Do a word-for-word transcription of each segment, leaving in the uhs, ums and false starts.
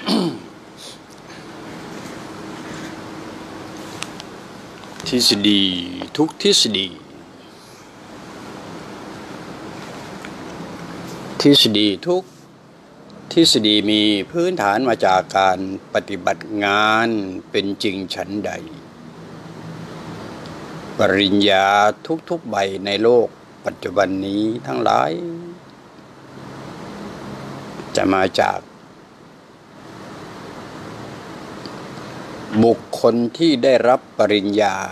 ทฤษฎีทุกทฤษฎีทฤษฎีทุกทฤษฎีมีพื้นฐานมาจากการปฏิบัติงานเป็นจริงฉันใดปริญญาทุกๆใบในโลกปัจจุบันนี้ทั้งหลายจะมาจากบุคคลที่ได้รับปริญญา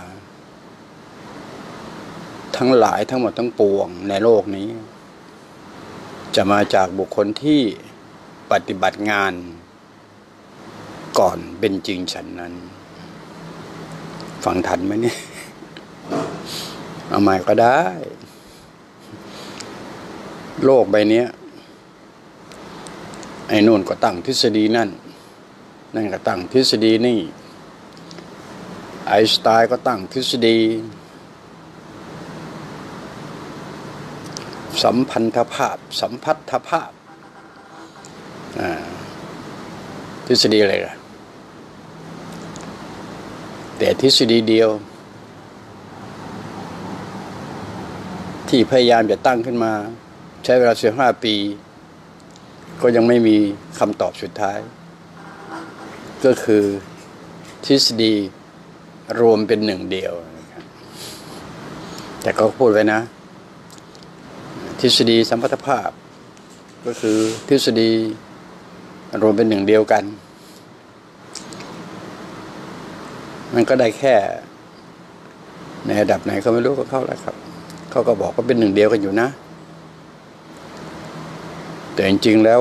ทั้งหลายทั้งหมดทั้งปวงในโลกนี้จะมาจากบุคคลที่ปฏิบัติงานก่อนเป็นจริงฉันนั้นฟังทันไหมเนี่ยเอาใหม่ก็ได้โลกใบนี้ไอ้นู่นก็ตั้งทฤษฎีนั่นนั่นก็ตั้งทฤษฎีนี่ไอน์สไตน์ก็ตั้งทฤษฎีสัมพันธภาพสัมพัทธภาพทฤษฎีอะไรล่ะแต่ทฤษฎีเดียวที่พยายามจะตั้งขึ้นมาใช้เวลาสิบห้าปีก็ยังไม่มีคำตอบสุดท้ายก็คือทฤษฎีรวมเป็นหนึ่งเดียวแต่ก็พูดไว้นะทฤษฎีสัมพัทธภาพก็คือทฤษฎีรวมเป็นหนึ่งเดียวกันมันก็ได้แค่ในระดับไหนเขาไม่รู้ก็เข้าแล้วครับเขาก็บอกว่าเป็นหนึ่งเดียวกันอยู่นะแต่จริงๆแล้ว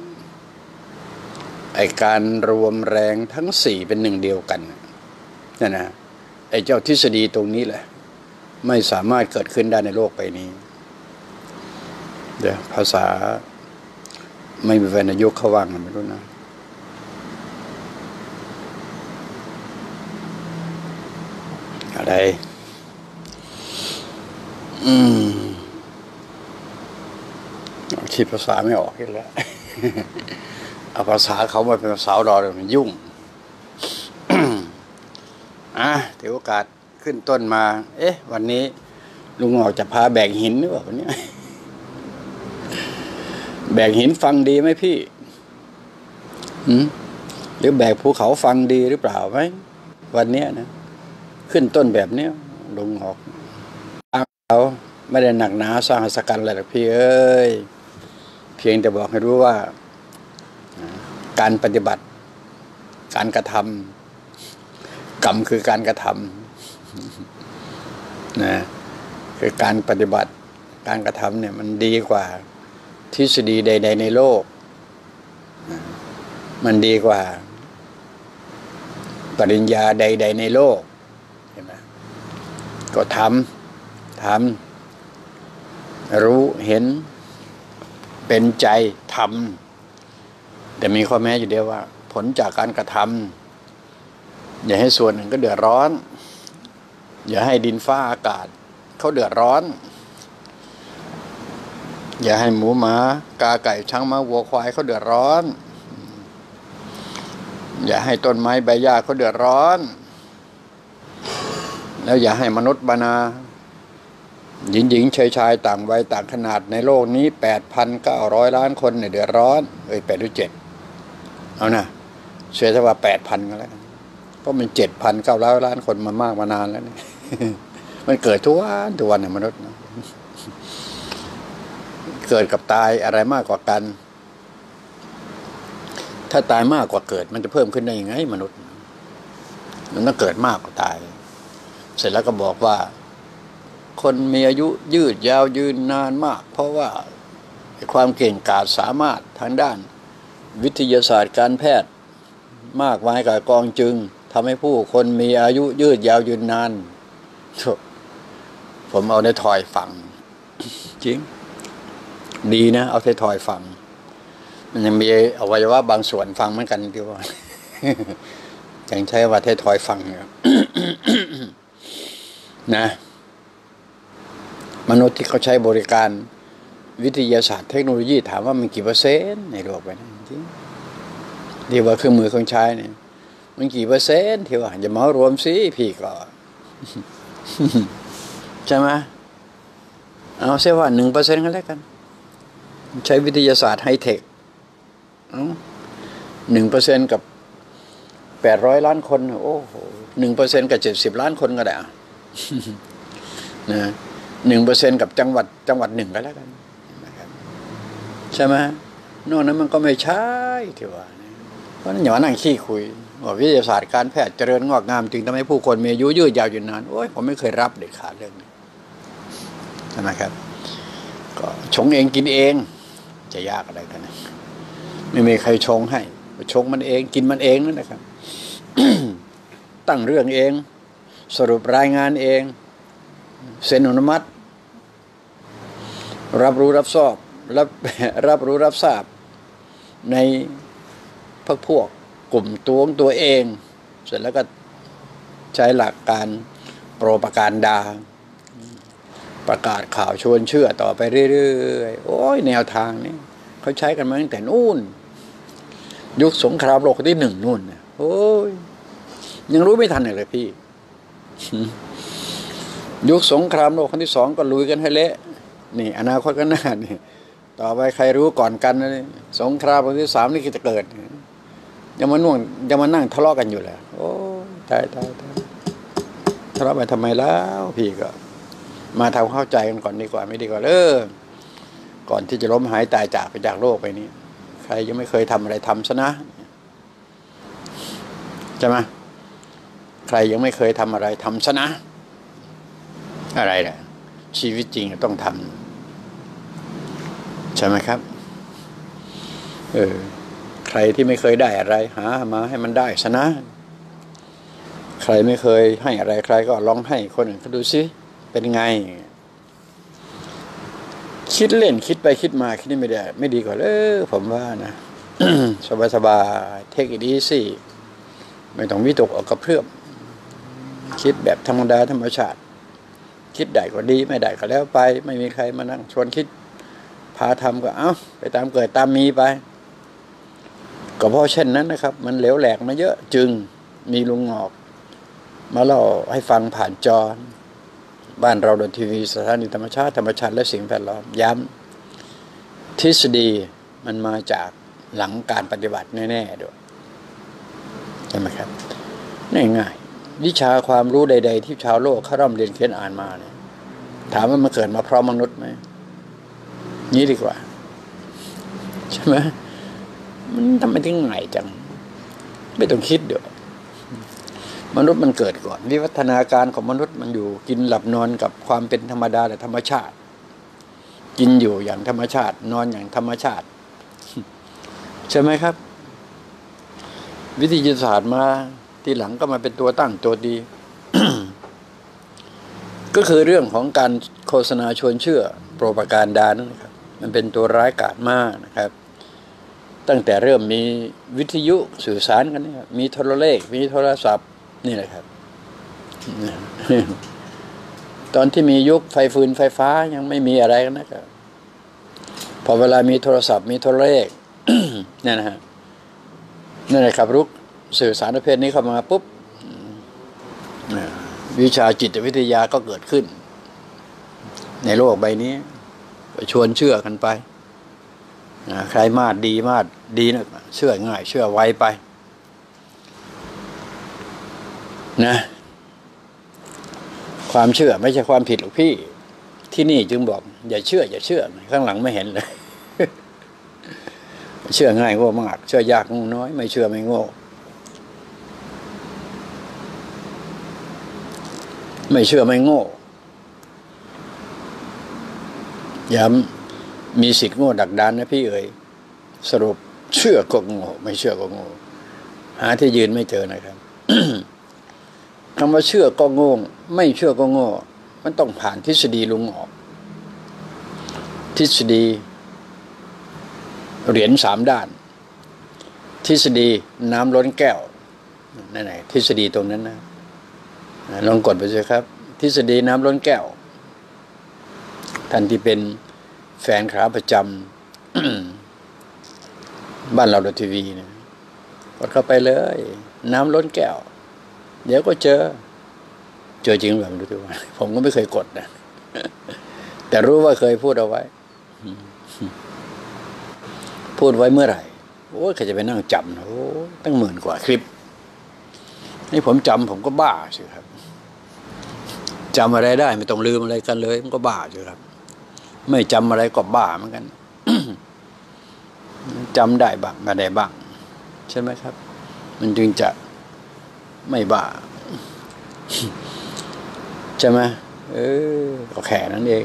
ไอ้การรวมแรงทั้งสี่เป็นหนึ่งเดียวกันนั่นนะไอ้เจ้าทฤษฎีตรงนี้แหละไม่สามารถเกิดขึ้นได้ในโลกใบนี้เดี๋ยวภาษาไม่มีวรรณยุกต์เขาว่างกันไม่รู้นะอะไรอืมคิดภาษาไม่ออกอีกแล้วเอาภาษาเขามาเป็นภาษาเราเลยมันยุ่ง อ่ะถือโอกาสขึ้นต้นมาเอ๊ะวันนี้ลุงหอกจะพาแบกหินหรือเปล่าวันนี้ แบกหินฟังดีไหมพี่หืมหรือแบกภูเขาฟังดีหรือเปล่าไหมวันนี้นะขึ้นต้นแบบนี้ลุงหอกเขาไม่ได้หนักหนาสร้างหัศจรรย์อะไรหรอกพี่เอ้ยเพียงแต่บอกให้รู้ว่าการปฏิบัติการกระทำกรรมคือการกระทำนะคือการปฏิบัติการกระทำเนี่ยมันดีกว่าทฤษฎีใดๆในโลกมันดีกว่าปริญญาใดๆในโลกเห็นไหมก็ทำทำรู้เห็นเป็นใจทำแต่มีข้อแม้อยู่เดียวว่าผลจากการกระทำอย่าให้ส่วนหนึ่งก็เดือดร้อนอย่าให้ดินฟ้าอากาศเขาเดือดร้อนอย่าให้หมูหมากาไก่ช้างม้าวัวควายเขาเดือดร้อนอย่าให้ต้นไม้ใบหญ้าเขาเดือดร้อนแล้วอย่าให้มนุษย์บรรณาหญิงหญิงชายชายต่างวัยต่างขนาดในโลกนี้แปดพันเก้าร้อยล้านคนเนี่ยเดือดร้อนเอ้ยแปดหรือเจ็ดเอานะเชื่อว่าแปดพันก็แล้วเพราะมันเจ็ดพันเก้าร้อยล้านคนมามากมานานแล้วนี่ มันเกิดทุกวันทุกวันเนี่ยมนุษย์เกิดกับตายอะไรมากกว่ากันถ้าตายมากกว่าเกิดมันจะเพิ่มขึ้นได้ยังไงมนุษย์มันต้องเกิดมากกว่าตายเสร็จแล้วก็บอกว่าคนมีอายุยืดยาวยืนนานมากเพราะว่าความเก่งกาจสามารถทางด้านวิทยาศาสตร์การแพทย์มากมายกับกองจึงทำให้ผู้คนมีอายุยืดยาวยืนนานผมเอาในทอยฟังจริงดีนะเอาในทอยฟังมันยังมีอวัยวะบางส่วนฟังเหมือนกันที่ว่าอย่างใช้ว่าเททอยฟังเนี่ย นะมนุษย์ที่เขาใช้บริการวิทยาศาสตร์เทคโนโลยีถามว่ามันกี่เปอร์เซ็นต์ในโลกไปนะจริงที่ว่าเครื่องมือเครื่องใช้เนี่ยมันกี่เปอร์เซ็นต์ที่ว่าจะมารวมสิพี่ก็ ใช่ไหมเอาเสียว่าหนึ่งเปอร์เซ็นต์กันแล้วกันใช้วิทยาศาสตร์ไฮเทคเอาหนึ่งเปอร์เซ็นต์กับแปดร้อยล้านคนโอ้โหหนึ่งเปอร์เซ็นต์กับเจ็ดสิบล้านคนก็ได้นะหนึ่งเปอร์เซ็นต์กับจังหวัดจังหวัดหนึ่งก็แล้วกันใช่ไหมนอกนั้นมันก็ไม่ใช่ที่ว่าเพราะนั้นอย่ามานั่งขี้คุยว่าวิทยาศาสตร์การแพทย์เจริญงอกงามจึงทำให้ผู้คนมีอายุยืดยาวอยู่นานโอ้ยผมไม่เคยรับเด็ดขาดเรื่องนี้ใช่ไหมครับก็ชงเองกินเองจะยากอะไรกันนะไม่มีใครชงให้ชงมันเองกินมันเองนั่นนะครับ ตั้งเรื่องเองสรุปรายงานเองเซ็นอนุมัติรับรู้รับทราบรับรับรู้รับทราบในพวกพวกกลุ่มตัวของตัวเองเสร็จแล้วก็ใช้หลักการโปรปากันดาประกาศข่าวชวนเชื่อต่อไปเรื่อยๆโอ้ยแนวทางนี้เขาใช้กันมาตั้งแต่นู่นยุคสงครามโลกที่หนึ่งนู่นโอ้ยยังรู้ไม่ทันเลยพี่ ยุคสงครามโลกครั้งที่สองก็ลุยกันให้เละนี่อนาคตก็น่านี่ต่อไปใครรู้ก่อนกันนะสงครามครั้งที่สามนี่จะเกิดยังมาน่วงยังมานั่งทะเลาะกันอยู่แหละโอ้ตายตายตายทะเลาะไปทำไมแล้วพี่ก็มาทำเข้าใจกันก่อนดีกว่าไม่ดีกว่าเออก่อนที่จะล้มหายตายจากไปจากโลกไปนี้ใครยังไม่เคยทำอะไรทำซะนะใช่ไหมใครยังไม่เคยทำอะไรทำซะนะอะไรเนี่ยชีวิตจริงต้องทำใช่ไหมครับเออใครที่ไม่เคยได้อะไรหามาให้มันได้ซะนะใครไม่เคยให้อะไรใครก็ลองให้คนอื่นเขาดูซิเป็นไงคิดเล่นคิดไปคิดมาคิดนี่ไม่ได้ไม่ดีกว่าเลยผมว่านะ สบายสบายเทคอีซี่ไม่ต้องวิตกออกกระเพื่อมคิดแบบธรรมดาธรรมชาติคิดได้ก็ดีไม่ได้ก็แล้วไปไม่มีใครมานั่งชวนคิดพาทำก็เอ้าไปตามเกิดตามมีไปก็เพราะเช่นนั้นนะครับมันเหลวแหลกมาเยอะจึงมีลุงงอกมาเล่าให้ฟังผ่านจอบ้านเราโดยทีวีสถานีธรรมชาติธรรมชาติและสิ่งแวดล้อมย้ำทฤษฎีมันมาจากหลังการปฏิบัติแน่ๆด้วยใช่ไหมครับง่ายๆวิชาความรู้ใดๆที่ชาวโลกเขาร่ำเรียนเขียนอ่านมาเนี่ยถามว่ามันเกิดมาเพราะมนุษย์ไหมนี้ดีกว่าใช่ไหมมันทำไมถึงง่ายจังไม่ต้องคิดเดี๋ยวมนุษย์มันเกิดก่อนวิวัฒนาการของมนุษย์มันอยู่กินหลับนอนกับความเป็นธรรมดาและธรรมชาติกินอยู่อย่างธรรมชาตินอนอย่างธรรมชาติใช่ไหมครับวิทยาศาสตร์มาทีหลังก็มาเป็นตัวตั้งตัวดี ก็คือเรื่องของการโฆษณาชวนเชื่อโปรปากันดานั่นนะครับมันเป็นตัวร้ายกาจมากนะครับตั้งแต่เริ่มมีวิทยุสื่อสารกันเนี่ยมีโทรเลขมีโทรศัพท์นี่แหละครับ ตอนที่มียุคไฟฟืนไฟฟ้ายังไม่มีอะไรกันนะครับพอเวลามีโทรศัพท์มีโทรเลข นี่นะฮะนั่นแหละครับรุกสื่อสารประเภทนี้เข้ามาปุ๊บวิชาจิตวิทยาก็เกิดขึ้นในโลกใบนี้ชวนเชื่อกันไปใครมาดดีมาดดีนะเชื่อง่ายเชื่อไวไปนะความเชื่อไม่ใช่ความผิดหรอกพี่ที่นี่จึงบอกอย่าเชื่ออย่าเชื่อข้างหลังไม่เห็นเลย เชื่อง่ายโง่มากเชื่อยากโง่น้อยไม่เชื่อไม่โง่ไม่เชื่อไม่โง่ย้ำมีสิทธิ์โง่ดักดานนะพี่เอ๋ยสรุปเชื่อก็โง่ไม่เชื่อก็โง่หาที่ยืนไม่เจอนะครับ คำว่าเชื่อก็โง่ไม่เชื่อก็โง่มันต้องผ่านทฤษฎีลุงออกทฤษฎีเหรียญสามด้านทฤษฎีน้ำล้นแก้วนั่นไหนทฤษฎีตรงนั้นนะลองกดไปสิครับทฤษฎีน้ำล้นแก้วท่านที่เป็นแฟนขาประจำ บ้านเราดทีวีนะกดเข้าไปเลยน้ำล้นแก้วเดี๋ยวก็เจอเจอจริงแบบดูที่ว่าผมก็ไม่เคยกดนะแต่รู้ว่าเคยพูดเอาไว้พูดไว้เมื่อไหร่โอ้ยใครจะไปนั่งจำนะโอ้ตั้งหมื่นกว่าคลิปนี่ผมจำผมก็บ้าสิครับจำอะไรได้ไม่ต้องลืมอะไรกันเลยมันก็บ้าสิครับไม่จำอะไรก็บ้าเหมือนกัน จำได้บ้างไม่ได้บ้างใช่ไหมครับมันจึงจะไม่บ้าใช่ไหมเออก็แค่นั้นเอง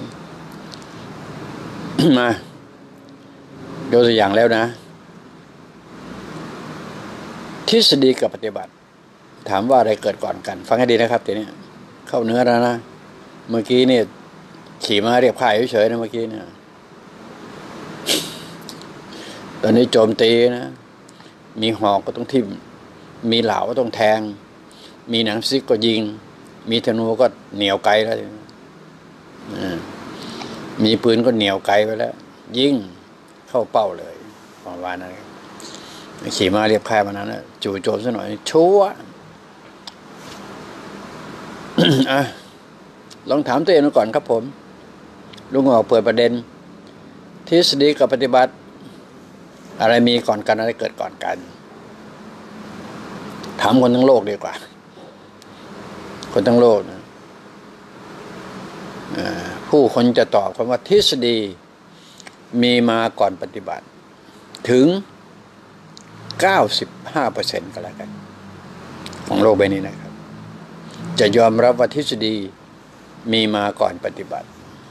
มาดูตัวอย่างแล้วนะทฤษฎีกับปฏิบัติถามว่าอะไรเกิดก่อนกันฟังให้ดีนะครับทีนี้เข้าเนื้อแล้วนะเมื่อกี้นี่ขี่มาเรียบค่ายเฉยๆนะเมื่อกี้เนี่ยตอนนี้โจมตีนะมีหอกก็ต้องทิ่มมีเหลาก็ต้องแทงมีหนังซิกก็ยิงมีธนูก็เหนียวไกลแล้วมีปืนก็เหนียวไกลไปแล้วยิงเข้าเป้าเลยประมาณนั้นขี่มาเรียบค่ายมานั้นนะจู่โจมซะหน่อยชั่ว อ่ะลองถามตัวเองก่อนครับผมลุงออกเปิดประเด็นทฤษฎีกับปฏิบัติอะไรมีก่อนกันอะไรเกิดก่อนกันถามคนทั้งโลกดีกว่าคนทั้งโลกนะผู้คนจะตอบคำว่าทฤษฎีมีมาก่อนปฏิบัติถึง เก้าสิบห้าเปอร์เซ็นต์ ก็แล้วกันของโลกใบนี้นะครับจะยอมรับว่าทฤษฎีมีมาก่อนปฏิบัติ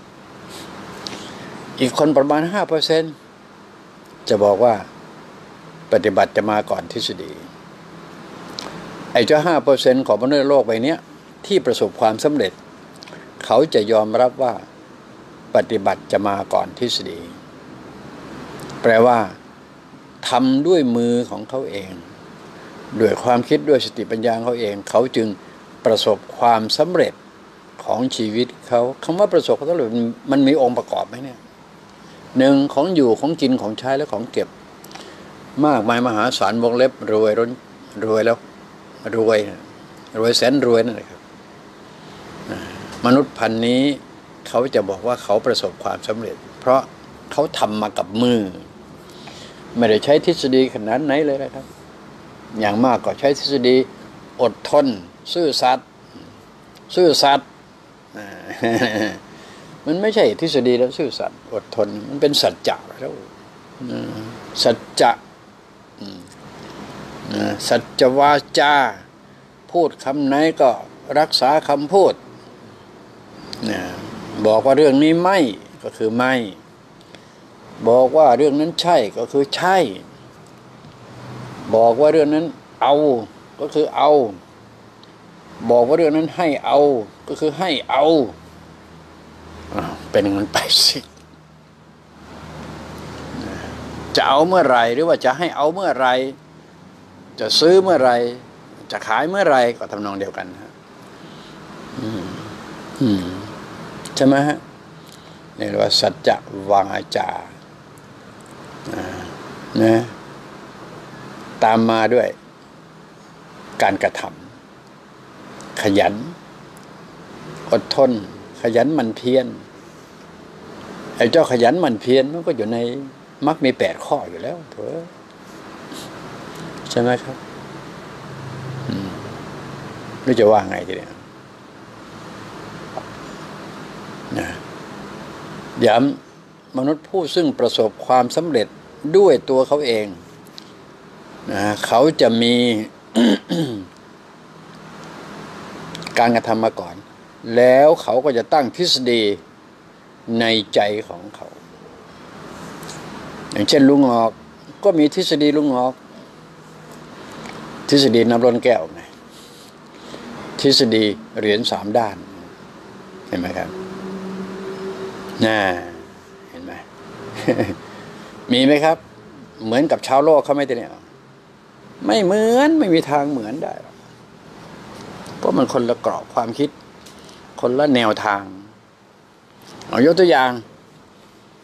อีกคนประมาณ ห้าเปอร์เซ็นต์ จะบอกว่าปฏิบัติจะมาก่อนทฤษฎีไอ้เจ้า ห้าเปอร์เซ็นต์ ของมนุษย์โลกใบนี้ที่ประสบความสำเร็จเขาจะยอมรับว่าปฏิบัติจะมาก่อนทฤษฎีแปลว่าทำด้วยมือของเขาเองด้วยความคิดด้วยสติปัญญาเขาเองเขาจึงประสบความสำเร็จของชีวิตเขาคำว่าประสบความสำเร็จมันมีองค์ประกอบไหมเนี่ยหนึ่งของอยู่ของกินของใช้และของเก็บมากมายมหาศาลวงเล็บรวยร้นรวยแล้วรวยรวยแสนรวยนั่นแหละครับมนุษย์พันธุ์นี้เขาจะบอกว่าเขาประสบความสำเร็จเพราะเขาทำมากับมือไม่ได้ใช้ทฤษฎีขนาดไหนเลยนะครับอย่างมากก็ใช้ทฤษฎีอดทนซื่อสัตย์ซื่อสัตย์มันไม่ใช่ทฤษฎีแล้วซื่อสัตย์อดทนมันเป็นสัจจะแล้วสัจจะสัจวาจาพูดคำไหนก็รักษาคำพูดบอกว่าเรื่องนี้ไม่ก็คือไม่บอกว่าเรื่องนั้นใช่ก็คือใช่บอกว่าเรื่องนั้นเอาก็คือเอาบอกว่าเรื่องนั้นให้เอาก็คือให้เอาเป็นอย่างนั้นไปสิจะเอาเมื่อไรหรือว่าจะให้เอาเมื่อไรจะซื้อเมื่อไรจะขายเมื่อไรก็ทำนองเดียวกันฮะใช่ไหมฮะนี่เรียกว่าสัจจะวาจานะตามมาด้วยการกระทำขยันอดทนขยันหมั่นเพียรไอ้เจ้าขยันหมั่นเพียรมันก็อยู่ในมรรคมีแปดข้ออยู่แล้วเถอะใช่ไหมครับไม่จะว่าไงทีเดียวนะย้ำมนุษย์ผู้ซึ่งประสบความสำเร็จด้วยตัวเขาเองนะเขาจะมี การกระทำมาก่อนแล้วเขาก็จะตั้งทฤษฎีในใจของเขาอย่างเช่นลุงออกก็มีทฤษฎีลุงออกทฤษฎีน้ำล้นแก้วไงทฤษฎีเหรียญสามด้านเห็นไหมครับน่าเห็นไหม มีไหมครับเหมือนกับชาวโลกเขาไหมตัวเนี้ยไม่เหมือนไม่มีทางเหมือนได้เพราะมันคนละกรอบความคิดคนละแนวทางเอายกตัวอย่าง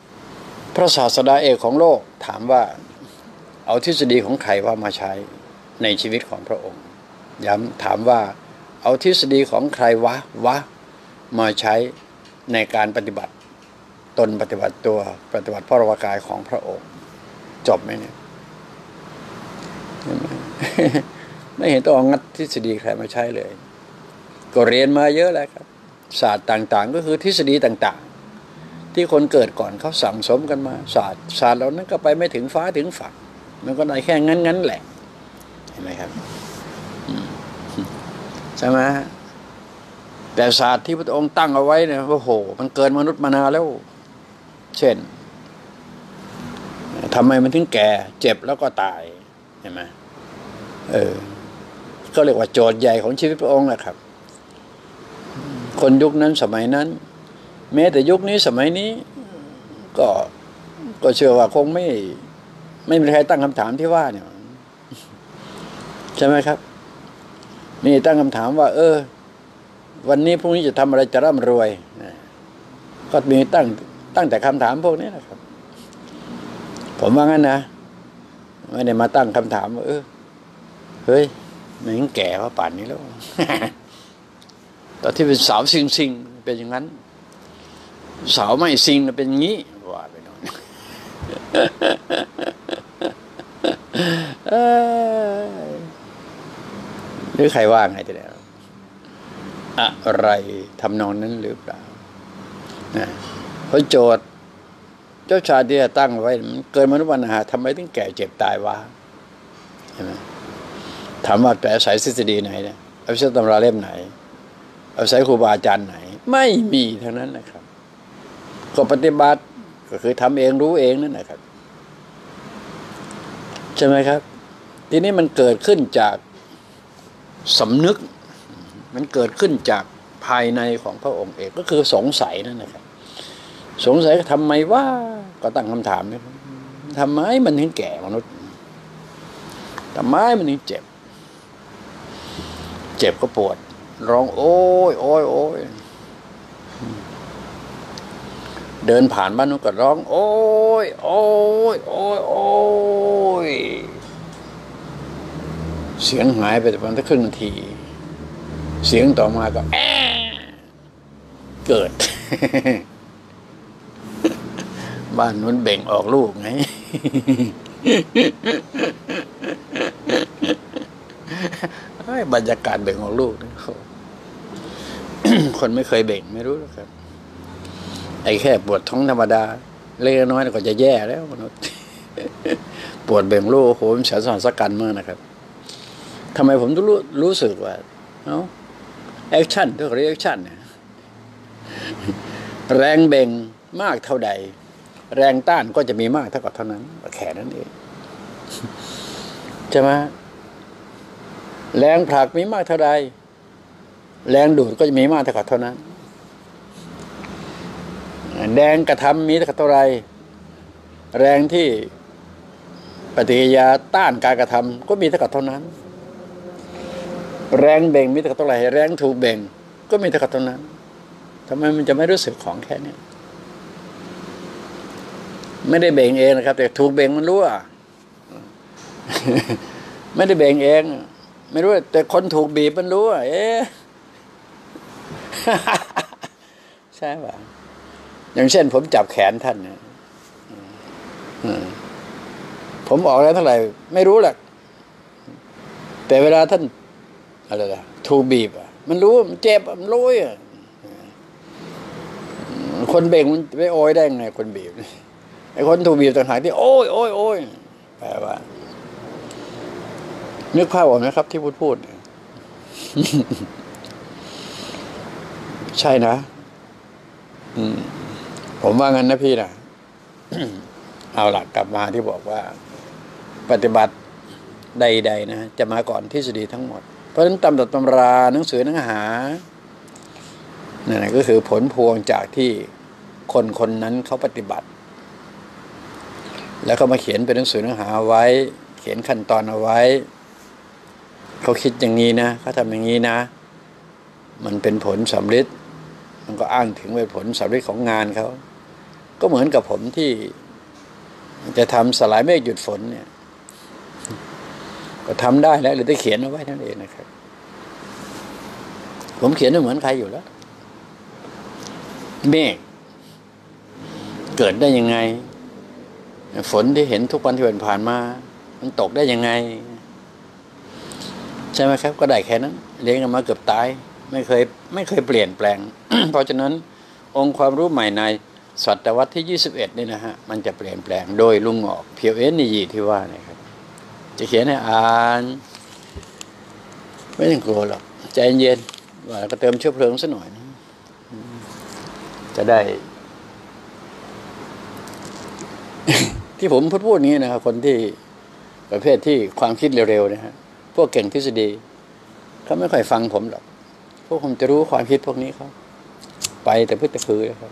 พระศาสดาเอกของโลกถามว่าเอาทฤษฎีของใครว่ามาใช้ในชีวิตของพระองค์ย้ำถามว่าเอาทฤษฎีของใครวะวะมาใช้ในการปฏิบัติตนปฏิบัติตัวปฏิบัติพระวรากายของพระองค์จบไหมเนี่ยไม่เห็นต้องงัดทฤษฎีใครมาใช้เลยก็เรียนมาเยอะแล้วครับศาสตร์ต่างๆก็คือทฤษฎีต่างๆที่คนเกิดก่อนเขาสั่งสมกันมาศาสตร์ศาสตร์เหล่านั้นก็ไปไม่ถึงฟ้าถึงฝั่งมันก็ได้แค่งั้นๆแหละเห็นไหมครับใช่ไหมแต่ศาสตร์ที่พระองค์ตั้งเอาไว้เนี่ยโอ้โหมันเกินมนุษย์มานานแล้วเช่นทำไมมันถึงแก่เจ็บแล้วก็ตายเห็นไหมเออก็เรียกว่าโจทย์ใหญ่ของชีวิตพระองค์แหละครับคนยุคนั้นสมัยนั้นแม้แต่ยุคนี้สมัยนี้ก็ก็เชื่อว่าคงไม่ไม่มีใครตั้งคำถามที่ว่าเนี่ยใช่ไหมครับนี่ตั้งคำถามว่าเออวันนี้พรุ่งนี้จะทำอะไรจะร่ำรวยก็มีตั้งตั้งแต่คำถามพวกนี้นะครับผมว่างั้นนะไม่ได้มาตั้งคำถามว่าเออเฮ้ยมันยังแก่ว่าป่านนี้แล้วตอนที่เป็นสาวซิงซิงเป็นอย่างนั้นสาวไม่ซิงเป็นอย่างนี้ว่าไปหน่อยหรือใครว่าไงจะแล้วอะไรทำนองนั้นหรือเปล่านะเพราะโจทย์เจ้าชายที่ตั้งไว้มันเกินมนุษย์มนาทำไมถึงแก่เจ็บตายวะใช่ไหมถามว่าแปลสายทฤษฎีไหนเนี่ยเอาใช้ตำราเล่มไหนเอาใช้ครูบาอาจารย์ไหนไม่มีทั้งนั้นนะครับก็ปฏิบัติก็คือทำเองรู้เองนั่นนะครับใช่ไหมครับทีนี้มันเกิดขึ้นจากสำนึกมันเกิดขึ้นจากภายในของพระองค์เองก็คือสงสัยนั่นนะครับสงสัยทำไมว่าก็ตั้งคำถามนี่ทำไมมันถึงแก่มนุษย์ทำไมมันถึงเจ็บเจ็บก็ปวดร้องโอ้ยโอ้ยโอ้ยเดินผ่านบ้านนู้นก็ร้องโอ้ยโอ้ยโอ้ยโอ้ยเสียงหายไปประมาณสักครึ่งนาทีเสียงต่อมาก็แอะเกิด บ้านนู้นเบ่งออกลูกไง บรรยากาศเบ่งออกลูกนะ คนไม่เคยเบ่งไม่รู้หรอกครับไอ้แค่ปวดท้องธรรมดาเล็กน้อยก็จะแย่แล้วมนุษย์ ปวดเบ่งลูกโอ้โหมันแสนสาหัสกันมากนะครับทำไมผมต้องรู้รู้สึกว่าเอ้าแอคชั่นเท่ากับรีแอคชั่นเนี่ยแรงเบ่งมากเท่าใดแรงต้านก็จะมีมากเท่ากับเท่านั้นแค่นั้นเองใช่ไหมแรงผลักมีมากเท่าใดแรงดูดก็จะมีมากเท่ากับเท่านั้นแรงกระทำมีเท่ากับเท่าไรแรงที่ปฏิกิริยาต้านการกระทำก็มีเท่ากับเท่านั้นแรงเบ่งมีเท่ากับเท่าไรแรงถูกเบ่งก็มีเท่ากับเท่านั้นทำไมมันจะไม่รู้สึกของแค่นี้ไม่ได้เบ่งเองนะครับแต่ถูกเบ่งมันรู้อ่ะ ไม่ได้เบ่งเองไม่รู้แต่คนถูกบีบมันรู้อ่ะเอ๊ะ ใช่ป่ะอย่างเช่นผมจับแขนท่านเนี่ยผมออกแล้วเท่าไหร่ไม่รู้หรอกแต่เวลาท่านอะไรล่ะถูกบีบอ่ะมันรู้มันเจ็บมันรู้อ่ะคนเบ่งมันไปโอยได้ไงคนบีบไอ้คนถูกบีบต่างหากที่โอ้ยโอ้ยโอ้ยแปลว่านึกภาพออกไหมครับที่พูดพูด ใช่นะผมว่างั้นนะพี่นะ เอาหลักกลับมาที่บอกว่าปฏิบัติใดๆนะจะมาก่อนทฤษฎีทั้งหมดเพราะฉะนั้นตำรับตำราหนังสือเนื้อหานั่นก็คือผลพวงจากที่คนคนนั้นเขาปฏิบัติแล้วเขามาเขียนเป็นหนังสือเนื้อหาไว้เขียนขั้นตอนเอาไว้เขาคิดอย่างนี้นะเขาทำอย่างนี้นะมันเป็นผลสำเร็จมันก็อ้างถึงเป็นผลสำเร็จของงานเขาก็เหมือนกับผมที่จะทำสลายเมฆหยุดฝนเนี่ยก็ก็ทำได้แล้วหรือได้เขียนเอาไว้นั่นเองนะครับผมเขียนไม่เหมือนใครอยู่แล้วเมฆเกิดได้ยังไงฝนที่เห็นทุกวันที่ผ่านมามันตกได้ยังไงใช่ไหมครับก็ได้แค่นั้นเลี้ยงกันมาเกือบตายไม่เคยไม่เคยเปลี่ยนแปลง เพราะฉะนั้นองค์ความรู้ใหม่ในศตวรรษที่ยี่สิบเอ็ดนี่นะฮะมันจะเปลี่ยนแปลงโดยลุงออกเพียวเอ็นนี่ที่ว่าเนี่ยครับจะเขียนให้อ่านไม่ต้องกลัวหรอกใจเย็นว่าก็เติมเชื้อเพลิงซะหน่อยนะจะได้ ที่ผมพูดพูดนี้นะครับคนที่ประเภทที่ความคิดเร็วๆนะฮะพวกเก่งทฤษฎีเขาไม่ค่อยฟังผมหรอกพวกผมจะรู้ความคิดพวกนี้เขาไปแต่พึ่งแต่คือนะครับ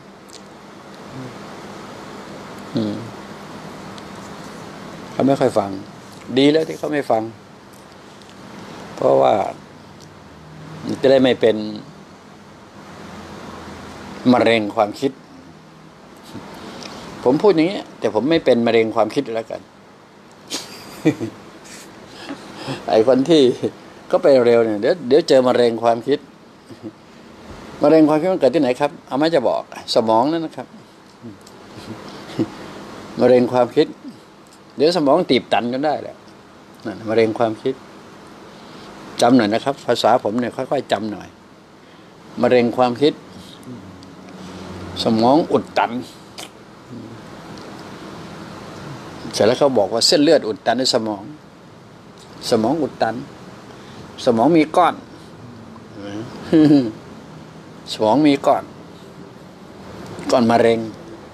อืมเขาไม่ค่อยฟังดีแล้วที่เขาไม่ฟังเพราะว่าจะได้ไม่เป็นมะเร็งความคิดผมพูดอย่างนี้แต่ผมไม่เป็นมะเร็งความคิดแล้วกัน ไอ้คนที่ก็ไปเร็วเนี่ยเดี๋ยวเดี๋ยวเจอมะเร็งความคิดมะเร็งความคิดมันเกิดที่ไหนครับเอาไม่จะบอกสมองนั่นนะครับมะเร็งความคิดเดี๋ยวสมองตีบตันก็ได้แหละนั่นมะเร็งความคิดจำหน่อยนะครับภาษาผมเนี่ยค่อยๆจำหน่อยมะเร็งความคิดสมองอุดตันเสร็จแล้วเขาบอกว่าเส้นเลือดอุดตันในสมองสมองอุดตันสมองมีก้อนสมองมีก้อนก้อนมะเร็ง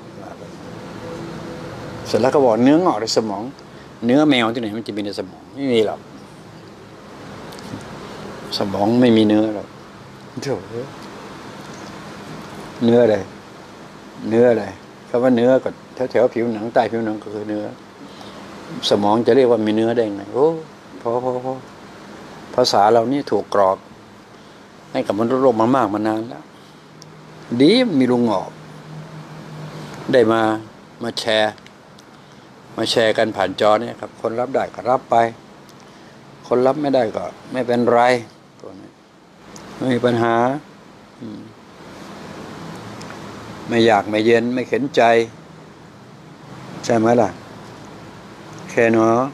เสร็จแล้วก็บอกเนื้องอกในสมองเนื้อแมวที่ไหนมันจะมีในสมองไม่มีหรอกสมองไม่มีเนื้อหรอกเนื้ออะไรเนื้ออะไรคำว่าเนื้อก็แถวแถวผิวหนังใต้ผิวหนังก็คือเนื้อสมองจะเรียกว่ามีเนื้อได้ไงโอ้พอพอพอภาษาเรานี่ถูกกรอกให้กับมนุษย์โลกมามากมานานแล้วดีมีลุงออกได้มามาแชร์มาแชร์กันผ่านจอเนี่ยครับคนรับได้ก็รับไปคนรับไม่ได้ก็ไม่เป็นไรตัวนี้ไม่มีปัญหาไม่อยากไม่เย็นไม่เข็นใจใช่ไหมล่ะแค่เนาะ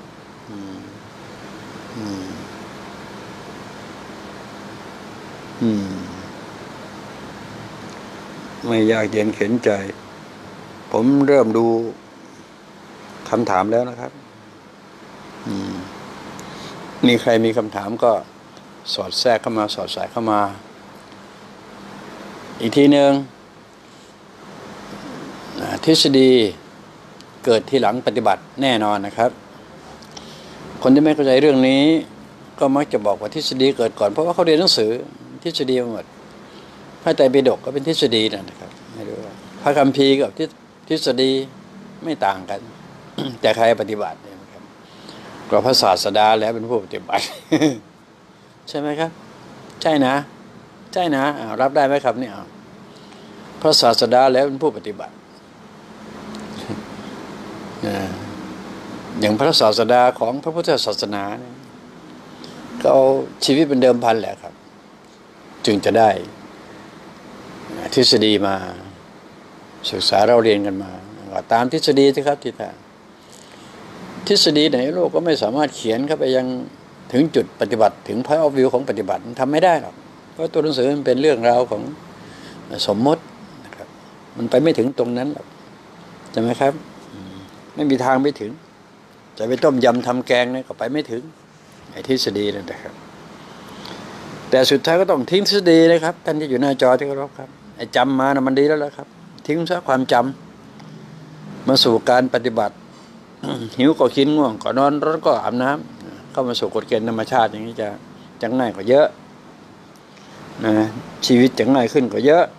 ไม่อยากเย็นเข็นใจผมเริ่มดูคำถามแล้วนะครับมีใครมีคำถามก็สอดแทรกเข้ามาสอดสายเข้ามาอีกทีหนึ่งทฤษฎีเกิดทีหลังปฏิบัติแน่นอนนะครับคนที่ไม่เข้าใจเรื่องนี้ก็มักจะบอกว่าทฤษฎีเกิดก่อนเพราะว่าเขาเรียนหนังสือทฤษฎีหมดพระไตรปิฎกก็เป็นทฤษฎีนะครับไม่รู้ว่าพระคัมภีร์กับทฤษฎีไม่ต่างกันแต่ใครปฏิบัติเนี่ยครับก็พระศาสดาแล้วเป็นผู้ปฏิบัติ ใช่ไหมครับใช่นะใช่นะรับได้ไหมครับเนี่ยพระศาสดาแล้วเป็นผู้ปฏิบัติอย่างพระศาสดาของพระพุทธศาสนาเนี่ยก็เอาชีวิตเป็นเดิมพันแหละครับจึงจะได้ทฤษฎีมาศึกษาเราเรียนกันมาตามทฤษฎีที่ครับที่แท้ทฤษฎีไหนโลกก็ไม่สามารถเขียนเข้าไปยังถึงจุดปฏิบัติถึง point of view ของปฏิบัติทำไม่ได้หรอกเพราะตัวหนังสือมันเป็นเรื่องราวของสมมตินะครับมันไปไม่ถึงตรงนั้นหรอกใช่ไหมครับไม่มีทางไปถึงจะไปต้มยำทำแกงเนี่ยก็ไปไม่ถึงไอ้ทฤษฎีนั่นนะครับแต่สุดท้ายก็ต้องทิ้งทฤษฎีนะครับท่านที่อยู่หน้าจอที่เคารพครับไอ้จำมานะมันดีแล้วละครับทิ้งซะความจำมาสู่การปฏิบัติ หิวก็กินง่วงก็นอนร้อนก็อาบน้ำเข้ามาสู่กฎเกณฑ์ธรรมชาติอย่างนี้จะจะง่ายกว่าเยอะนะชีวิตจะง่ายขึ้นกว่าเยอะ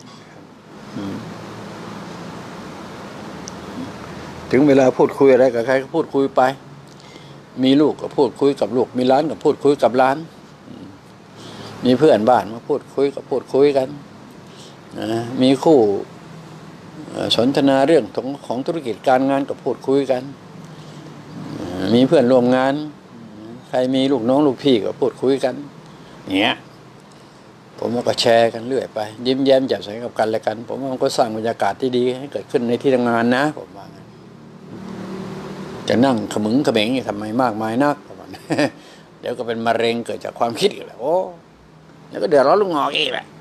ถึงเวลาพูดคุยอะไรกับใครก็พูดคุยไปมีลูกก็พูดคุยกับลูกมีร้านก็พูดคุยกับร้านมีเพื่อนบ้านมาพูดคุยก็พูดคุยกันนะมีคู่สนทนาเรื่องของของธุรกิจการงานก็พูดคุยกันมีเพื่อนร่วมงานใครมีลูกน้องลูกพี่ก็พูดคุยกันเนี้ยผมว่าก็แชร์กันเรื่อยไปยิ้มแย้มแจ่มใสกับกันและกันผมว่ามันก็สร้างบรรยากาศที่ดีให้เกิดขึ้นในที่ทำงานนะผมว่าจะนั่งขมึงขม็งทำไมมากมายนักเดี๋ยวก็เป็นมะเร็งเกิดจากความคิดอีกแล้วโอ้แล้วก็เดือดร้อนลุงงอกอีกแหละ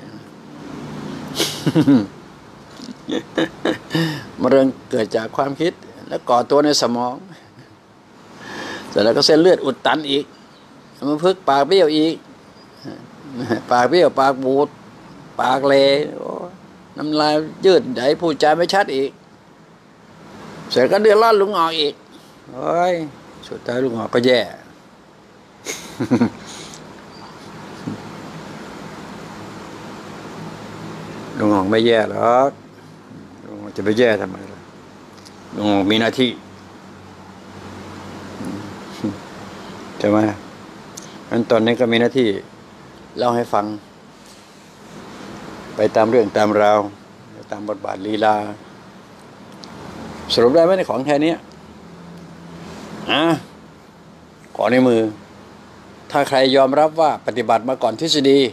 มะเร็งเกิดจากความคิดแล้วก่อตัวในสมองเสร็จแล้วก็เส้นเลือดอุดตันอีกมันพึกปากเบี้ยวอีกปากเบี้ยวปากบูดปากเลน้ำลายยืดใหญ่พูดจาไม่ชัดอีกเสร็จก็เดือดร้อนลุงงอกอีกโอ้ยสุดท้ายลุงงอกก็แย่ลุงงอกไม่แย่หรอกลุงงอกจะไปแย่ทำไมล่ะลุงงอกมีหน้าที่ใช่ไหมงั้นตอนนี้ก็มีหน้าที่เล่าให้ฟังไปตามเรื่องตามราวตามบทบาทลีลาสรุปได้ไหมในของแค่นี้อ่ะขอในมือถ้าใครยอมรับว่าปฏิบัติมาก่อนทฤษฎี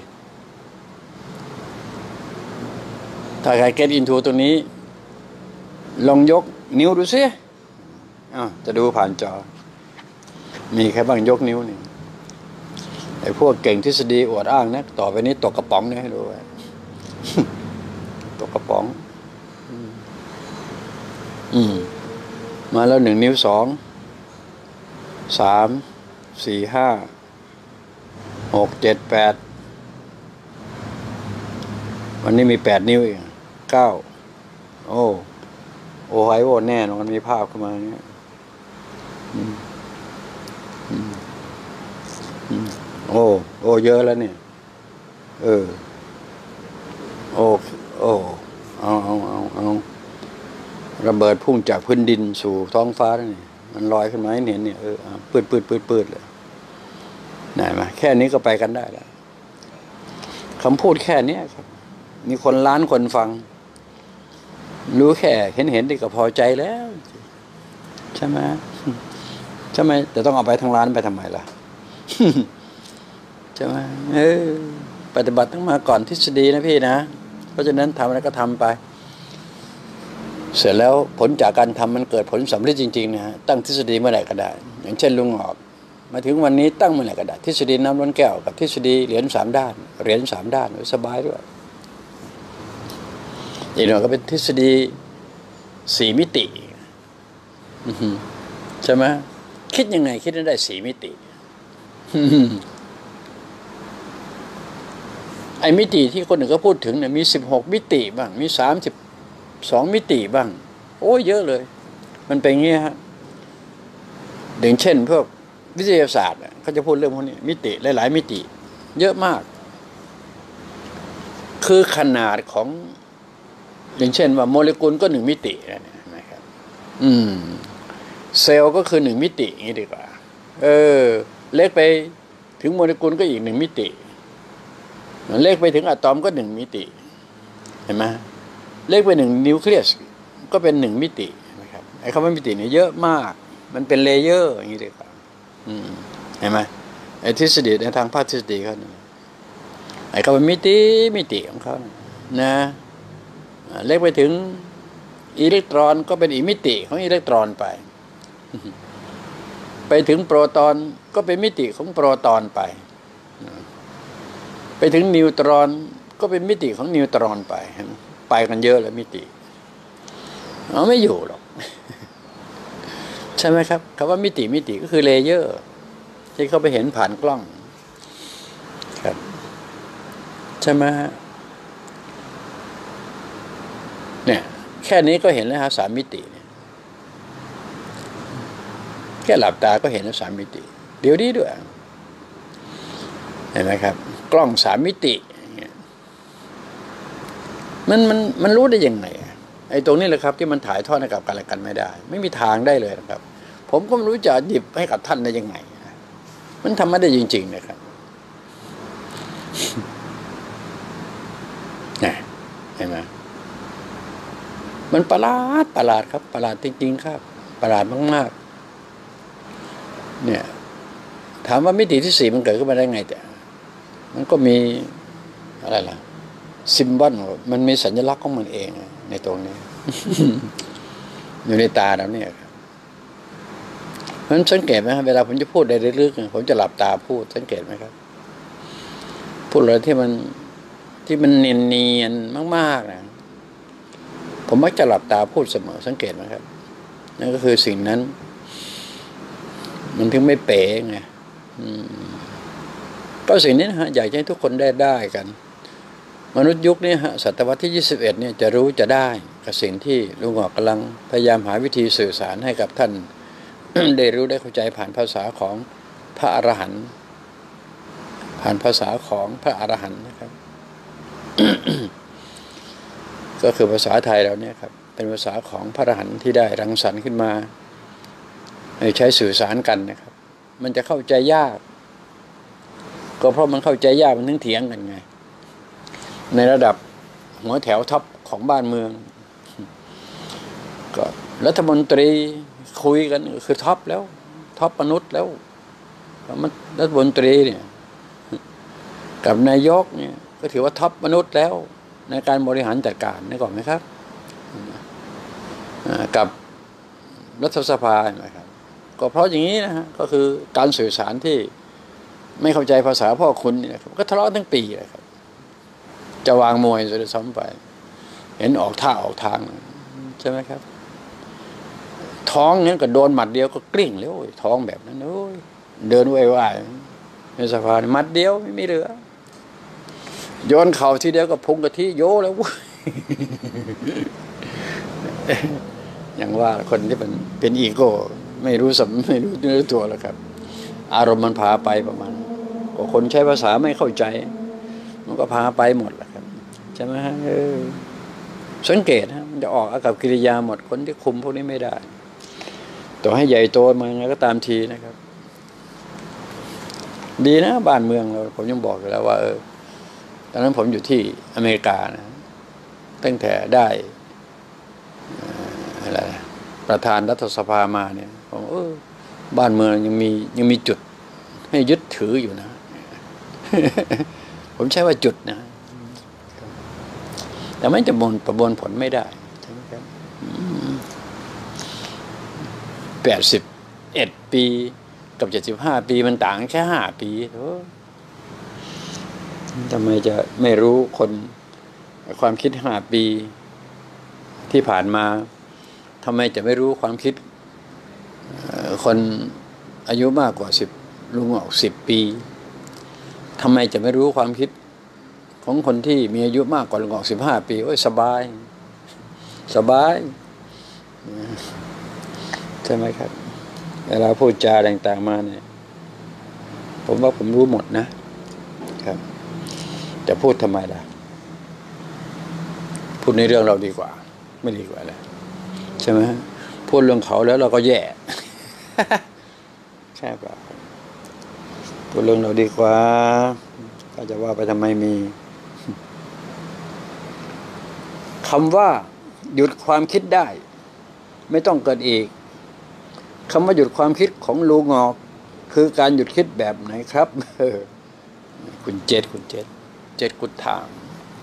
ถ้าใครเก็ตอินทูตรงนี้ลองยกนิ้วดูซิอ่ะจะดูผ่านจอมีใครบ้างยกนิ้วนี่ไอ้พวกเก่งทฤษฎีอวดอ้างนะต่อไปนี้ตกกระป๋องนี่ให้ดูไว้ ตกกระป๋องอืมมาแล้วหนึ่งนิ้วสองสามสี่ห้าหกเจ็ดแปดวันนี้มีแปดนิ้วอีกเก้าโอ้โอ้ไฮโอแน่นอนมีภาพขึ้นมาเนี้ยอืมอืมอืมโอ้โอ้เยอะแล้วเนี่ยเออโอ้โอ้เอาเอาเอาเอาระเบิดพุ่งจากพื้นดินสู่ท้องฟ้านี่มันลอยขึ้นมาให้เห็นเนี่ยเออปืดปืดปืดปืดเลยไหนมาแค่นี้ก็ไปกันได้แล้วคำพูดแค่นี้ครับมีคนล้านคนฟังรู้แค่เห็นเห็นได้ก็พอใจแล้วใช่ไหมใช่ไหมแต่ต้องเอาไปทางร้านไปทำไมล่ะใช่ไหมเออปฏิบัติต้องมาก่อนทฤษฎีนะพี่นะเพราะฉะนั้นทำอะไรก็ทำไปเสร็จแล้วผลจากการทำมันเกิดผลสำเร็จจริงๆนะฮะตั้งทฤษฎีเมื่อไหร่ก็ได้อย่างเช่นลุงงอกมาถึงวันนี้ตั้งเมื่อไหร่ก็ได้ทฤษฎีน้ำล้นแก้วกับทฤษฎีเหรียญสามด้านเหรียญสามด้านสบายด้วยอีกหน่อยก็เป็นทฤษฎีสี่มิติใช่ไหมคิดยังไงคิดได้สี่มิติไอ้มิติที่คนอื่นก็พูดถึงเนี่ยมีสิบหกมิติบ้างมีสามสิบสองมิติบ้างโอ้เยอะเลยมันเป็นอย่างนี้ฮะอย่างเช่นพวกวิทยาศาสตร์เขาจะพูดเรื่องพวกนี้มิติหลายๆมิติเยอะมากคือขนาดของอย่างเช่นว่าโมเลกุลก็หนึ่งมิตินะครับอืมเซลล์ก็คือหนึ่งมิติอย่างนี้ดีกว่าเออเล็กไปถึงโมเลกุลก็อีกหนึ่งมิติเล็กไปถึงอะตอมก็หนึ่งมิติเห็นไหมเล็กไปหนึ่งนิวเคลียสก็เป็นหนึ่งมิตินะครับไอ้คำว่ามิติเนี่ยเยอะมากมันเป็นเลเยอร์อย่างนี้ดีกว่าอืมเห็นไหมไอ้ทฤษฎีในทางภาคทฤษฎีเขาไอ้คำว่ามิติมิติของเขานะเล็กไปถึงอิเล็กตรอนก็เป็นอีกมิติของอิเล็กตรอนไปไปถึงโปรตอนก็เป็นมิติของโปรตอนไปไปถึงนิวตรอนก็เป็นมิติของนิวตรอนไปไปกันเยอะแล้วมิติเราไม่อยู่หรอกใช่ไหมครับคำว่ามิติมิติก็คือเลเยอร์ที่เขาไปเห็นผ่านกล้องครับใช่ไหมฮะเนี่ยแค่นี้ก็เห็นแล้วฮะสามมิติเนี่ยแค่หลับตาก็เห็นแล้วสามมิติเดี๋ยวนี้ด้วยเห็นไหมครับกล้องสามมิติมันมันมันรู้ได้ยังไงไอ้ตรงนี้แหละครับที่มันถ่ายทอดให้กับกันและกันไม่ได้ไม่มีทางได้เลยนะครับผมก็ไม่รู้จะหยิบให้กับท่านได้ยังไงมันทำไม่ได้จริงๆนะครับเห็นไหมมันประหลาดประหลาดครับประหลาดจริงๆครับประหลาดมากๆเนี่ยถามว่ามิติที่สี่มันเกิดขึ้นมาได้ไงแต่มันก็มีอะไรล่ะซิมบอลมันมีสัญลักษณ์ของมันเองในตรงนี้ อยู่ในตาเราเนี่ยครับเพราะฉะนั้นสังเกตไหมครับเวลาผมจะพูดอะไรลึกๆผมจะหลับตาพูดสังเกตไหมครับพูดอะไรที่มันที่มันเนียนๆมากๆนะผมมักจะหลับตาพูดเสมอสังเกตไหมครับนั่นก็คือสิ่งนั้นมันถึงไม่เป๋ไงก็สิ่งนี้นะฮะอยากให้ทุกคนได้ได้กันมนุษย์ยุคนี้ฮะศตวรรษที่ยี่สิบเอ็ดเนี่ยจะรู้จะได้กับสิ่งที่ลุงหอกกำลังพยายามหาวิธีสื่อสารให้กับท่าน ได้รู้ได้เข้าใจผ่านภาษาของพระอรหันต์ผ่านภาษาของพระอรหันต์นะครับ ก็คือภาษาไทยเราเนี่ยครับเป็นภาษาของพระอรหันต์ที่ได้รังสรรค์ขึ้นมาใช้สื่อสารกันนะครับมันจะเข้าใจยากก็เพราะมันเข้าใจยากมันถึงเถียงกันไงในระดับหัวแถวท็อปของบ้านเมืองก็รัฐมนตรีคุยกันคือท็อปแล้วท็อปมนุษย์แล้วรัฐมนตรีเนี่ยกับนายกเนี่ยก็ถือว่าท็อปมนุษย์แล้วในการบริหารจัดการนี่ก่อนไหมครับกับรัฐสภาไหมครับก็เพราะอย่างนี้นะฮะก็คือการสื่อสารที่ไม่เข้าใจภาษาพ่อคุณนี่นะครับก็ทะเลาะทั้งปีเลยครับจะวางมวยจะซ้ำไปเห็นออกท่าออกทางใช่ไหมครับท้องนั้นก็โดนหมัดเดียวก็กลิ้งเลยท้องแบบนั้นโอ้ยเดินไหวๆในสภาหมัดเดียวไม่มีเหลือโยนเข่าทีเดียวก็พุงกะทิโยแล้วอย่างว่าคนที่เป็นเป็นอีโก้ไม่รู้สำไม่รู้เนื้อตัวแล้วครับอารมณ์มันพาไปประมาณก็คนใช้ภาษาไม่เข้าใจมันก็พาไปหมดแหละครับใช่ไหมฮะเออสังเกตฮะมันจะออกอากับกิริยาหมดคนที่คุมพวกนี้ไม่ได้ต่อให้ใหญ่โตมาไงก็ตามทีนะครับดีนะบ้านเมืองเราผมยังบอกอยู่แล้วว่าเออตอนนั้นผมอยู่ที่อเมริกานะตั้งแต่ได้อะไรประธานรัฐสภามาเนี่ยผมเออบ้านเมืองยังมียังมีจุดให้ยึดถืออยู่นะ ผมใช้ว่าจุดนะแต่ไม่จะบนประมวลผลไม่ได้ใช่ไหมครับแปดสิบเอ็ดปีกับเจ็ดสิบห้าปีมันต่างแค่ห้าปีทำไมจะไม่รู้คนความคิดห้าปีที่ผ่านมาทำไมจะไม่รู้ความคิดคนอายุมากกว่าสิบลุงออกสิบปีทำไมจะไม่รู้ความคิดของคนที่มีอายุมากกว่าลุงออกสิบห้าปีโอ้ยสบายสบายใช่ไหมครับเวลาพูดจาต่างๆมาเนี่ยผมว่าผมรู้หมดนะครับจะพูดทำไมล่ะพูดในเรื่องเราดีกว่าไม่ดีกว่าเลยใช่ไหมพูดเรื่องเขาแล้วเราก็แย่ ใช่ป่ะพูดเรื่องเราดีกว่าก็จะว่าไปทำไมมีคำว่าหยุดความคิดได้ไม่ต้องเกิดอีกคำว่าหยุดความคิดของลุงออกคือการหยุดคิดแบบไหนครับคุณเจษคุณเจษเจษกุฏถาม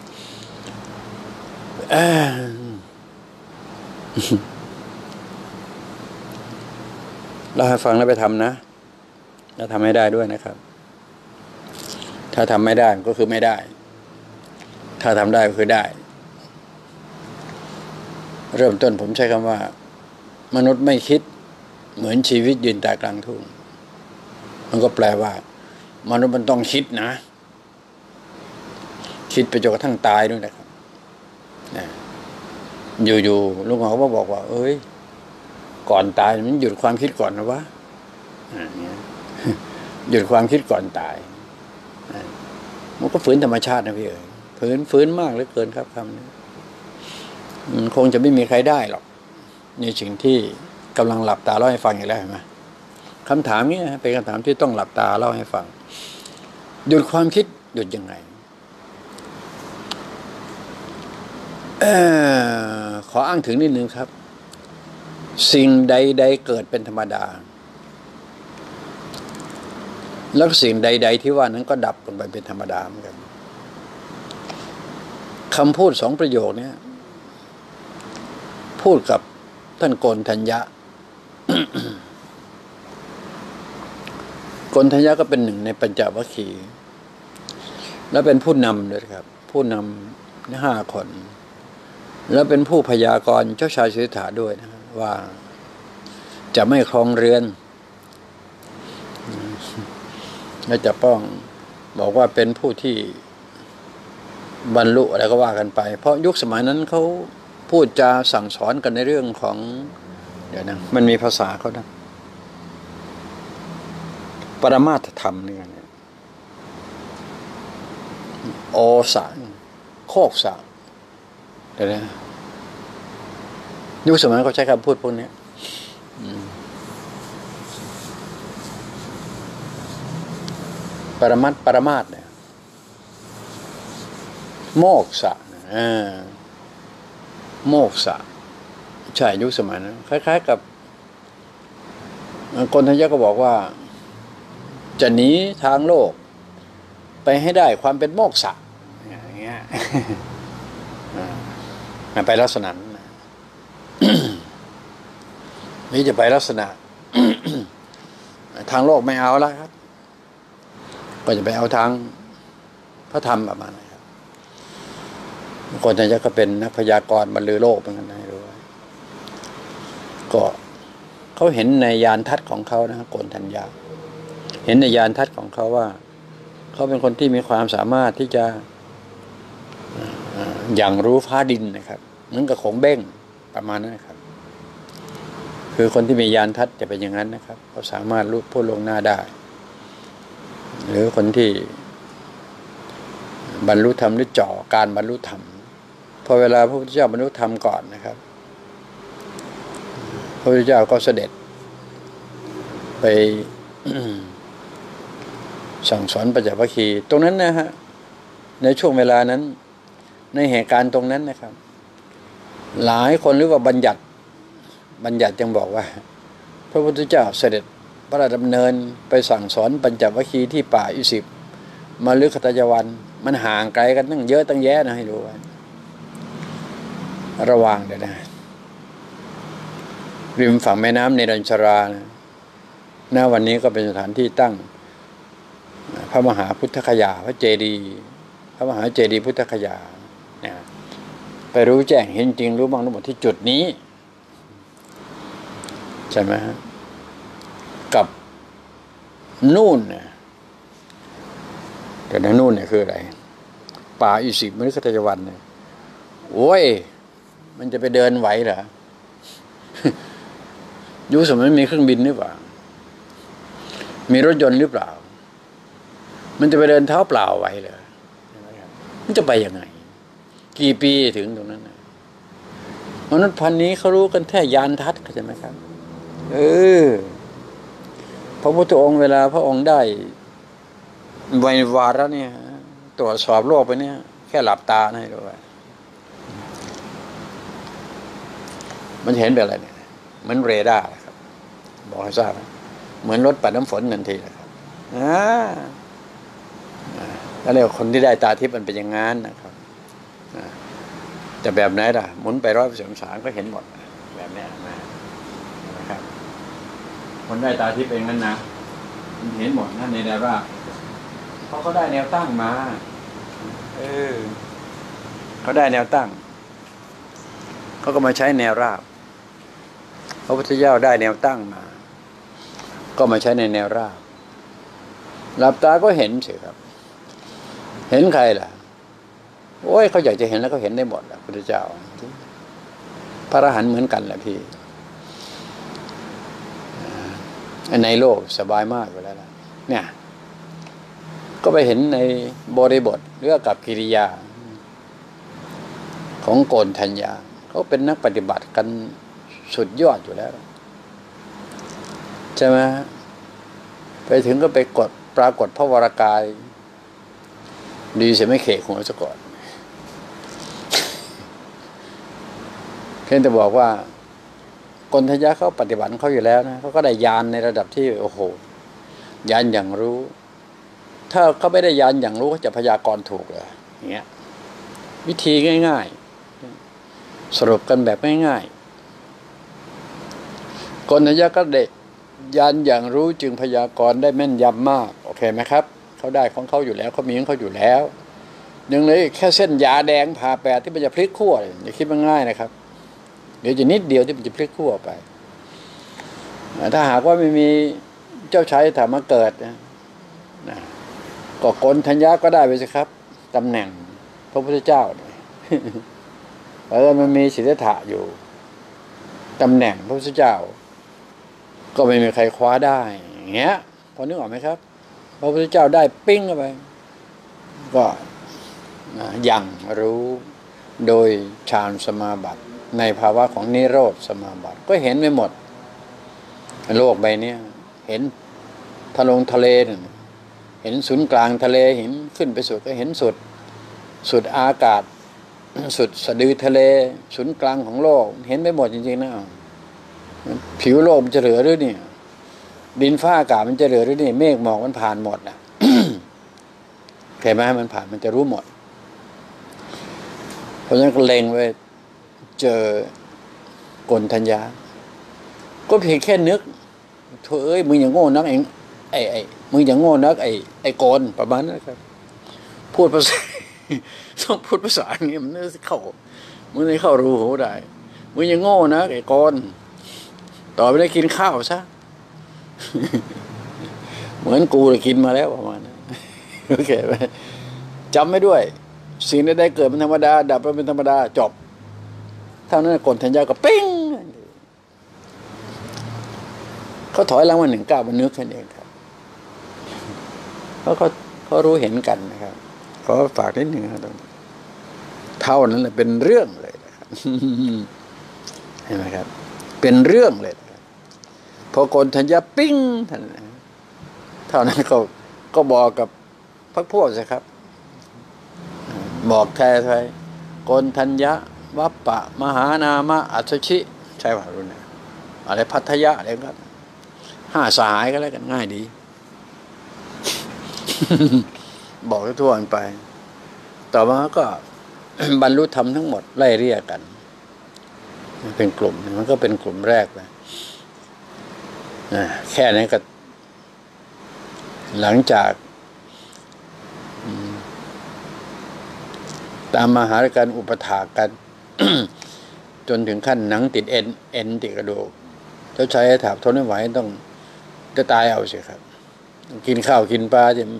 เราให้ฟังแล้วไปทำนะแล้วทำให้ได้ด้วยนะครับถ้าทำไม่ได้ก็คือไม่ได้ถ้าทำได้ก็คือได้เริ่มต้นผมใช้คำว่ามนุษย์ไม่คิดเหมือนชีวิตยืนตากลางทุ่งมันก็แปลว่ามนุษย์มันต้องคิดนะคิดไปจนกระทั่งตายด้วยนะครับอยู่ๆลุงหมอก็บอกว่าเอ้ยก่อนตายมันหยุดความคิดก่อนนะวะหยุดความคิดก่อนตายมันก็ฝืนธรรมชาตินะพี่เอ๋ยฝืนฝืนมากเหลือเกินครับคำนี้มันคงจะไม่มีใครได้หรอกในสิ่งที่กำลังหลับตาเล่าให้ฟังอยู่แล้วเห็นไหมคำถามนี้เป็นคำถามที่ต้องหลับตาเล่าให้ฟังหยุดความคิดหยุดยังไงเอ่อขออ้างถึงนิดนึงครับสิ่งใดๆเกิดเป็นธรรมดาแล้วสิ่งใดๆที่ว่านั้นก็ดับลงไปเป็นธรรมดาเหมือนกันคำพูดสองประโยคนี้พูดกับท่านโกณทัญญะ โกณทัญญะก็เป็นหนึ่งในปัญจวัคคีย์และเป็นผู้นำด้วยครับผู้นำห้าคนแล้วเป็นผู้พยากรณ์เจ้าชายสิทธัตถะด้วยนะว่าจะไม่ครองเรือนและจะป้องบอกว่าเป็นผู้ที่บรรลุอะไรก็ว่ากันไปเพราะยุคสมัยนั้นเขาพูดจาสั่งสอนกันในเรื่องของเดี๋ยวนะมันมีภาษาเขานะปรมาทธรรมนี่ไงโอสะโคกสะเดี๋ยวนะยุคสมัยเขาใช้คำพูดพวกนี้ปรมัตถ์ปรมาทเนี่ยโมกษะอ่าโมกษะใช่ยุคสมัยนั้นคล้ายๆกับคนทัญญะก็บอกว่าจะหนีทางโลกไปให้ได้ความเป็นโมกษะอย่างเงี้ยมันไปลักษณะนั้นนี่จะไปลักษณะ ทางโลกไม่เอาแล้วครับก็จะไปเอาทางพระธรรมประมาณนั้นครับคนทัญญะก็เป็นนักพยากรณ์บรรลือโลกเหมือนกันนะรู้ก็เขาเห็นในญาณทัศน์ของเขานะโกณทัญญะเห็นในญาณทัศน์ของเขาว่าเขาเป็นคนที่มีความสามารถที่จะอย่างรู้ฟ้าดินนะครับเหมือนกับของเบ้งประมาณนั้นนะครับคือคนที่มีญาณทัศน์จะเป็นอย่างนั้นนะครับเขาสามารถรู้พูดลวงหน้าได้หรือคนที่บรรลุธรรมหรือจ่อการบรรลุธรรมพอเวลาพระพุทธเจ้าบรรลุธรรมก่อนนะครับพระพุทธเจ้าก็เสด็จไป สั่งสอนปัญจวัคคีย์ตรงนั้นนะฮะในช่วงเวลานั้นในเหตุการณ์ตรงนั้นนะครับหลายคนหรือว่าบัญญัติบัญญัติยังบอกว่าพระพุทธเจ้าเสด็จพระราชดำเนินไปสั่งสอนปัญจวัคคีย์ที่ป่าอิสิปมาลึกขตยวันมันห่างไกลกันตั้งเยอะตั้งแยะนะให้รู้ไว้ระวังเดี๋ยวนะริมฝั่งแม่น้ำเนรัญชรานะณวันนี้ก็เป็นสถานที่ตั้งพระมหาพุทธคยาพระเจดีย์พระมหาเจดีย์พุทธคยาเนี่ยไปรู้แจ้งเห็นจริงรู้บ้างรู้หมดที่จุดนี้ใช่ไหมฮะกับนู่นเนี่ยแต่ในนู่นเนี่ยคืออะไรป่าอิสิปมฤคทายวันเนี่ยโอ้ยมันจะไปเดินไหวเหรอ ยุคสมัยมีเครื่องบินหรือเปล่ามีรถยนต์หรือเปล่ามันจะไปเดินเท้าเปล่าไหวเหรอมันจะไปยังไงกี่ปีถึงตรงนั้นนะมนุษย์พันนี้เขารู้กันแค่ยานทัศน์ใช่ไหมครับเออพระพุทธองค์เวลาพระองค์ได้ไววาระเนี่ยตรวจสอบโลกไปเนี่ยแค่หลับตาให้ดูว่ามันเห็นเป็นอะไรเนี่ยเหมือนเรดาร์ครับบอกให้ทราบเหมือนรถปัดน้ำฝนทันทีนะครับอ่าแล้วเรียกคนที่ได้ตาทิพย์มันเป็นอย่างงั้นนะครับจะแบบไหนล่ะหมุนไปร้อยสิบองศาก็เห็นหมดแบบนี้นะครับคนได้ตาทิพย์เป็นงั้นนะมันเห็นหมดนั่นในแนวราบเพราะเขาได้แนวตั้งมาเออเขาได้แนวตั้งเขาก็มาใช้แนวราบพระพุทธเจ้าได้แนวตั้งมาก็มาใช้ในแนวราบหลับตาก็เห็นเฉยครับเห็นใครล่ะโอ้ยเขาอยากจะเห็นแล้วก็เห็นได้หมดแหละพุทธเจ้าพระอรหันต์เหมือนกันแหละพี่ในโลกสบายมากอยู่แล้วเนี่ยก็ไปเห็นในบริบทหรือกับกิริยาของโกณทัญญาเขาเป็นนักปฏิบัติกันสุดยอดอยู่แล้วใช่ไหมไปถึงก็ไปกดปรากฏพระวรากายดีเสียไม่เขกหัวซะก่อนเพียงแต่บอกว่าโกณทัญญาเขาปฏิบัติเขาอยู่แล้วนะเขาก็ได้ญาณในระดับที่โอ้โหญาณอย่างรู้ถ้าเขาไม่ได้ญาณอย่างรู้เขาจะพยากรณ์ถูกเลยอย่างเงี้ยวิธีง่ายๆสรุปกันแบบง่ายๆโกณฑัญญะก็ได้ญาณอย่างรู้จึงพยากรณ์ได้แม่นยำมากโอเคไหมครับเขาได้ของเขาอยู่แล้วเขามีของเขาอยู่แล้วหนึ่งเลยแค่เส้นยาแดงผ่าแปดที่มันจะพลิกขั้วอย่าคิดว่าง่ายนะครับเดี๋ยวจะนิดเดียวที่มันจะพลิกขั้วไปถ้าหากว่าไม่มีเจ้าชายถามมาเกิดนะนะก็โกณฑัญญะก็ได้ไปสิครับตำแหน่งพระพุทธเจ้าเนี่ยเพราะมันมีสิทธัตถะอยู่ตำแหน่งพระพุทธเจ้าก็ไม่มีใครคว้าได้อย่างเงี้ยพอนึกออกไหมครับพระพุทธเจ้าได้ปิ้งเข้าไปก็ยังรู้โดยฌานสมาบัติในภาวะของนิโรธสมาบัติก็เห็นไปหมดโลกใบนี้เห็นทะลงทะเลเห็นศูนย์กลางทะเลเห็นขึ้นไปสุดก็เห็นสุดสุดอากาศสุดสะดือทะเลศูนย์กลางของโลกเห็นไปหมดจริงๆนะผิวโลกมันจะเหลือหรือเนี่ยดินฟ้าอากาศมันจะเหลือหรือนี่เมฆหมอกมันผ่านหมดนะเห็นไหมมันผ่านมันจะรู้หมดเพราะฉะนั้นก็เล็งไว้เจอโกณฑัญญะก็เพียงแค่นึกเธอเอ้ยมึงอย่างโง่นักเองไอ้ไอ้มึงอย่างโง่นักไอ้ไอ้โกนประมาณนั้นครับพูดภาษาต้องพูดภาษาอย่างนี้มันจะเข้ามึงจะเข้ารู้หูได้มึงอย่างโง่นักไอ้โกนต่อไปได้กินข้าวซะเหมือนกูเลยกินมาแล้วประมาณนั้นโอเคไหมจำไม่ด้วยสิ่งใดๆเกิดเป็นธรรมดาดับไปเป็นธรรมดาจบเท่านั้นโกณฑัญญะก็ปิ้งเขาถอยหลังมาหนึ่งก้าวมันนึกแค่นี้ครับเพราะเขาเขารู้เห็นกันนะครับขอฝากนิดหนึ่งครับตรงนี้เท่านั้นแหละเป็นเรื่องเลยนะครับเห็นไหมครับเป็นเรื่องเลยนะครับพอโกณฑัญญะปิ้งท่านเท่านั้นก็ก็บอกกับพรรคพวกสิครับบอกแท้ไทยโกณฑัญญะวัปปะมหานามะอัศชิใช่ป่ะรุ่นนี้อะไรพัทยะอะไรครับห้าสหายก็แล้วกันง่ายดี บอกทั่วๆไปต่อมาก็ บรรลุธรรมทั้งหมดไล่เรียกกันเป็นกลุ่มมันก็เป็นกลุ่มแรกไปแค่นั้นก็หลังจากตามมาหาการอุปถากกัน จนถึงขั้นหนังติดเอ็นเอ็นติดกระดูกเจ้าชายถามทนไม่ไหวต้องจะตายเอาสิครับกินข้าวกินปลาจะ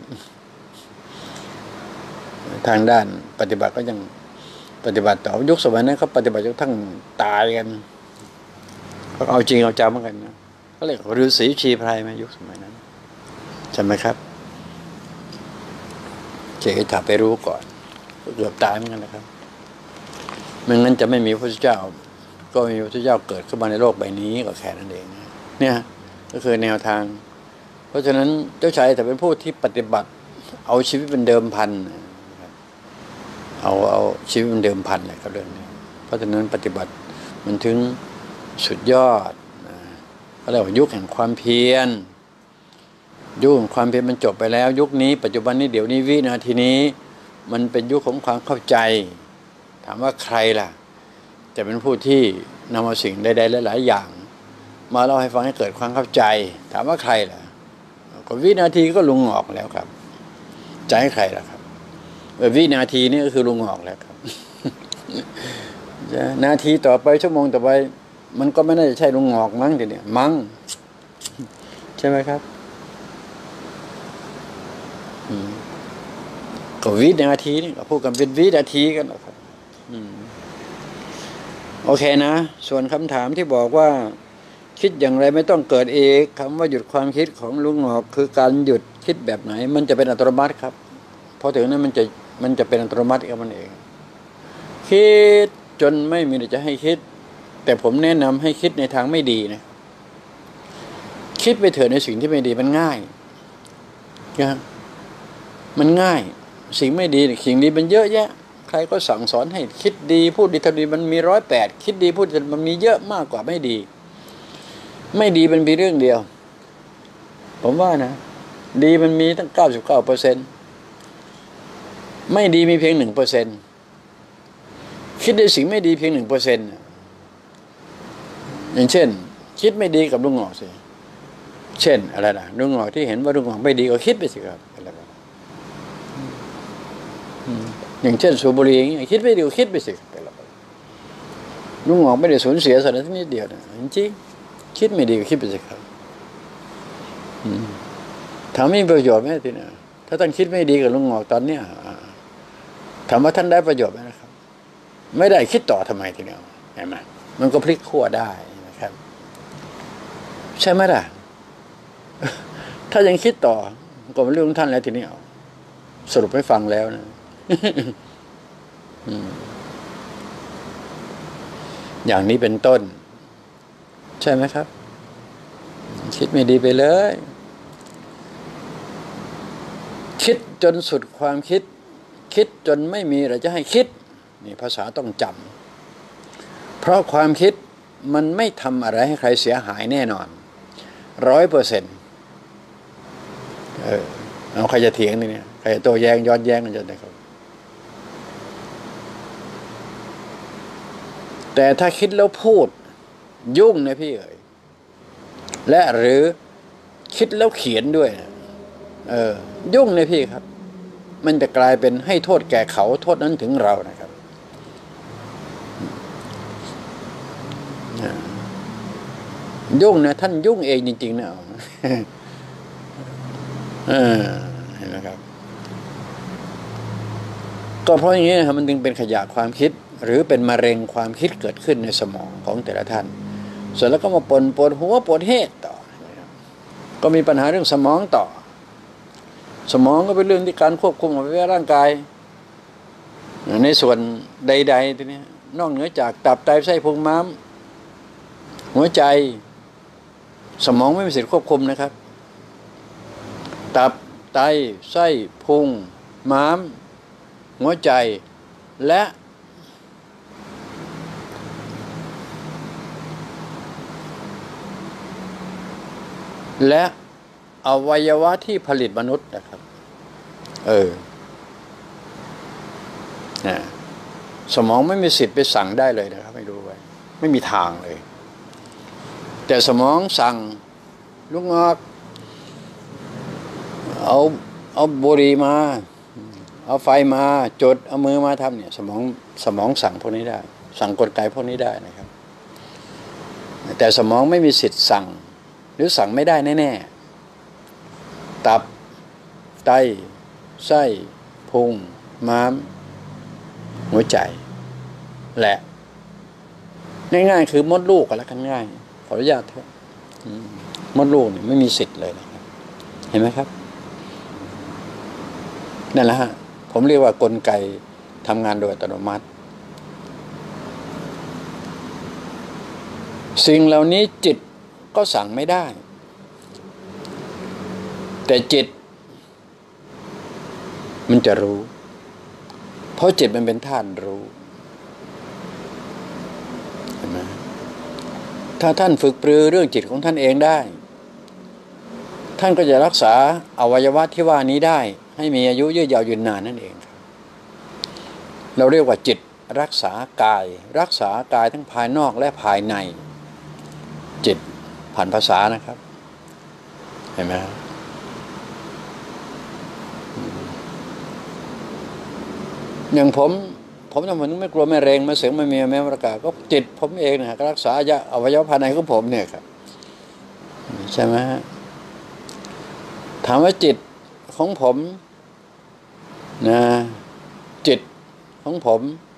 ทางด้านปฏิบัติก็ยังปฏิบัติต่อยุคสมัยนั้นเขาปฏิบัติจนทั้งตายกันเขาเอาจริงเอาจังเหมือนกันนะเขาเรียกฤาษีชีไพรไหมยุคสมัยนั้นใช่ไหมครับเจ๊ถามไปรู้ก่อนเกือบตายเหมือนกันนะครับไม่งั้นจะไม่มีพระพุทธเจ้าก็มีพระพุทธเจ้าเกิดขึ้นมาในโลกใบนี้ก็แค่นั้นเองเนี่ยก็คือแนวทางเพราะฉะนั้นเจ้าชายแต่เป็นผู้ที่ปฏิบัติเอาชีวิตเป็นเดิมพันเอาเอาชีวิตเป็นเดิมพันเลยกับเรื่องนี้เพราะฉะนั้นปฏิบัติมันถึงสุดยอดเขาเรียกว่ายุคแห่งความเพียรยุคแห่งความเพียรมันจบไปแล้วยุคนี้ปัจจุบันนี้เดี๋ยวนี้วินาทีนี้มันเป็นยุคของความเข้าใจถามว่าใครล่ะจะเป็นผู้ที่นำเอาสิ่งใดๆหลายๆอย่างมาเล่าให้ฟังให้เกิดความเข้าใจถามว่าใครล่ะก็วินาทีก็ลุงออกแล้วครับจะให้ใครล่ะครับวินาทีนี้ก็คือลุงออกแล้วครับ นาทีต่อไปชั่วโมงต่อไปมันก็ไม่น่าจะใช่ลุงออกมั้งทีเนี้ยมั้งใช่ไหมครับก็วินาทีนี่ก็พูดกันเป็นวินาทีกันหรอกครับโอเคนะส่วนคำถามที่บอกว่าคิดอย่างไรไม่ต้องเกิดเองคำว่าหยุดความคิดของลุงหงอกคือการหยุดคิดแบบไหนมันจะเป็นอัตโนมัติครับพอถึงนั้นมันจะมันจะเป็นอัตโนมัติกับมันเองคิดจนไม่มีจะให้คิดแต่ผมแนะนำให้คิดในทางไม่ดีนะคิดไปเถิดในสิ่งที่ไม่ดีมันง่ายนะมันง่ายสิ่งไม่ดีสิ่งดีมันเยอะแยะใครก็สั่งสอนให้คิดดีพูดดีทำดีมันมีร้อยแปดคิดดีพูดดีมันมีเยอะมากกว่าไม่ดีไม่ดีมันมีเรื่องเดียวผมว่านะดีมันมีตั้งเก้าสิบเก้าเปอร์เซ็นต์ไม่ดีมีเพียงหนึ่งเปอร์เซ็นต์คิดในสิ่งไม่ดีเพียงหนึ่งเปอร์เซ็นต์อย่างเช่นคิดไม่ดีกับลุงหงอกสิเช่นอะไรนะลุงหงอกที่เห็นว่าลุงหงอกไม่ดีก็คิดไปสิครับอะไรแบบอย่างเช่นสูบบุหรี่อย่างเงี้ยคิดไม่ดีก็คิดไปสิลุงหงอกไม่ได้สูญเสียสักนิดเดียวนะจริงๆคิดไม่ดีก็คิดไปสิครับถามมีประโยชน์ไหมทีนี้ถ้าท่านคิดไม่ดีกับลุงหงอกตอนเนี้ยถามว่าท่านได้ประโยชน์ไหมนะครับไม่ได้คิดต่อทำไมทีนี้เห็นไหมมันก็พลิกขั้วได้นะครับใช่ไหมล่ะถ้ายังคิดต่อก็เป็นเรื่องของท่านแล้วทีนี้เอาสรุปให้ฟังแล้วนะอย่างนี้เป็นต้นใช่ไหมครับคิดไม่ดีไปเลยคิดจนสุดความคิดคิดจนไม่มีอะไรจะให้คิดนี่ภาษาต้องจำเพราะความคิดมันไม่ทำอะไรให้ใครเสียหายแน่นอนร้อยเปอร์เซ็นต์เออเอาใครจะเถียงนี่เนี่ยใครจะโต้แย้งย้อนแย้งกันจะได้ครับแต่ถ้าคิดแล้วพูดยุ่งนะพี่เอ๋ยและหรือคิดแล้วเขียนด้วยเออยุ่งเลยพี่ครับมันจะกลายเป็นให้โทษแก่เขาโทษนั้นถึงเรานะครับยุ่งนะท่านยุ่งเองจริงๆนะเออเห็นไหมครับก็เพราะอย่างนี้นะครับมันจึงเป็นขยะความคิดหรือเป็นมะเร็งความคิดเกิดขึ้นในสมองของแต่ละท่านเสร็จแล้วก็มาปนปวดหัวปวดเหตุต่อก็มีปัญหาเรื่องสมองต่อสมองก็เป็นเรื่องที่การควบคุมอวัยวะร่างกายในส่วนใดๆทีนี้นอกเหนือจากตับไตไส้พุงม้ามหัวใจสมองไม่มีสิทธิ์ควบคุมนะครับตับไตไส้พุงม้ามหัวใจและและอวัยวะที่ผลิตมนุษย์นะครับเออนะสมองไม่มีสิทธิ์ไปสั่งได้เลยนะครับไม่รู้ไว้ไม่มีทางเลยแต่สมองสั่งลุกงอกเอาเอาบุหรี่มาเอาไฟมาจุดเอามือมาทำเนี่ยสมองสมองสั่งพวกนี้ได้สั่งกลไกพวกนี้ได้นะครับแต่สมองไม่มีสิทธิ์สั่งหรือสั่งไม่ได้แน่ๆตับไตไส้พุงม้ามหัวใจและง่ายๆคือมดลูกก็แล้วกันง่ายขออนุญาตเถอะมดลูกเนี่ยไม่มีสิทธิ์เลยนะครับเห็นไหมครับนั่นแหละฮะผมเรียกว่ากลไกทำงานโดยอัตโนมัติสิ่งเหล่านี้จิตก็สั่งไม่ได้แต่จิตมันจะรู้เพราะจิตมันเป็นธาตุรู้เห็นไหมถ้าท่านฝึกปรือเรื่องจิตของท่านเองได้ท่านก็จะรักษาอวัยวะที่ว่านี้ได้ให้มีอายุยืดยาวยืนนานนั่นเองเราเรียกว่าจิตรักษากายรักษากายทั้งภายนอกและภายในจิตผ่านภาษานะครับเห็นไหมอย่างผมผมทำเหมือนไม่กลัวแม่เร็งไม่เสียงไม่มีแม่ประกาศก็จิตผมเองนะก็รักษาอวัยวะภายในของผมเนี่ยครับใช่ไหมฮะถามว่าจิตของผมนะจิตของผม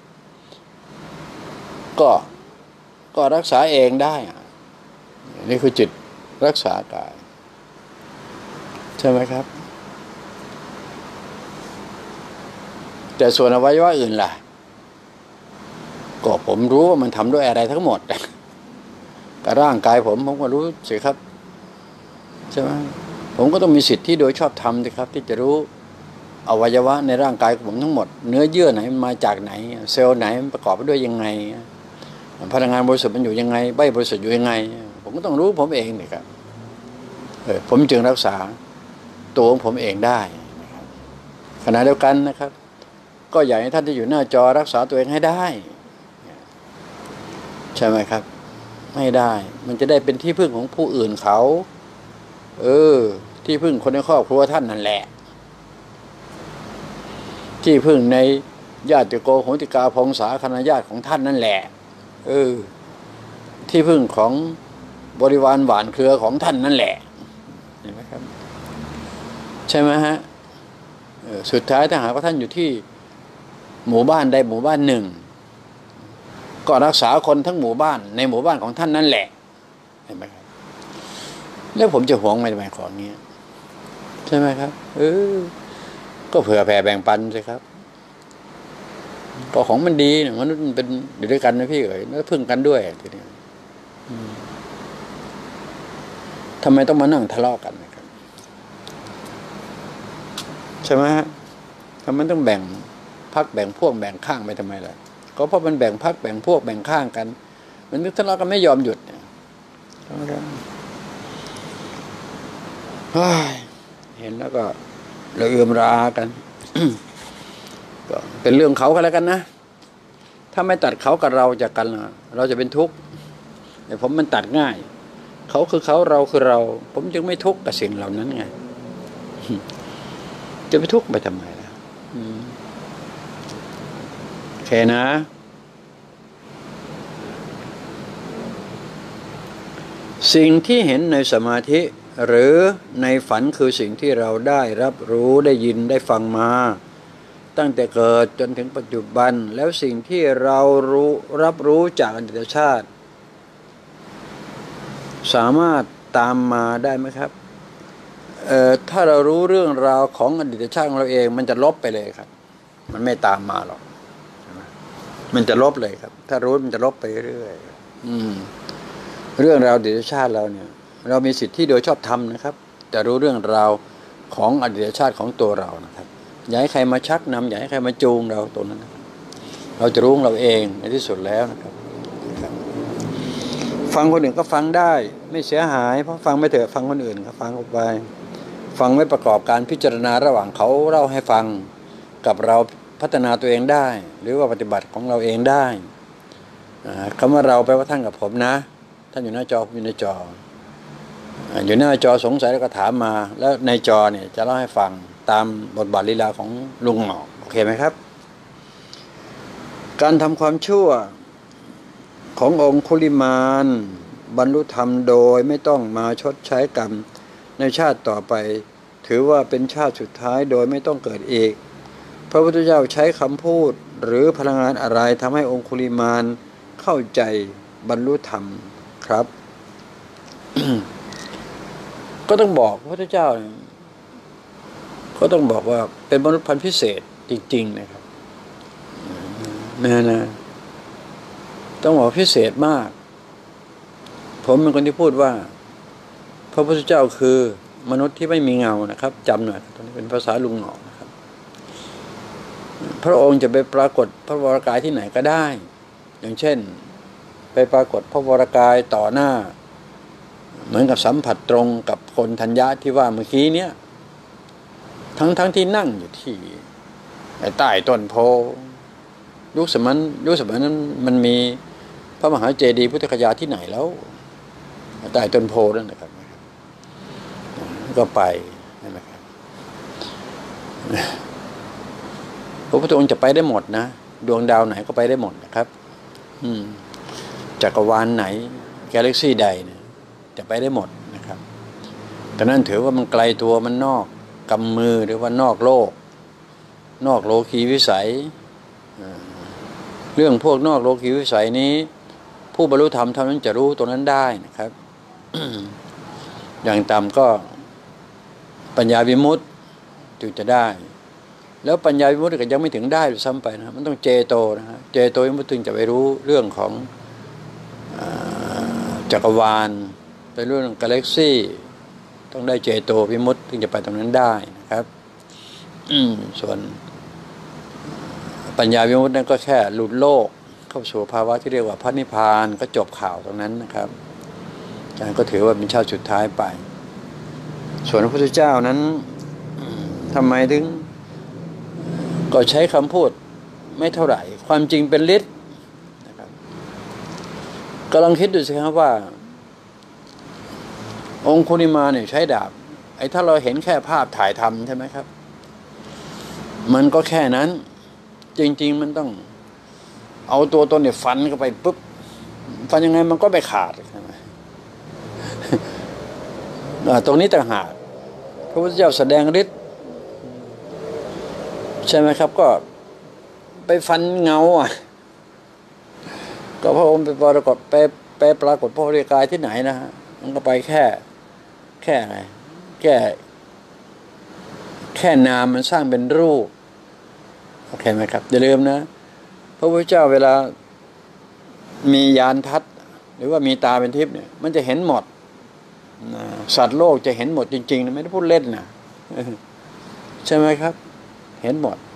ก็ก็รักษาเองได้นี่คือจิตรักษากายใช่ไหมครับแต่ส่วนอวัยวะอื่นล่ะก็ผมรู้ว่ามันทำด้วยอะไรทั้งหมดกับร่างกายผมผมก็รู้สิครับใช่ไหมผมก็ต้องมีสิทธิ์ที่โดยชอบธรรมสิครับที่จะรู้อวัยวะในร่างกายของผมทั้งหมดเนื้อเยื่อไหนมาจากไหนเซลล์ไหนประกอบไปด้วยยังไงพลังงานบริสุทธิ์มันอยู่ยังไงใบบริสุทธิ์อยู่ยังไงผมก็ต้องรู้ผมเองนี่ครับเออผมจึงรักษาตัวของผมเองได้นะครับขณะเดียวกันนะครับก็อยากให้ท่านที่อยู่หน้าจอรักษาตัวเองให้ได้ใช่ไหมครับไม่ได้มันจะได้เป็นที่พึ่งของผู้อื่นเขาเออที่พึ่งคนในครอบครัวท่านนั่นแหละที่พึ่งในญาติโกโหติกาพงศาคณะญาติของท่านนั่นแหละเออที่พึ่งของบริวารหวานเครือของท่านนั่นแหละเห็นไหมครับใช่ไหมฮะสุดท้ายถ้าหากว่าท่านอยู่ที่หมู่บ้านใดหมู่บ้านหนึ่งก็รักษาคนทั้งหมู่บ้านในหมู่บ้านของท่านนั่นแหละเห็นไหมครับแล้วผมจะหวงไม่ทำไมของนี้ใช่ไหมครับเออก็เผื่อแผ่แบ่งปันสิครับก็ของมันดีเนี่ยมันเป็นอยู่ด้วยกันนะพี่เอ๋ยแล้วพึ่งกันด้วยทีนี้ทำไมต้องมานั่งทะเลาะกันนะครับใช่ไหมฮะทำไมต้องแบ่งพักแบ่งพวกแบ่งข้างไปทำไมล่ะก็เพราะมันแบ่งพักแบ่งพวกแบ่งข้างกันมันนึกทะเลาะกันไม่ยอมหยุดเนี่ยเห็นแล้วก็เราเอื้อมรากันก็เป็นเรื่องเขากันแล้วกันนะถ้าไม่ตัดเขากับเราจากกันเราจะเป็นทุกข์แต่ผมมันตัดง่ายเขาคือเขาเราคือเราผมจึงไม่ทุกข์กับสิ่งเหล่านั้นไงจะไปทุกข์ไปทำไมล่ะโอเคนะสิ่งที่เห็นในสมาธิหรือในฝันคือสิ่งที่เราได้รับรู้ได้ยินได้ฟังมาตั้งแต่เกิดจนถึงปัจจุบันแล้วสิ่งที่เรารู้รับรู้จากอดีตชาติสามารถตามมาได้ไหมครับเอ่อถ้าเรารู้เรื่องราวของอดีตชาติของเราเองมันจะลบไปเลยครับมันไม่ตามมาหรอกมันจะลบเลยครับถ้ารู้มันจะลบไปเรื่อยอืมเรื่องราวอดีตชาติเราเนี่ยเรามีสิทธิโดยชอบธรรมนะครับแต่รู้เรื่องราวของอดีตชาติของตัวเรานะครับอย่าให้ใครมาชักนำอย่าให้ใครมาจูงเราตรงนั้นนะเราจะรู้ของเราเองในที่สุดแล้วนะครับฟังคนอื่นก็ฟังได้ไม่เสียหายเพราะฟังไม่เถอะฟังคนอื่นก็ฟังออกไปฟังไว้ประกอบการพิจารณาระหว่างเขาเล่าให้ฟังกับเราพัฒนาตัวเองได้หรือว่าปฏิบัติของเราเองได้คำว่าเราแปลว่าท่านกับผมนะท่านอยู่หน้าจอผมอยู่ในจออยู่หน้าจอสงสัยแล้วก็ถามมาแล้วในจอเนี่ยจะเล่าให้ฟังตามบทบาทลีลาของลุงหมอกโอเคไหมครับการทำความชั่วขององคุลิมานบรรลุธรรมโดยไม่ต้องมาชดใช้กรรมในชาติต่อไปถือว่าเป็นชาติสุดท้ายโดยไม่ต้องเกิดอีกพระพุทธเจ้าใช้คำพูดหรือพลังงานอะไรทำให้องคุลิมานเข้าใจบรรลุธรรมครับ ก็ต้องบอกพระพุทธเจ้าก็ต้องบอกว่าเป็นมนุษย์พันธุ์พิเศษจริงๆนะครับนะนะต้องบอกพิเศษมากผมเป็นคนที่พูดว่าพระพุทธเจ้าคือมนุษย์ที่ไม่มีเงานะครับจำหน่อยตอนนี้เป็นภาษาลุงหงอกนะครับพระองค์จะไปปรากฏพระวรกายที่ไหนก็ได้อย่างเช่นไปปรากฏพระวรกายต่อหน้าเหมือนกับสัมผัสตรงกับคนธัญญะที่ว่าเมื่อกี้เนี้ยทั้งทั้งที่นั่งอยู่ที่ใต้ต้นโพยุคสมัยยุคสมัยนั้นมันมีพระมหาเจดีย์พุทธคยาที่ไหนแล้วใต้ต้นโพนั่นนะครับก็ไปนั่นแหละครับพระพุทธองค์จะไปได้หมดนะดวงดาวไหนก็ไปได้หมดนะครับอืมจักรวาลไหนกาแล็กซี่ใดเนี่ยจะไปได้หมดนะครับแต่นั่นถือว่ามันไกลตัวมันนอกกำมือหรือว่านอกโลกนอกโลกีวิสัยเรื่องพวกนอกโลกีวิสัยนี้ผู้บรรลุธรรมเท่านั้นจะรู้ตรงนั้นได้นะครับ อย่างต่ำก็ปัญญาวิมุตติถึงจะได้แล้วปัญญาวิมุตติก็ยังไม่ถึงได้หรือซ้ำไปนะมันต้องเจโตนะฮะเจโตวิมุตติถึงจะไปรู้เรื่องของจักรวาลไปเรื่องกาแล็กซี่ต้องได้เจโตวิมุตติถึงจะไปตรงนั้นได้นะครับส่วนปัญญาวิมุตตินั้นก็แค่หลุดโลกเข้าสู่ภาวะที่เรียกว่าพระนิพพานก็จบข่าวตรงนั้นนะครับอาจารย์ก็ถือว่าเป็นชาติสุดท้ายไปส่วนพระพุทธเจ้านั้นทำไมถึงก็ใช้คำพูดไม่เท่าไหร่ความจริงเป็นฤทธิ์นะครับก็ลองคิดดูสิครับว่าองคุลิมาเนี่ยใช้ดาบไอ้ถ้าเราเห็นแค่ภาพถ่ายทำใช่ไหมครับมันก็แค่นั้นจริงๆมันต้องเอาตัวตนเนี่ยฟันเข้าไปปุ๊บฟันยังไงมันก็ไม่ขาดใช่ไหม ตรงนี้ต่างหากพระพุทธเจ้าแสดงฤทธิ์ใช่ไหมครับก็ไปฟันเงาอ่ะก็พระองค์ไปปรากฏไปไปปรากฏพระริกายที่ไหนนะฮะมันก็ไปแค่แค่ไงแค่แค่นามมันสร้างเป็นรูปโอเคไหมครับอย่าลืมนะพระพุทธเจ้าเวลามีญาณทัศน์หรือว่ามีตาเป็นทิพย์เนี่ยมันจะเห็นหมดสัตว์โลกจะเห็นหมดจริงๆนะไม่ได้พูดเล่นนะใช่ไหมครับเห็นหมด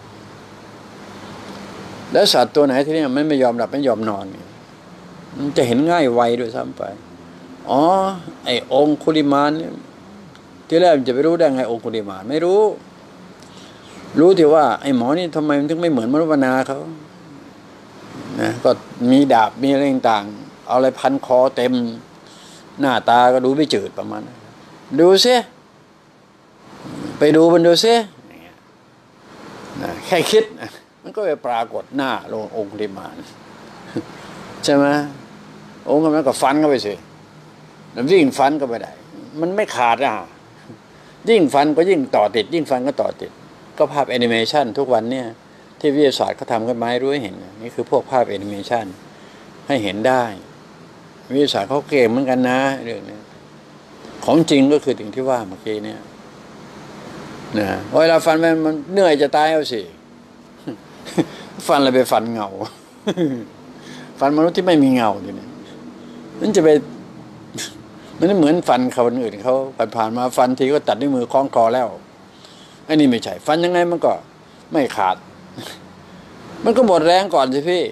แล้วสัตว์ตัวไหนที่นี่มันไม่ยอมหลับไม่ยอมนอนมันจะเห็นง่ายไวด้วยซ้ำไปอ๋อไอ้องคุลิมานเนี่ยที่แรกจะไปรู้ได้ไงองคุลิมานไม่รู้รู้ที่ว่าไอ้หมอนี่ทำไมมันถึงไม่เหมือนมนุษย์นาเขานะก็มีดาบมีอะไรต่างๆเอาอะไรพันคอเต็มหน้าตาก็ดูไม่จืดประมาณนั้นดูซิไปดูมันดูซินะแค่คิดมันก็ไปปรากฏหน้าลงองคุลิมานใช่ไหมองค์นั้นก็ฟันเข้าไปสิแล้วยิ่งฟันก็ไม่ได้มันไม่ขาดอ่ะยิ่งฟันก็ยิ่งต่อติดยิ่งฟันก็ต่อติดก็ภาพแอนิเมชันทุกวันเนี่ยที่วิทยาศาสตร์เขาทำกันมาให้รู้ให้เห็นนี่คือพวกภาพแอนิเมชันให้เห็นได้วิทยาศาสตร์เขาเก่งเหมือนกันนะเรื่องนี้ของจริงก็คือถึงที่ว่าเมื่อกี้เนี่ยนะเวลาฟันมันมันเหนื่อยจะตายเอาสิฟันอะไรไปฟันเงาฟันมนุษย์ที่ไม่มีเงาอยู่เนี่ยมันจะไปมันไม่เหมือนฟันคนอื่นเขาผ่านมาฟันทีก็ตัดด้วยมือคล้องคอแล้วไอ้นี่ไม่ใช่ฟันยังไงมันก็ไม่ขาดมันก็หมดแรงก่อนสิพี่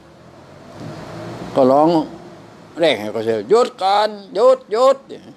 ก็ร้องแรกให้ก็เสียหยุดก่อนหยุดหยุด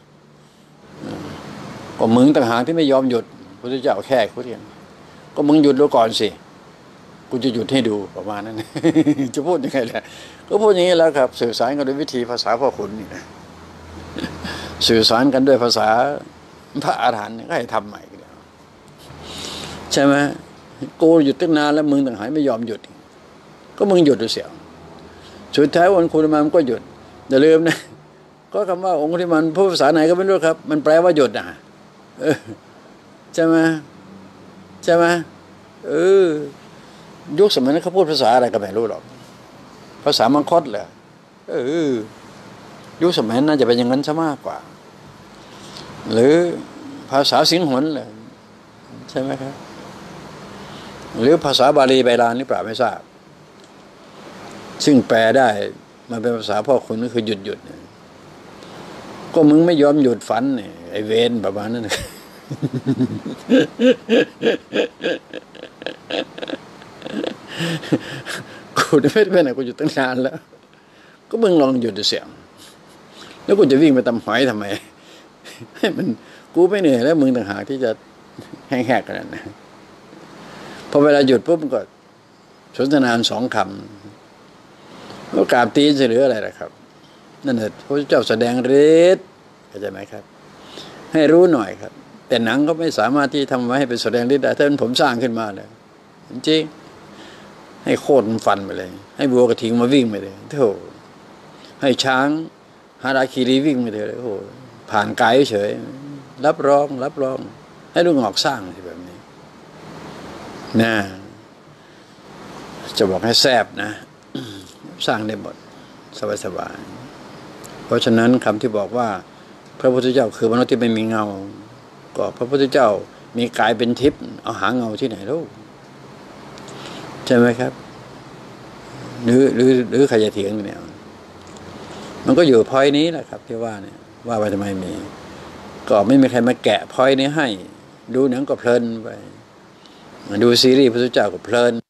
ก็มึงต่างหากที่ไม่ยอมหยุดพระพุทธเจ้าแค่คุยกันก็มึงหยุดดูก่อนสิกูจะหยุดให้ดูประมาณนั้น จะพูดยังไงแหละก็พูดอย่างนี้แล้วครับสื่อสารกันด้วยวิธีภาษาพ่อขุนนี่นะสื่อสารกันด้วยภาษาพระอาหารหันต์ก็ให้ทำใหม่กันแล้วใช่ไหมกูหยุดตั้งนานแล้วมึงต่างหากไม่ยอมหยุดก็มึงหยุดดูเสียสุดท้ายวันคุณมามันก็หยุดอย่าลืมนะก็คำว่าองค์ที่มันพูดภาษาไหนก็ไม่รู้ครับมันแปลว่าหยุดนะใช่ไหมใช่ไหมเออยุคสมัยนั้นเขาพูดภาษาอะไรก็ไม่รู้หรอกภาษามังคตเหรอเออยุคสมัยนั้นน่าจะเป็นอย่างนั้นซะมากกว่าหรือภาษาสิงหนเหรอใช่ไหมครับหรือภาษาบาลีไบาลานหรือเปล่าไม่ทราบซึ่งแปลได้มันเป็นภาษาพ่อคุณก็คือหยุดหยุดก็มึงไม่ยอมหยุดฝันเนี่ยไอเวนประมาณนั้นกูไม่ได้ไปไหนกูอยู่ตั้งนานแล้วก็มึงลองหยุดดูเสียงแล้วกูจะวิ่งไปตำหอยทำไมให้มันกูไม่เหนื่อยแล้วมึงต่างหากที่จะแห้งแหกกันนะพอเวลาหยุดปุ๊บมันก็สนทนาสองคำแล้วกราบตีนหรืออะไรล่ะครับนั่นแหละพระเจ้าแสดงฤทธิ์เข้าใจไหมครับให้รู้หน่อยครับแต่หนังก็ไม่สามารถที่ทำไว้ให้เป็นแสดงฤทธิ์ได้ถ้าเป็นผมสร้างขึ้นมาเลยจริงให้โคตรฟันไปเลยให้บัวกระทิงมาวิ่งไปเลยโธ่ให้ช้างฮาราคีรีวิ่งไปเลยโอ้โหผ่านกายเฉยรับรองรับรองให้ลูกหงอกสร้างที่แบบนี้นะจะบอกให้แซบนะสร้างได้หมดสบายๆเพราะฉะนั้นคำที่บอกว่าพระพุทธเจ้าคือมนุษย์ที่ไม่มีเงาก็พระพุทธเจ้ามีกายเป็นทิพย์เอาหาเงาที่ไหนลูกใช่ไหมครับหรือหรือหรือใครจะเถียงเนี่ยมันก็อยู่พอยนี้แหละครับที่ว่าเนี่ยว่าไปทำไมมีก็ไม่มีใครมาแกะพอยนี้ให้ดูหนังก็เพลินไปดูซีรีส์พระพุทธเจ้าก็เพลิน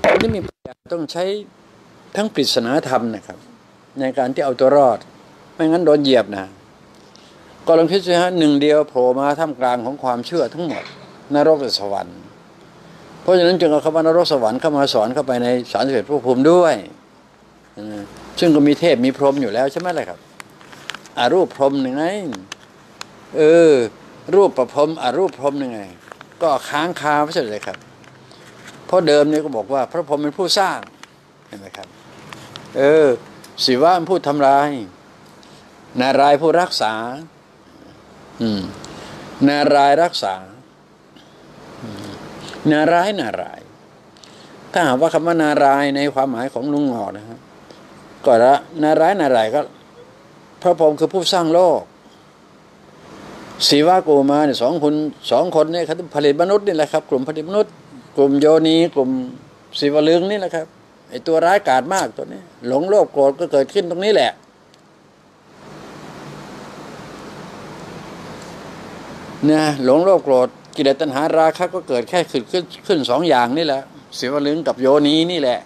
คนที่มีปัญญาต้องใช้ทั้งปริศนาธรรมนะครับในการที่เอาตัวรอดไม่งั้นโดนเหยียบนะก็ลองคิดสิฮะหนึ่งเดียวโผล่มาท่ามกลางของความเชื่อทั้งหมดนรกและสวรรค์เพราะฉะนั้นจึงเอาคำว่านรกสวรรค์เข้ามาสอนเข้าไปในสามสิบเอ็ดภพภูมิด้วยซึ่งก็มีเทพมีพรหมอยู่แล้วใช่ไหมล่ะครับอารูปพรหมยังไงเออรูปประพรหมอารูปพรหมยังไงก็ค้างคาไม่ใช่เลยครับเพราะเดิมเนี่ยก็บอกว่าพระพรหมเป็นผู้สร้างเห็นไหมครับเออศิวะเป็นผู้ทำลายนารายณ์ผู้รักษาอืมนารายณ์รักษานารายณ์นารายณ์ถ้าหากว่าคำว่านารายณ์ในความหมายของลุงหงอกนะครับก็ละนารายณ์นารายณ์ก็พระพรหมคือผู้สร้างโลกศิวะโกมาเนี่ยสองคนสองคนเนี่ยเขาผลิตมนุษย์นี่แหละครับกลุ่มผลิตมนุษย์กลุ่มโยนีกลุ่มศิวลึงนี่แหละครับไอตัวร้ายกาจมากตัวนี้หลงโลภโกรธก็เกิดขึ้นตรงนี้แหละนะหลงโลภโกรธกิเลสตัณหาราคะก็เกิดแค่ขึ้นขึ้นขึ้นสองอย่างนี่แหละศิวลึงกับโยนีนี่แหละ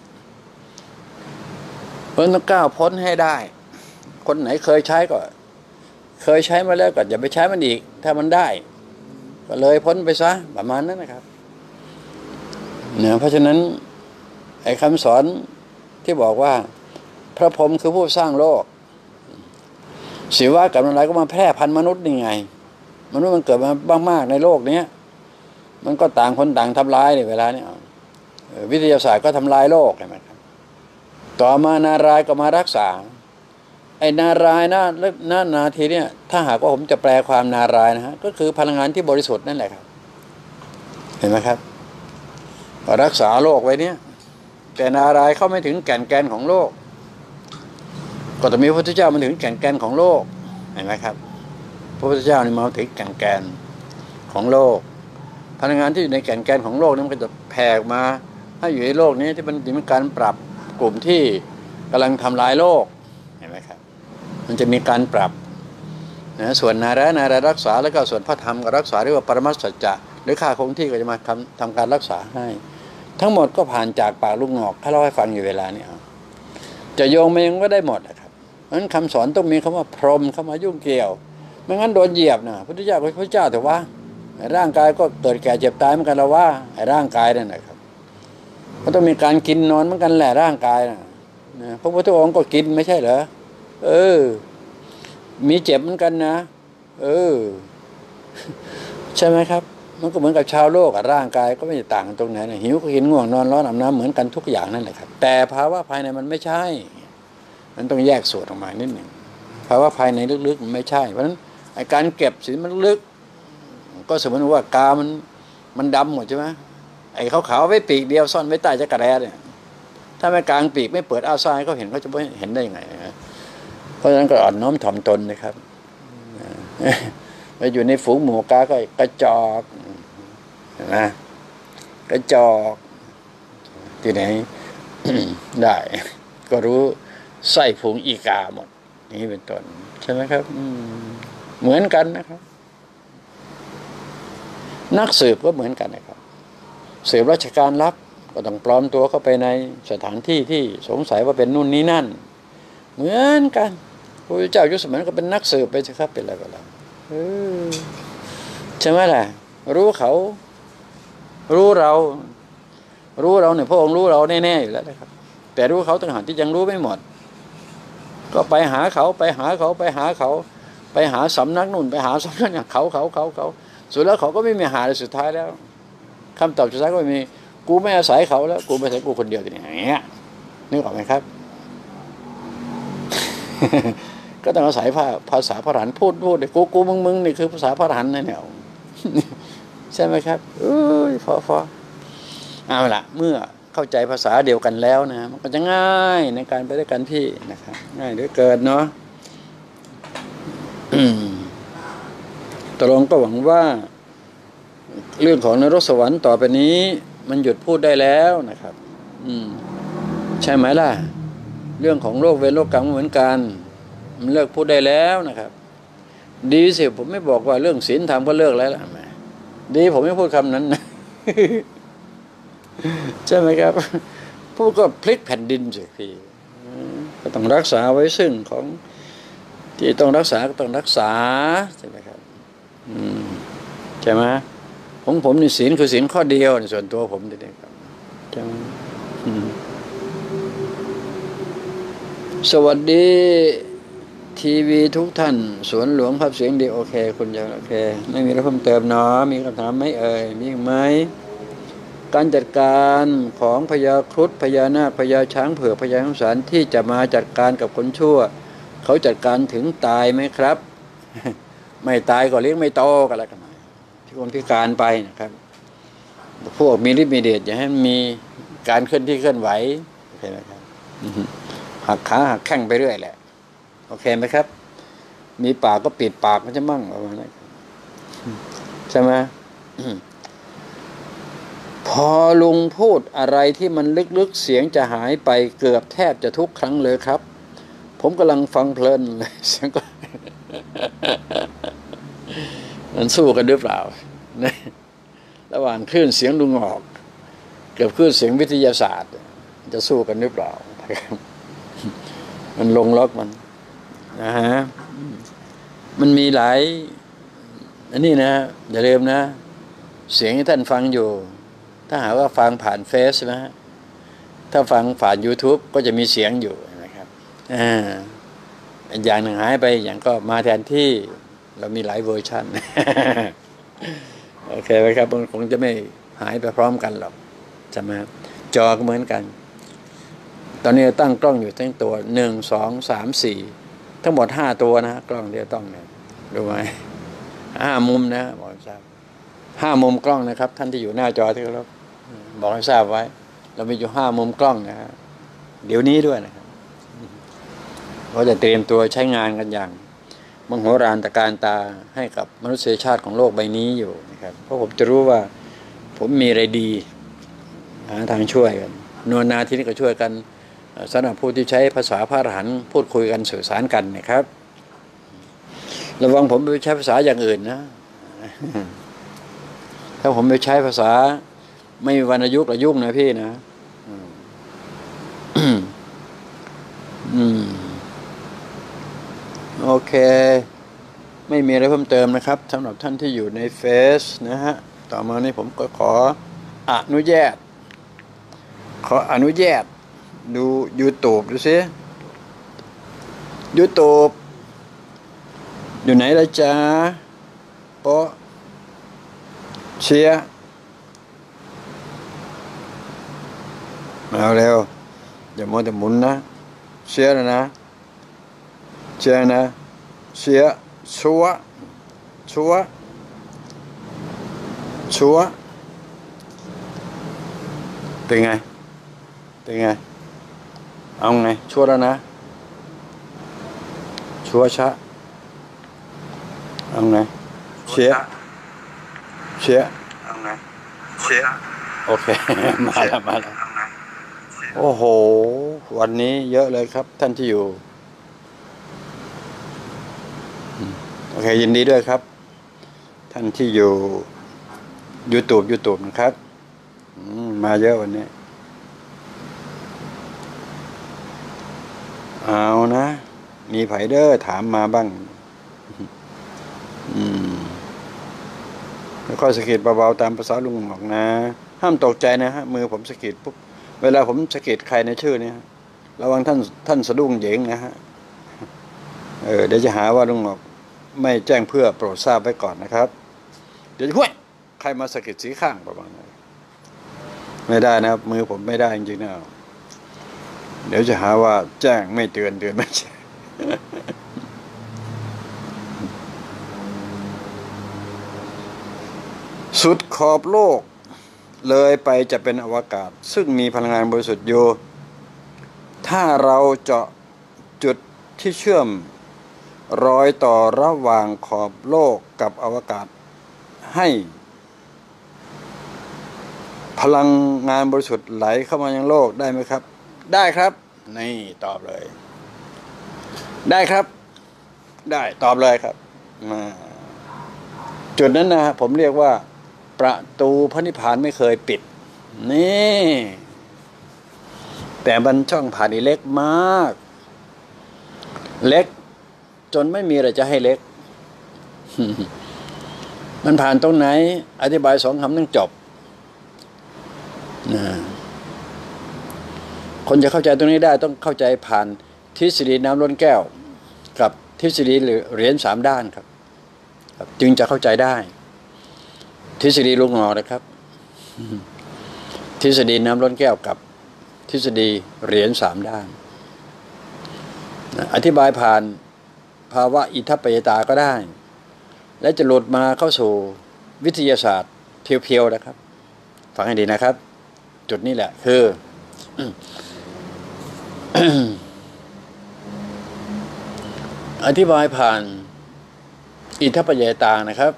เพิ่งต้องก้าวพ้นให้ได้คนไหนเคยใช้ก็เคยใช้มาแล้วก็อย่าไปใช้มันอีกถ้ามันได้ก็เลยพ้นไปซะประมาณนั้นนะครับเนี่ยเพราะฉะนั้นไอ้คำสอนที่บอกว่าพระพรหมคือผู้สร้างโลกศิวะกับนารายณ์ก็มาแพร่พันธุ์มนุษย์นี่ไงมนุษย์มันเกิดมาบ้างมากในโลกนี้มันก็ต่างคนต่างทำลายในเวลานี้วิทยาศาสตร์ก็ทำลายโลกใช่ไหมครับต่อมานารายณ์ก็มารักษาไอ้นารายณ์นะหน้านาทีเนี่ยถ้าหากว่าผมจะแปลความนารายณ์นะฮะก็คือพลังงานที่บริสุทธิ์นั่นแหละครับเห็นไหมครับรักษาโลกไว้เนี่ยแต่นารายณ์เข้าไม่ถึงแก่นแกนของโลกก็ต้องมีพระพุทธเจ้ามันถึงแก่นแกนของโลกเห็นไหมครับพระพุทธเจ้านี่มาถึงแก่นแกนของโลกพลังงานที่อยู่ในแก่นแกนของโลกนี่มันก็จะแผ่ออกมาให้อยู่ในโลกนี้ที่มันมีการปรับกลุ่มที่กำลังทำลายโลกเห็นไหมครับมันจะมีการปรับนะส่วนนารายณ์นารายณ์รักษาแล้วก็ส่วนพระธรรมก็รักษาเรียกว่าปรมัตถสัจจะหรือข้าคงที่ก็จะมาทำทำการรักษาให้ทั้งหมดก็ผ่านจากปากลูกงอกให้เราให้ฟังอยู่เวลานี้จะโยงมายังก็ได้หมดนะครับเพราะฉะนั้นคำสอนต้องมีคำว่าพรหมเข้ามายุ่งเกี่ยวไม่งั้นโดนเหยียบนะพุทธเจ้าก็พระเจ้าแต่ว่าร่างกายก็เกิดแก่เจ็บตายเหมือนกันแล้วว่าไอ้ร่างกายนั่นนะครับมันต้องมีการกินนอนเหมือนกันแหละร่างกายนะพระพุทธองค์ก็กินไม่ใช่เหรอเออมีเจ็บเหมือนกันนะเออใช่ไหมครับมันก็เหมือนกับชาวโลกร่างกายก็ไม่ต่างกันตรงไหนนะหิวก็กินง่วงนอนร้อนอาบน้ำเหมือนกันทุกอย่างนั่นแหละครับแต่ภาวะภายในมันไม่ใช่มันต้องแยกส่วนออกมานิดหนึ่งภาวะภายในลึกๆมันไม่ใช่เพราะฉะนั้นไอ้การเก็บสินมันลึกก็สมมติว่ากามันมันดำหมดใช่ไหมไอ้ขาวๆไว้ปีกเดียวซ่อนไว้ใต้จักรแร้เนี่ยถ้าไม่กลางปีกไม่เปิดอ้าซ้ายเขาเห็นเขาจะไม่เห็นได้ยังไงเพราะฉะนั้นก็อ่อนน้อมถ่อมตนนะครับไปอยู่ในฝูงหมูกาก็กระจอกนะกระจอกที่ไหน ได้ก็รู้ไส้ผงอีกาหมดนี่เป็นต้นใช่ไหมครับเหมือนกันนะครับนักสืบก็เหมือนกันนะครับสืบราชการลับก็ต้องปลอมตัวเข้าไปในสถานที่ที่สงสัยว่าเป็นนู่นนี่นั่นเหมือนกันพระเจ้ายุคสมัยก็เป็นนักสืบไปสิครับเป็นอะไรก็แล้วใช่ไหมล่ะรู้เขารู้เรารู้เราเนี่ยพระองค์รู้เราแน่ๆอยู่แล้วนะครับแต่รู้เขาต่างหากที่ยังรู้ไม่หมดก็ไปหาเขาไปหาเขาไปหาเขาไปหาสำนักนู่นไปหาสำนักอย่างเขาเขาเขาเขาสุดแล้วเขาก็ไม่มีหาเลยสุดท้ายแล้วคำตอบสุดท้ายก็ไม่มีกูไม่อาศัยเขาแล้วกูไม่อาศัยกูคนเดียวอย่างเงี้ยนึกออกไหมครับ ก็ต้องอาศัยภาษาพระหันพูดพูดกูกูมึงมึงนี่คือภาษาพระหันนะเนี่ยใช่ไหมครับเอ้ยพอพอเอาละเมื่อเข้าใจภาษาเดียวกันแล้วนะมันก็จะง่ายในการไปด้วยกันพี่นะครับง่ายเหลือเกินเนาะตกลงก็หวังว่าเรื่องของนรกสวรรค์ต่อไปนี้มันหยุดพูดได้แล้วนะครับอืมใช่ไหมล่ะเรื่องของโลกเวรโลกกรรมเหมือนกันมันเลิกพูดได้แล้วนะครับดีสิผมไม่บอกว่าเรื่องศีลธรรมก็เลิกแล้วล่ะดีผมไม่พูดคำนั้นนะใช่ไหมครับผู้ก็พลิกแผ่นดินสิพี่ก็ต้องรักษาไว้ซึ่งของที่ต้องรักษาก็ต้องรักษาใช่ไหมครับอืมใช่ไหมของผมนี่ศีลคือศีลข้อเดียวในส่วนตัวผมนี่เองครับใช่ไหมสวัสดีทีวีทุกท่านสวนหลวงภาพเสียงดีโอเคคุณยังโอเคไม่มีอะไรเพิ่มเติมเนาะมีคำถามไหมเอ่ยมีไหมการจัดการของพญาครุฑพญานาคพญาช้างเผือกพญาสงสารที่จะมาจัดการกับคนชั่วเขาจัดการถึงตายไหมครับ ไม่ตายก็เลี้ยงไม่โตก็แล้วกันที่คนพิการไปนะครับพวกมีฤทธิ์มีเดชอย่าให้มีการเคลื่อนที่เคลื่อนไหวโอเคไหมครับหักขาหักแข้งไปเรื่อยแหละโอเคไหมครับมีปากก็ปิดปากมันจะมั่งประมาณนั้นใช่ไหมพอลุงพูดอะไรที่มันลึกๆเสียงจะหายไปเกือบแทบจะทุกครั้งเลยครับผมกำลังฟังเพลินเลยเสียงก็มันสู้กันหรือเปล่าระหว่างคลื่นเสียงลุงออกกับคลื่นเสียงวิทยาศาสตร์จะสู้กันหรือเปล่ามันลงล็อกมันนะฮะมันมีหลายอันนี้นะอย่าลืมนะเสียงที่ท่านฟังอยู่ถ้าหากว่าฟังผ่านเฟซนะฮะถ้าฟังผ่าน YouTube ก็จะมีเสียงอยู่นะครับอ่าอย่างหนึ่งหายไปอย่างก็มาแทนที่เรามีหลายเวอร์ชันโอเคไหมครับมันคงจะไม่หายไปพร้อมกันหรอกใช่ไหมจอก็เหมือนกันตอนนี้ตั้งกล้องอยู่ทั้งตัวหนึ่งสองสามสี่ทั้งหมดห้าตัวนะกล้องเดียวต้องเนี่ยดูไหมห้ามุมนะบอกให้ทราบห้ามุมกล้องนะครับท่านที่อยู่หน้าจอที่เราบอกให้ทราบไว้เรามีอยู่ห้ามุมกล้องนะฮะเดี๋ยวนี้ด้วยนะครับเราจะเตรียมตัวใช้งานกันอย่างมโหฬารตะการตาให้กับมนุษยชาติของโลกใบนี้อยู่นะครับเพราะผมจะรู้ว่าผมมีอะไรดีหาทางช่วยกันนวลนาที่นี่ก็ช่วยกันสำหรับผู้ที่ใช้ภาษาพระอรหันต์พูดคุยกันสื่อสารกันนะครับระวังผมไปใช้ภาษาอย่างอื่นนะถ้าผมไปใช้ภาษาไม่มีวรรณยุกต์ละยุ่งนะพี่นะอืมโอเคไม่มีอะไรเพิ่มเติมนะครับสำหรับท่านที่อยู่ในเฟซนะฮะต่อมานี้ผมก็ขออนุญาตขออนุญาตดู YouTube ดูสิ YouTube อยู่ไหนล่ะจ๊ะโปเชียร์เอาเร็วอย่ามัวแต่หมุนนะเชียร์นะนะเชียร์นะเชียร์ชัวชัวชัวเป็นไงเป็นไงเอาไงชัวแล้วนะชัวชะเอาไงเชียร์เชียร์เอาไงเชียร์โอเคมาแล้วมาแล้วโอ้โหวันนี้เยอะเลยครับท่านที่อยู่โอเคยินดีด้วยครับท่านที่อยู่ YouTube YouTube นะครับมาเยอะวันนี้เอานะมีไผเดอร์ถามมาบ้างอืมแล้วก็สะกิดเบาๆตามภาษาลุงหมอกนะห้ามตกใจนะฮะมือผมสะกิดปุ๊บเวลาผมสะกิดใครในชื่อเนี่ยระวังท่านท่านสะดุ้งเหยงนะฮะเออเดี๋ยวจะหาว่าลุงหมอกไม่แจ้งเพื่อโปรดทราบไว้ก่อนนะครับเดี๋ยวห้วยใครมาสะกิดสีข้างประมาณนั้นไม่ได้นะมือผมไม่ได้จริงๆนะเดี๋ยวจะหาว่าแจ้งไม่เตือนเตือนไม่แจ้งสุดขอบโลกเลยไปจะเป็นอวกาศซึ่งมีพลังงานบริสุทธิ์อยู่ถ้าเราเจาะจุดที่เชื่อมรอยต่อระหว่างขอบโลกกับอวกาศให้พลังงานบริสุทธิ์ไหลเข้ามายังโลกได้ไหมครับได้ครับนี่ตอบเลยได้ครับได้ตอบเลยครับมาจุดนั้นนะผมเรียกว่าประตูพระนิพพานไม่เคยปิดนี่แต่มันช่องผ่านนี่เล็กมาก เล็กจนไม่มีอะไรจะให้เล็ก มันผ่านตรงไหนอธิบายสองคำต้องจบนะคนจะเข้าใจตรงนี้ได้ต้องเข้าใจผ่านทฤษฎีน้ำล้นแก้วกับทฤษฎีเหรียญสามด้านครับจึงจะเข้าใจได้ทฤษฎีลุงงอนะครับทฤษฎีน้ำล้นแก้วกับทฤษฎีเหรียญสามด้านอธิบายผ่านภาวะอิทัปปัจจตาก็ได้และจะหลุดมาเข้าสู่วิทยาศาสตร์เพียวๆนะครับฟังให้ดีนะครับจุดนี้แหละคือ อธิบายผ่านอิทัปปัจจตานะครับ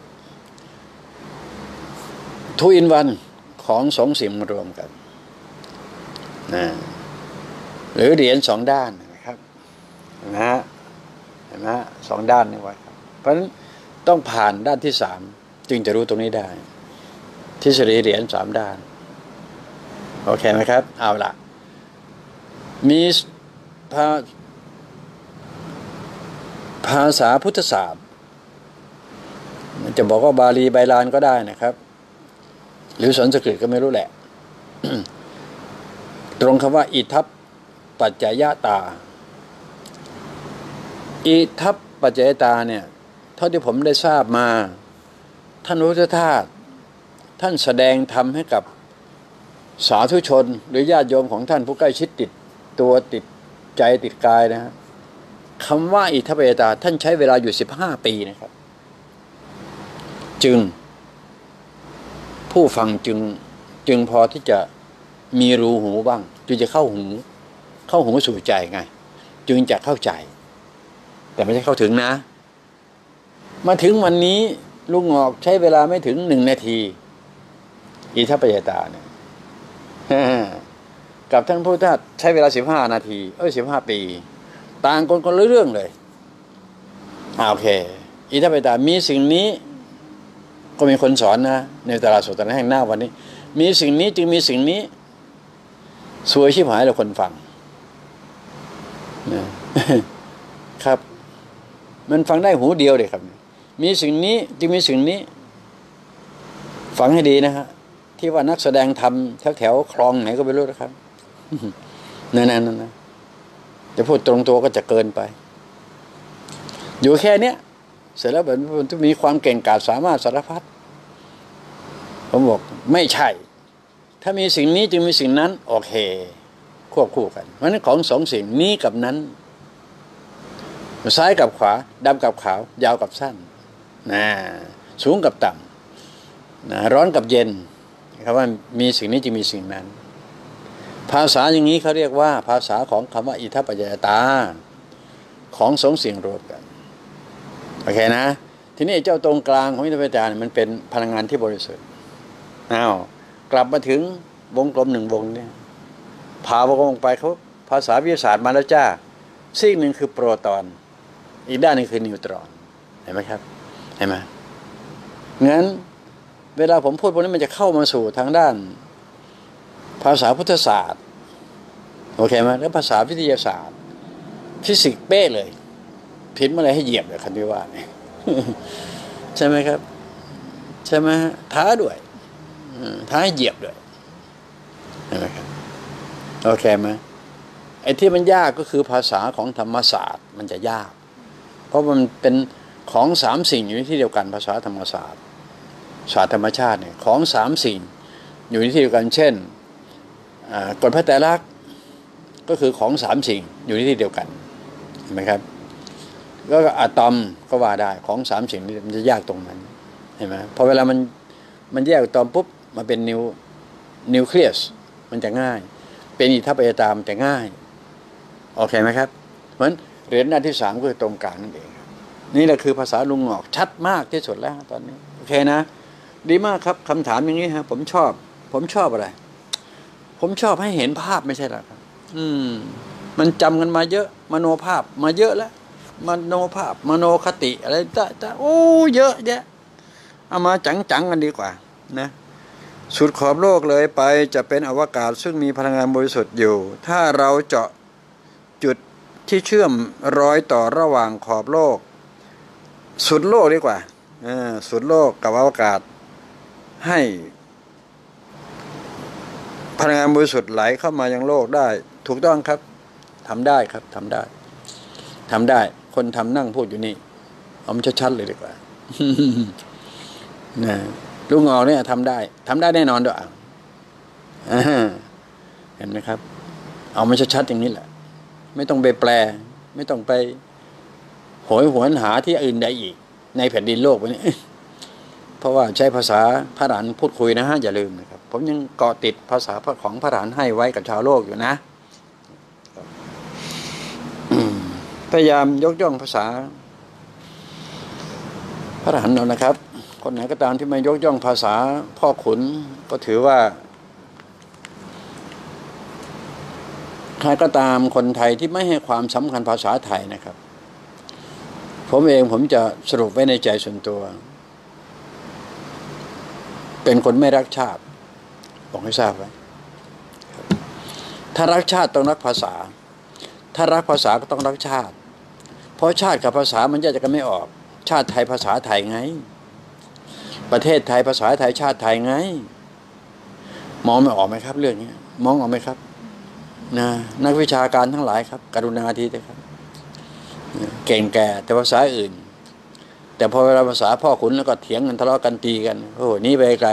ทูอินวันของสองสิ่งมารวมกันนะหรือเหรียญสองด้านนะครับนะฮะเห็นไหมฮะสองด้านนี่ไว้ครับเพราะฉะนั้นต้องผ่านด้านที่สามจึงจะรู้ตรงนี้ได้ทฤษฎีเหรียญสามด้านโอเคไหมครับเอาล่ะมีภาภาษาพุทธศาสตร์จะบอกว่าบาลีไบาลานก็ได้นะครับหรือสันสกฤตก็ไม่รู้แหละ ตรงคำว่าอิทัปปัจจยตาอิทัปปัจจยตาเนี่ยเท่าที่ผมได้ทราบมาท่านพุทธทาสท่านแสดงธรรมให้กับสาธุชนหรือญาติโยมของท่านผู้ใกล้ชิดติดตัวติดใจติดกายนะฮะคำว่าอิทัปปัจจยตาท่านใช้เวลาอยู่สิบห้าปีนะครับจึงผู้ฟังจึงจึงพอที่จะมีรูหูบ้างจึงจะเข้าหูเข้าหูสู่ใจไงจึงจะเข้าใจแต่ไม่ใช่เข้าถึงนะมาถึงวันนี้ลุงงอกใช้เวลาไม่ถึงหนึ่งนาทีอิทัปปัจจยตาเนี่ยกับท่านพุทธทาสใช้เวลาสิบห้านาทีเอ้ยสิบห้าปีต่างคนคนละเรื่องเลยอ่าโอเคอิทัปปัจจยตามีสิ่งนี้ก็มีคนสอนนะในตลาดสดตลาดแห่งหน้าวันนี้มีสิ่งนี้จึงมีสิ่งนี้สวยชิบหายเลยคนฟังนะครับมันฟังได้หูเดียวเลยครับมีสิ่งนี้จึงมีสิ่งนี้ฟังให้ดีนะฮะที่ว่านักแสดงทำแถวแถวคลองไหนก็ไม่รู้นะครับนั่นนั่นนั่นจะพูดตรงตัวก็จะเกินไปอยู่แค่เนี้ยเสร็จแล้วแบบมันมีความเก่งกาจสามารถสารพัดผมบอกไม่ใช่ถ้ามีสิ่งนี้จึงมีสิ่งนั้นโอเคควบคู่กันเพราะนั้นของสองสิ่งนี้กับนั้นซ้ายกับขวาดำกับขาวยาวกับสั้นนะสูงกับต่ำนะร้อนกับเย็นคำว่ามีสิ่งนี้จึงมีสิ่งนั้นภาษาอย่างนี้เขาเรียกว่าภาษาของคำว่าอิทัปปัจจยตาของสองสิ่งรวมกันโอเคนะทีนี้เจ้าตรงกลางของอิทัปปัจจยตามันเป็นพลังงานที่บริสุทธิ์อ้าวกลับมาถึงวงกลมหนึ่งวงเนี่ยผ่าวงลงไปเขาภาษาวิทยาศาสตร์มาแล้วจ้าซีกหนึ่งคือโปรตอนอีกด้านหนึ่งคือนิวตรอนเห็นไหมครับเห็นไหมงั้นเวลาผมพูดพวกนี้มันจะเข้ามาสู่ทางด้านภาษาพุทธศาสตร์โอเคไหมแล้วภาษาวิทยาศาสตร์ฟิสิกส์เป๊ะเลยผิดเมื่อไรให้เหยียบเลยคันที่ว่าเนี่ยใช่ไหมครับใช่ไหมท้าด้วยท้าให้เหยียบด้วยใช่ไหมครับโอเคไหมไอ้ที่มันยากก็คือภาษาของธรรมศาสตร์มันจะยากเพราะมันเป็นของสามสิ่งอยู่ในที่เดียวกันภาษาธรรมศาสตร์ศาสตร์ธรรมชาติเนี่ยของสามสิ่งอยู่ในที่เดียวกันเช่นกฎพระไตรลักษณ์ก็คือของสามสิ่งอยู่ในที่เดียวกันเห็นไหมครับแล้วก็อะตอมก็ว่าได้ของสามสิ่งนี้มันจะยากตรงนั้นเห็นไหมพอเวลามันมันแยกอะตอมปุ๊บมาเป็นนิวนิวเคลียสมันจะง่ายเป็นอิทัปปัจจยตามันจะง่ายโอเคไหมครับเพราะฉะนั้นเหรียญด้านที่สามก็คือตรงกลางนั่นเองนี่แหละคือภาษาลุงงอกชัดมากที่สุดแล้วตอนนี้โอเคนะดีมากครับคำถามอย่างนี้ฮะผมชอบผมชอบอะไรผมชอบให้เห็นภาพไม่ใช่หรอครับอืมมันจำกันมาเยอะมโนภาพมาเยอะแล้วมโนภาพมโนคติอะไรจ้าจ้าโอ้เยอะแยะเอามาจังๆกันดีกว่านะสุดขอบโลกเลยไปจะเป็นอวกาศซึ่งมีพลังงานบริสุทธิ์อยู่ถ้าเราเจาะจุดที่เชื่อมรอยต่อระหว่างขอบโลกสุดโลกดีกว่าสุดโลกกับอวกาศให้พลังงานบริสุทธิ์ไหลเข้ามายังโลกได้ถูกต้องครับทำได้ครับทำได้ทำได้คนทำนั่งพูดอยู่นี่เอามันชัดๆเลยดีกว่า นะลุงงอเนี่ยทำได้ทำได้แน่นอนด้วยเห็นไหมครับเอามันชัดๆอย่างนี้แหละไม่ต้องไปแปลไม่ต้องไปโหยหวนหาที่อื่นใดอีกในแผ่นดินโลกไปนี้เพราะว่าใช้ภาษาพระอรหันต์พูดคุยนะฮะอย่าลืมนะครับผมยังเกาะติดภาษาของพระอรหันต์ให้ไว้กับชาวโลกอยู่นะพยายามยกย่องภาษาพระอรหันต์เรานะครับคนไหนก็ตามที่ไม่ยกย่องภาษาพ่อขุนก็ถือว่าใครก็ตามคนไทยที่ไม่ให้ความสำคัญภาษาไทยนะครับผมเองผมจะสรุปไว้ในใจส่วนตัวเป็นคนไม่รักชาติบอกให้ทราบไว้ถ้ารักชาติต้องรักภาษาถ้ารักภาษาก็ต้องรักชาติเพราะชาติกับภาษามันแยกกันไม่ออกชาติไทยภาษาไทยไงประเทศไทยภาษาไทยชาติไทยไงมองไม่ออกไหมครับเรื่องนี้มองออกไหมครับนะนักวิชาการทั้งหลายครับกรุณาทีนะครับเก่งแก่แต่ภาษาอื่นแต่พอเวลาภาษาพ่อขุนแล้วก็เถียงกันทะเลาะกันตีกันโอ้โหนี่ไปไกล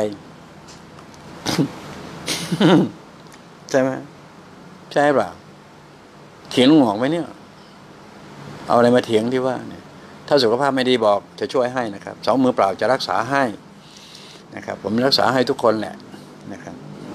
ใช่ไหมใช่เปล่าเถียงลุงหงอกไหมเนี่ยเอาอะไรมาเถียงที่ว่าเนี่ยถ้าสุขภาพไม่ดีบอกจะช่วยให้นะครับสองมือเปล่าจะรักษาให้นะครับผมรักษาให้ทุกคนแหละนะครับ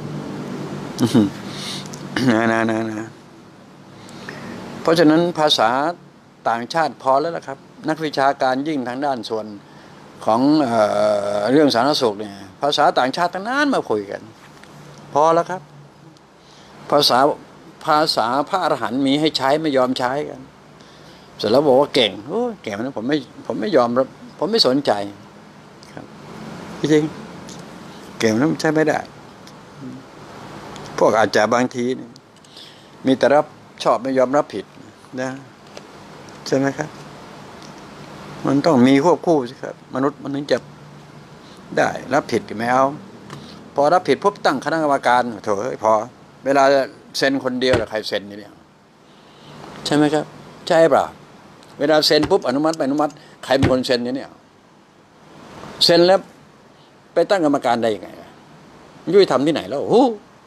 นะนะนะนะเพราะฉะนั้นภาษาต่างชาติพอแล้วล่ะครับนักวิชาการยิ่งทางด้านส่วนของเอ่อเรื่องสาธารณสุขเนี่ยภาษาต่างชาติทั้งนั้นมาคุยกันพอแล้วครับภาษาภาษาพระอรหันต์มีให้ใช้ไม่ยอมใช้กันเสร็จแล้วบอกว่าเก่งโอ้เก่งนะผมไม่ผมไม่ยอมรับผมไม่สนใจครับจริงเก่งนะมันใช้ไม่ได้พวกอาจารย์บางทีมีแต่รับชอบไม่ยอมรับผิดนะใช่ไหมครับมันต้องมีควบคู่สิครับมนุษย์มันถึงจะได้รับผิดไม่เอาพอรับผิดพบตั้งคณะกรรมการโถเอ้ยพอเวลาเซ็นคนเดียวแล้วใครเซ็นนี่เนี่ยใช่ไหมครับใช่เปล่าเวลาเซ็นปุ๊บอนุมัติไปอนุมัติใครเป็นคนเซ็นเนี่ยเซ็นแล้วไปตั้งกรรมการได้ยังไงยุติธรรมที่ไหนแล้วโอ้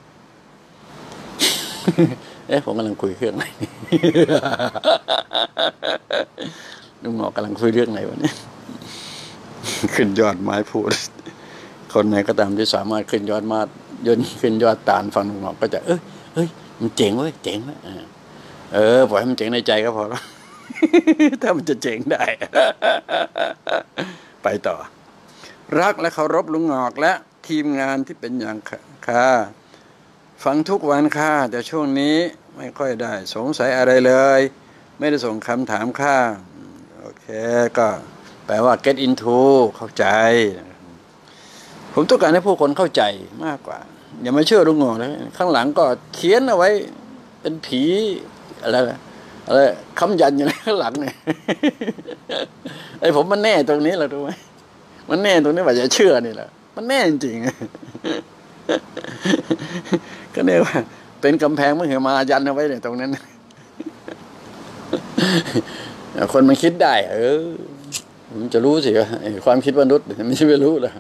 เอ๊ะผมกำลังคุยเรื่องไหนลุงหมอกำลังคุยเรื่องไหนวะเนี่ยขึ้นยอดไม้พูดคนไหนก็ตามที่สามารถขึ้นยอดมายนขึ้นยอดตาลฟังลุงหมอกก็จะเอ้ยเฮ้ยมันเจ๋งเว้ยเจ๋งเว้ยเออปล่อยให้มันเจ๋งในใจก็พอแล้วถ้ามันจะเจ๋งได้ไปต่อรักและเคารพลุงหงอกและทีมงานที่เป็นอย่างค่ะฟังทุกวันค่ะแต่ช่วงนี้ไม่ค่อยได้สงสัยอะไรเลยไม่ได้ส่งคำถามค่ะโอเคก็แปลว่า get into เข้าใจผมต้องการให้ผู้คนเข้าใจมากกว่าอย่ามาเชื่อลุงหงอกนะข้างหลังก็เขียนเอาไว้เป็นผีอะไรอะไรคำยันอย่างไรข้างหลังเนี่ยไอ้ผมมันแน่ตรงนี้แหละรู้ไหมมันแน่ตรงนี้ว่าจะเชื่อนี่แหละมันแน่จริงก็เนี่ยว่าเป็นกำแพงมหึมายันเอาไว้เนี่ยตรงนั้นคนมันคิดได้เออมันจะรู้สิว่าความคิดมนุษย์ไม่ใช่ไม่รู้หรอก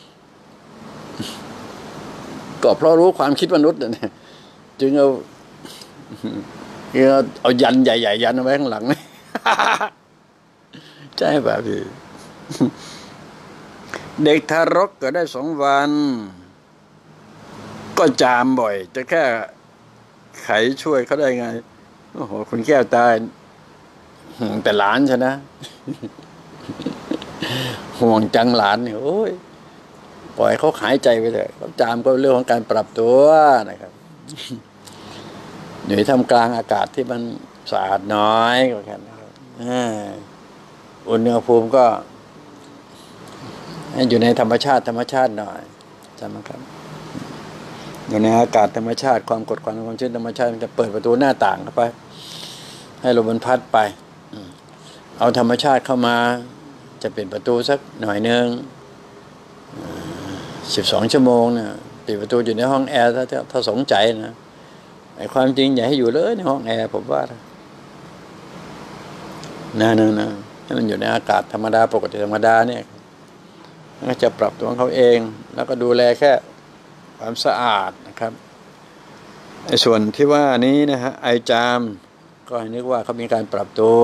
ก็เพราะรู้ความคิดมนุษย์เนี่ยจึงเอาเอาเอายันใหญ่ๆยันเอาไว้ข้างหลังนี่ใช่ป่ะพี่เด็กทารกเกิดได้สองวันก็จามบ่อยจะแค่ไขช่วยเขาได้ไงโอ้โหคุณแก้วตาแต่หลานใช่นะห่วงจังหลานเนี่ยโอ้ยปล่อยเขาหายใจไปเลยเขาจามก็เรื่องของการปรับตัวนะครับอยู่ในท่ามกลางอากาศที่มันสะอาดน้อยก็แค่นั้นครับอุณหภูมิก็อยู่ในธรรมชาติธรรมชาติหน่อยใช่ไหมครับอยู่ในอากาศธรรมชาติความกดความความชื้นธรรมชาติมันจะเปิดประตูหน้าต่างเข้าไปให้ลมมันพัดไปเอาธรรมชาติเข้ามาจะปิดประตูสักหน่อยนึงสิบสองชั่วโมงเนี่ยปิดประตูอยู่ในห้องแอร์ถ้าถ้าสงใจนะไอ้ความจริงอย่าให้อยู่เลยในห้องแอร์ผมว่านะนะนะให้มันอยู่ในอากาศธรรมดาปกติธรรมดาเนี่ยก็จะปรับตัวของเขาเองแล้วก็ดูแลแค่ความสะอาดนะครับไอ้ส่วนที่ว่านี้นะฮะไอจามก็ให้นึกว่าเขามีการปรับตัว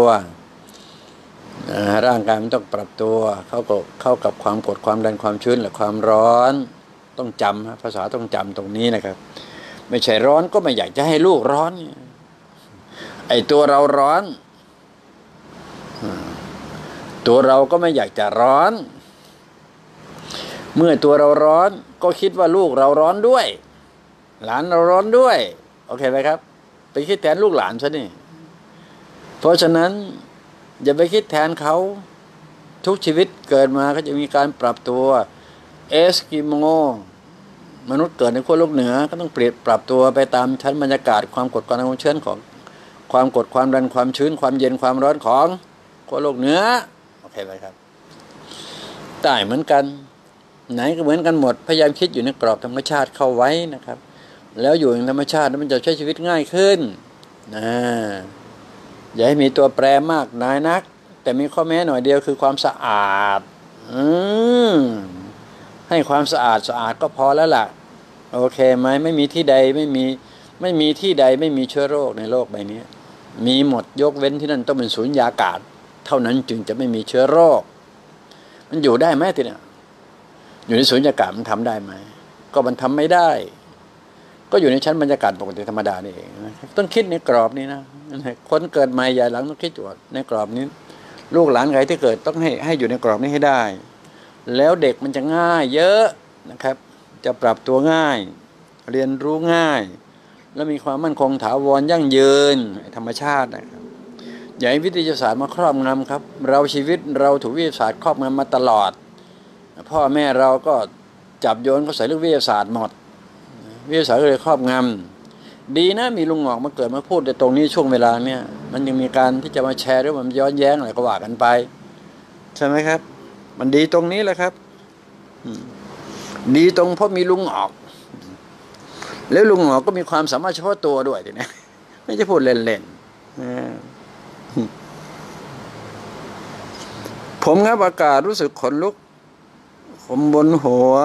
ร่างกายมันต้องปรับตัวเข้ากับเข้ากับความกดความดันความชื้นหรือความร้อนต้องจำภาษาต้องจำตรงนี้นะครับไม่ใช่ร้อนก็ไม่อยากจะให้ลูกร้อนไอ้ตัวเราร้อนตัวเราก็ไม่อยากจะร้อนเมื่อตัวเราร้อนก็คิดว่าลูกเราร้อนด้วยหลานเราร้อนด้วยโอเคไหมครับไปคิดแทนลูกหลานซะนี่เพราะฉะนั้นอย่าไปคิดแทนเขาทุกชีวิตเกิดมาก็จะมีการปรับตัวเอสกิโมมนุษย์เกิดในขั้วโลกเหนือก็ต้องเปลี่ยนปรับตัวไปตามชั้นบรรยากาศความกดความชื้นของความกดความดันความชื้นความเย็นความร้อนของขั้วโลกเหนือโอเคไหมครับใต้เหมือนกันไหนก็เหมือนกันหมดพยายามคิดอยู่ในกรอบธรรมชาติเข้าไว้นะครับแล้วอยู่ในธรรมชาติมันจะใช้ชีวิตง่ายขึ้นนะอย่าให้มีตัวแปรมากนายนักแต่มีข้อแม้หน่อยเดียวคือความสะอาดอืมให้ความสะอาดสะอาดก็พอแล้วล่ะโอเคไหมไม่มีที่ใดไม่มีไม่มีที่ใดไม่มีเชื้อโรคในโลกใบนี้มีหมดยกเว้นที่นั่นต้องเป็นสูญญากาศเท่านั้นจึงจะไม่มีเชื้อโรคมันอยู่ได้ไหมทีเนี้ยอยู่ในสูญญากาศมันทำได้ไหมก็มันทำไม่ได้ก็อยู่ในชั้นบรรยากาศปกติธรรมดานี่เองต้องคิดในกรอบนี้นะคนเกิดใหม่ใหญ่หลังต้องคิดอยู่ในกรอบนี้ลูกหลานใครที่เกิดต้องให้ให้อยู่ในกรอบนี้ให้ได้แล้วเด็กมันจะง่ายเยอะนะครับจะปรับตัวง่ายเรียนรู้ง่ายและมีความมั่นคงถาวรยั่งยืนธรรมชาตินะครับอย่าให้วิทยาศาสตร์มาครอบงำครับเราชีวิตเราถูกวิทยาศาสตร์ครอบงำมาตลอดพ่อแม่เราก็จับโยนเขาใส่เรื่องวิทยาศาสตร์หมดวิทยาศาสตร์ก็เลยครอบงำดีนะมีลุงหงอกมาเกิดมาพูดในตรงนี้ช่วงเวลาเนี้ยมันยังมีการที่จะมาแชร์หรือมันย้อนแย้งอะไรก็ว่ากันไปใช่ไหมครับมันดีตรงนี้แหละครับดีตรงเพราะมีลุงหงอกแล้วลุงหงอกก็มีความสามารถเฉพาะตัวด้วยทีนี้ไม่ใช่พูดเล่นๆผมครับอากาศรู้สึกขนลุกผมบนหัว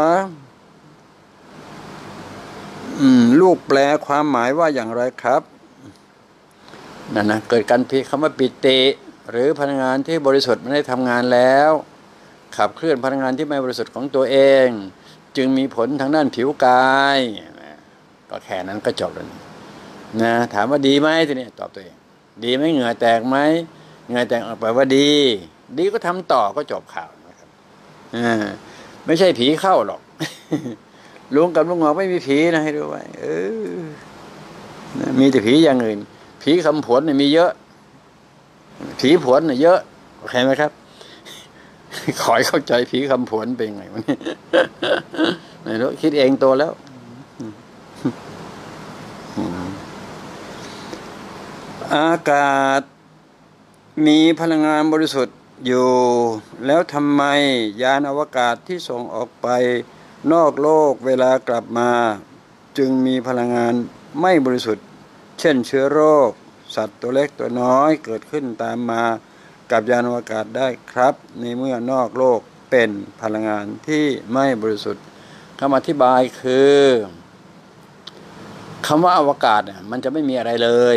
ลูกแปลความหมายว่าอย่างไรครับนั่นนะเกิดการพิคำว่าปิติหรือพลังงานที่บริสุทธิ์ไม่ได้ทำงานแล้วขับเคลื่อนพลังงานที่ไม่บริสุทธิ์ของตัวเองจึงมีผลทางด้านผิวกายก็แค่นั้นก็จบแล้วนะถามว่าดีไหมทีนี้ตอบตัวเองดีไหมเหงื่อแตกไหมเหงื่อแตกออกไปว่าดีดีก็ทำต่อก็จบข่าวนะครับอ่าไม่ใช่ผีเข้าหรอกลุงกับลุงหงอกไม่มีผีนะให้ดูไว้เออมีแต่ผีอย่างอื่นผีคำผวนเนี่ยมีเยอะผีผวนเนี่ยเยอะโอเคไหมครับขอให้เข้าใจผีคำผวนเป็นไงวะนี่ไม่รู้คิดเองโตแล้วอากาศมีพลังงานบริสุทธิ์อยู่แล้วทำไมยานอวกาศที่ส่งออกไปนอกโลกเวลากลับมาจึงมีพลังงานไม่บริสุทธิ์เช่นเชื้อโรคสัตว์ตัวเล็กตัวน้อยเกิดขึ้นตามมากับยานอวกาศได้ครับในเมื่อนอกโลกเป็นพลังงานที่ไม่บริสุทธิ์คำอธิบายคือคำว่าอวกาศเนี่ยมันจะไม่มีอะไรเลย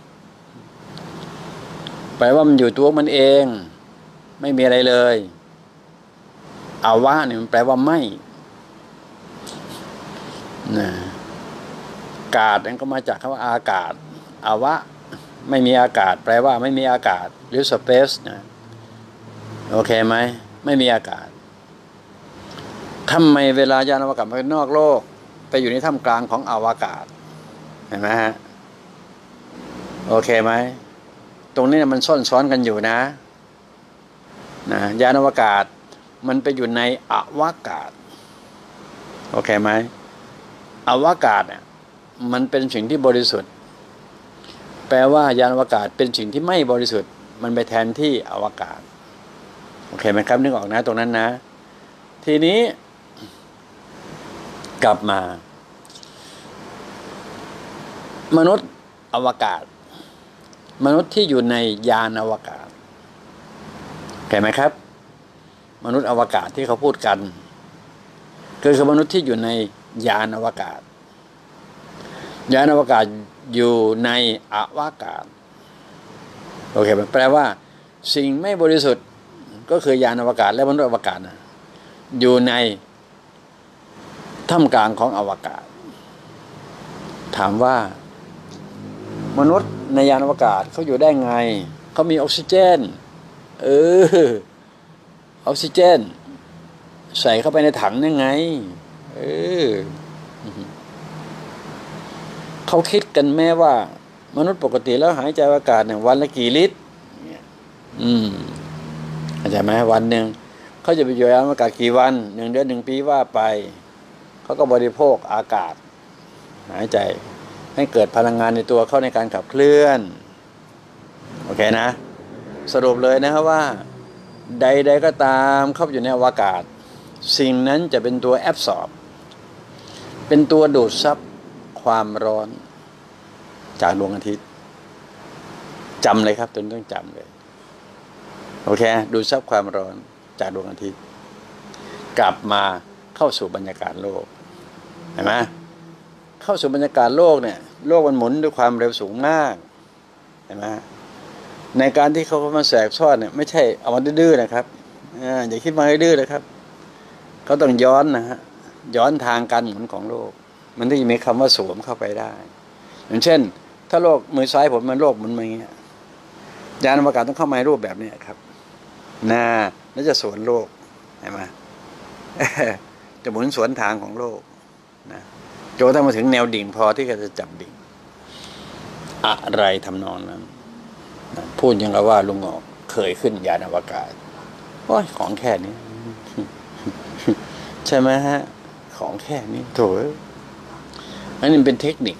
แปลว่ามันอยู่ตัวมันเองไม่มีอะไรเลยอาวะเนี่ยมันแปลว่าไม่นะกาศนั่นก็มาจากคำว่าอากาศอาวะไม่มีอากาศแปลว่าไม่มีอากาศหรือ space นะโอเคไหมไม่มีอากาศทำไมเวลายานอวกาศไปนอกโลกไปอยู่ในท่ามกลางของอวกาศเห็นไหมฮะโอเคไหมตรงนี้มันซ่อนซ้อนกันอยู่นะนะยานอวกาศมันไปอยู่ในอวกาศโอเคไหมอวกาศเนี่ยมันเป็นสิ่งที่บริสุทธิ์แปลว่ายานอวกาศเป็นสิ่งที่ไม่บริสุทธิ์มันไปแทนที่อวกาศโอเคไหมครับนึกออกนะตรงนั้นนะทีนี้กลับมามนุษย์อวกาศมนุษย์ที่อยู่ในยานอวกาศเห็นไหมครับมนุษย์อวกาศที่เขาพูดกันคือมนุษย์ที่อยู่ในยานอวกาศยานอวกาศอยู่ในอวกาศโอเคแปลว่าสิ่งไม่บริสุทธิ์ก็คือยานอวกาศและมนุษย์อวกาศนะอยู่ในท่ามกลางของอวกาศถามว่ามนุษย์ในยานอวกาศเขาอยู่ได้ไงเขามีออกซิเจนเออออกซิเจนใส่เข้าไปในถังยังไงเออเขาคิดกันแม้ว่ามนุษย์ปกติแล้วหายใจอากาศเนี่ยวันละกี่ลิตรอืมเข้าใจไหมวันหนึ่งเขาจะไปอยู่ยานอวกาศกี่วันหนึ่งเดือนหนึ่งปีว่าไปเขาก็บริโภคอากาศหายใจให้เกิดพลังงานในตัวเข้าในการขับเคลื่อนโอเคนะสรุปเลยนะครับว่าใดๆก็ตามเข้าอยู่ในอวกาศสิ่งนั้นจะเป็นตัวแอบสอบเป็นตัวดูดซับความร้อนจากดวงอาทิตย์จำเลยครับตัวนี้ต้องจำเลยโอเคดูดซับความร้อนจากดวงอาทิตย์กลับมาเข้าสู่บรรยากาศโลกเห็นไหมเข้าสู่บรรยากาศโลกเนี่ยโลกมันหมุนด้วยความเร็วสูงมากเห็นไหมในการที่เขามาแสกซ่อนเนี่ยไม่ใช่เอามาดื้อๆนะครับอย่าคิดมาดื้อๆนะครับเขาต้องย้อนนะฮะย้อนทางการหมุนของโลกมันถึงจะมีคำว่าสวมเข้าไปได้อย่างเช่นถ้าโลกมือซ้ายผมมันโลกหมุนมาอย่างเงี้ยยานอวกาศต้องเข้ามาในรูปแบบนี้ครับน่าแล้วจะสวนโลกเห็นไหมจะหมุนสวนทางของโลกนะจนถ้ามาถึงแนวดิ่งพอที่จะจับดิ่งอะไรทำนองนั้นพูดยังไงว่าลุงออกเคยขึ้นยานอวกาศโอ้ยของแค่นี้ใช่ไหมฮะของแค่นี้โถอันนี้เป็นเทคนิค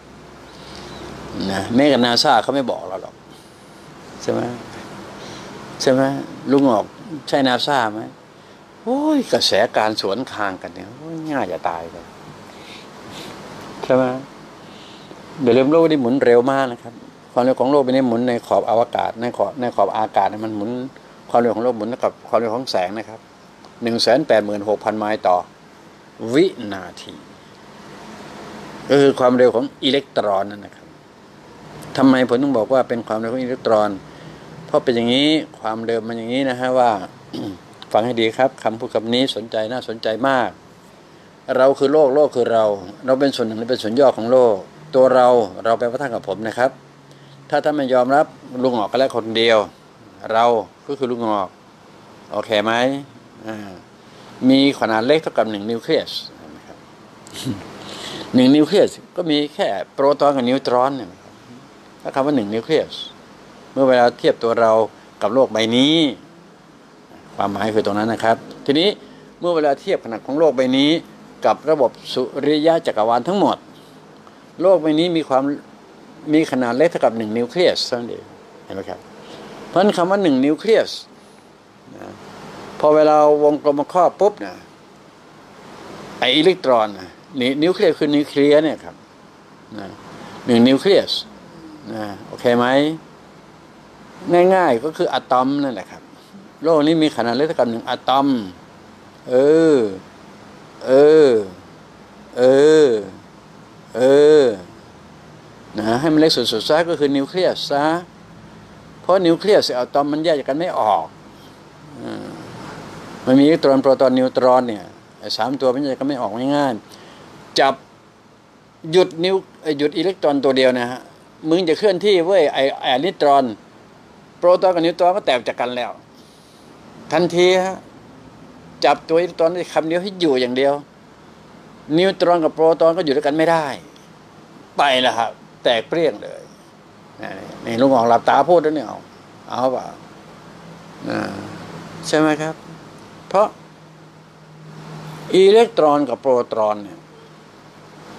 นะแม้กับนาซาเขาไม่บอกเราหรอกใช่ไหมใช่ไหมลุงออกใช่นาซาไหมโอ้ยกระแสการสวนทางกันเนี่ยง่ายจะตายเลยใช่ไหมเดี๋ยวเริ่มโลกได้หมุนเร็วมากนะครับความเร็วของโลกเป็นหมุนในขอบอวกาศในขอบในขอบอากาศมันหมุนความเร็วของโลกหมุนกับความเร็วของแสงนะครับหนึ่งแสนแปดหมื่นหกพันไมล์ต่อวินาทีก็คือความเร็วของอิเล็กตรอนนั่นนะครับทำไมผมต้องบอกว่าเป็นความเร็วของอิเล็กตรอนเพราะเป็นอย่างนี้ความเร็วมันอย่างนี้นะฮะว่า ฟังให้ดีครับคำพูดคำนี้สนใจน่าสนใจมากเราคือโลกโลกคือเราเราเป็นส่วนหนึ่งเป็นส่วนย่อของโลกตัวเราเราแปลว่าท่านกับผมนะครับถ้าท่านไม่ยอมรับลุงออกก็แล้วคนเดียวเราก็คือลุงออกโอเคไหมมีขนาดเล็กเท่ากับหนึ่งนิวเคลียสนะครับหนึ่งนิวเคลียสก็มีแค่โปรตอนกับนิวตรอนเนี่ยถ้าคำว่าหนึ่งนิวเคลียสเมื่อเวลาเทียบตัวเรากับโลกใบนี้ความหมายคือตรงนั้นนะครับทีนี้เมื่อเวลาเทียบขนาดของโลกใบนี้กับระบบสุริยะจักรวาลทั้งหมดโลกใบนี้มีความมีขนาดเล็กเท่ากับหนึ่งนิวเคลียสเท่านั้นเองเห็นไหมครับเพราะฉะนั้นคำว่าหนึ่งนิวเคลียสนะพอเวลาวงกลมมาครอบปุ๊บนะไออิเล็กตรอนนะนิวเคลียสคือนิวเคลียร์เนี่ยครับนะหนึ่งนิวเคลียสนะโอเคไหมง่ายๆก็คืออะตอมนั่นแหละครับโลกนี้มีขนาดเล็กเท่ากับหนึ่งอะตอมเออเออเออเออนะให้มันเล็กสุดๆซะก็คือนิวเคลียสซะเพราะนิวเคลียสอะตอมมันแยกจากกันไม่ออกมันมีอิเล็กตรอนโปรตอนนิวตรอนเนี่ยสามตัวมันแยกกันไม่ออกง่ายๆจับหยุดนิวหยุดอิเล็กตรอนตัวเดียวนะฮะมึงจะเคลื่อนที่เว้ยไอไอนิวตรอนโปรตอนกับนิวตรอนก็แตกจากกันแล้วทันทีฮะจับตัวอิเล็กตรอนได้คำเดียวให้อยู่อย่างเดียวนิวตรอนกับโปรตอนก็อยู่ด้วยกันไม่ได้ไปแล้วครับแตกเปรี้ยงเลยนี่ลุงออกหลับตาพูดแล้วเนี่ยเอาเอาเปล่าใช่ไหมครับเพราะอิเล็กตรอนกับโปรตอนเนี่ย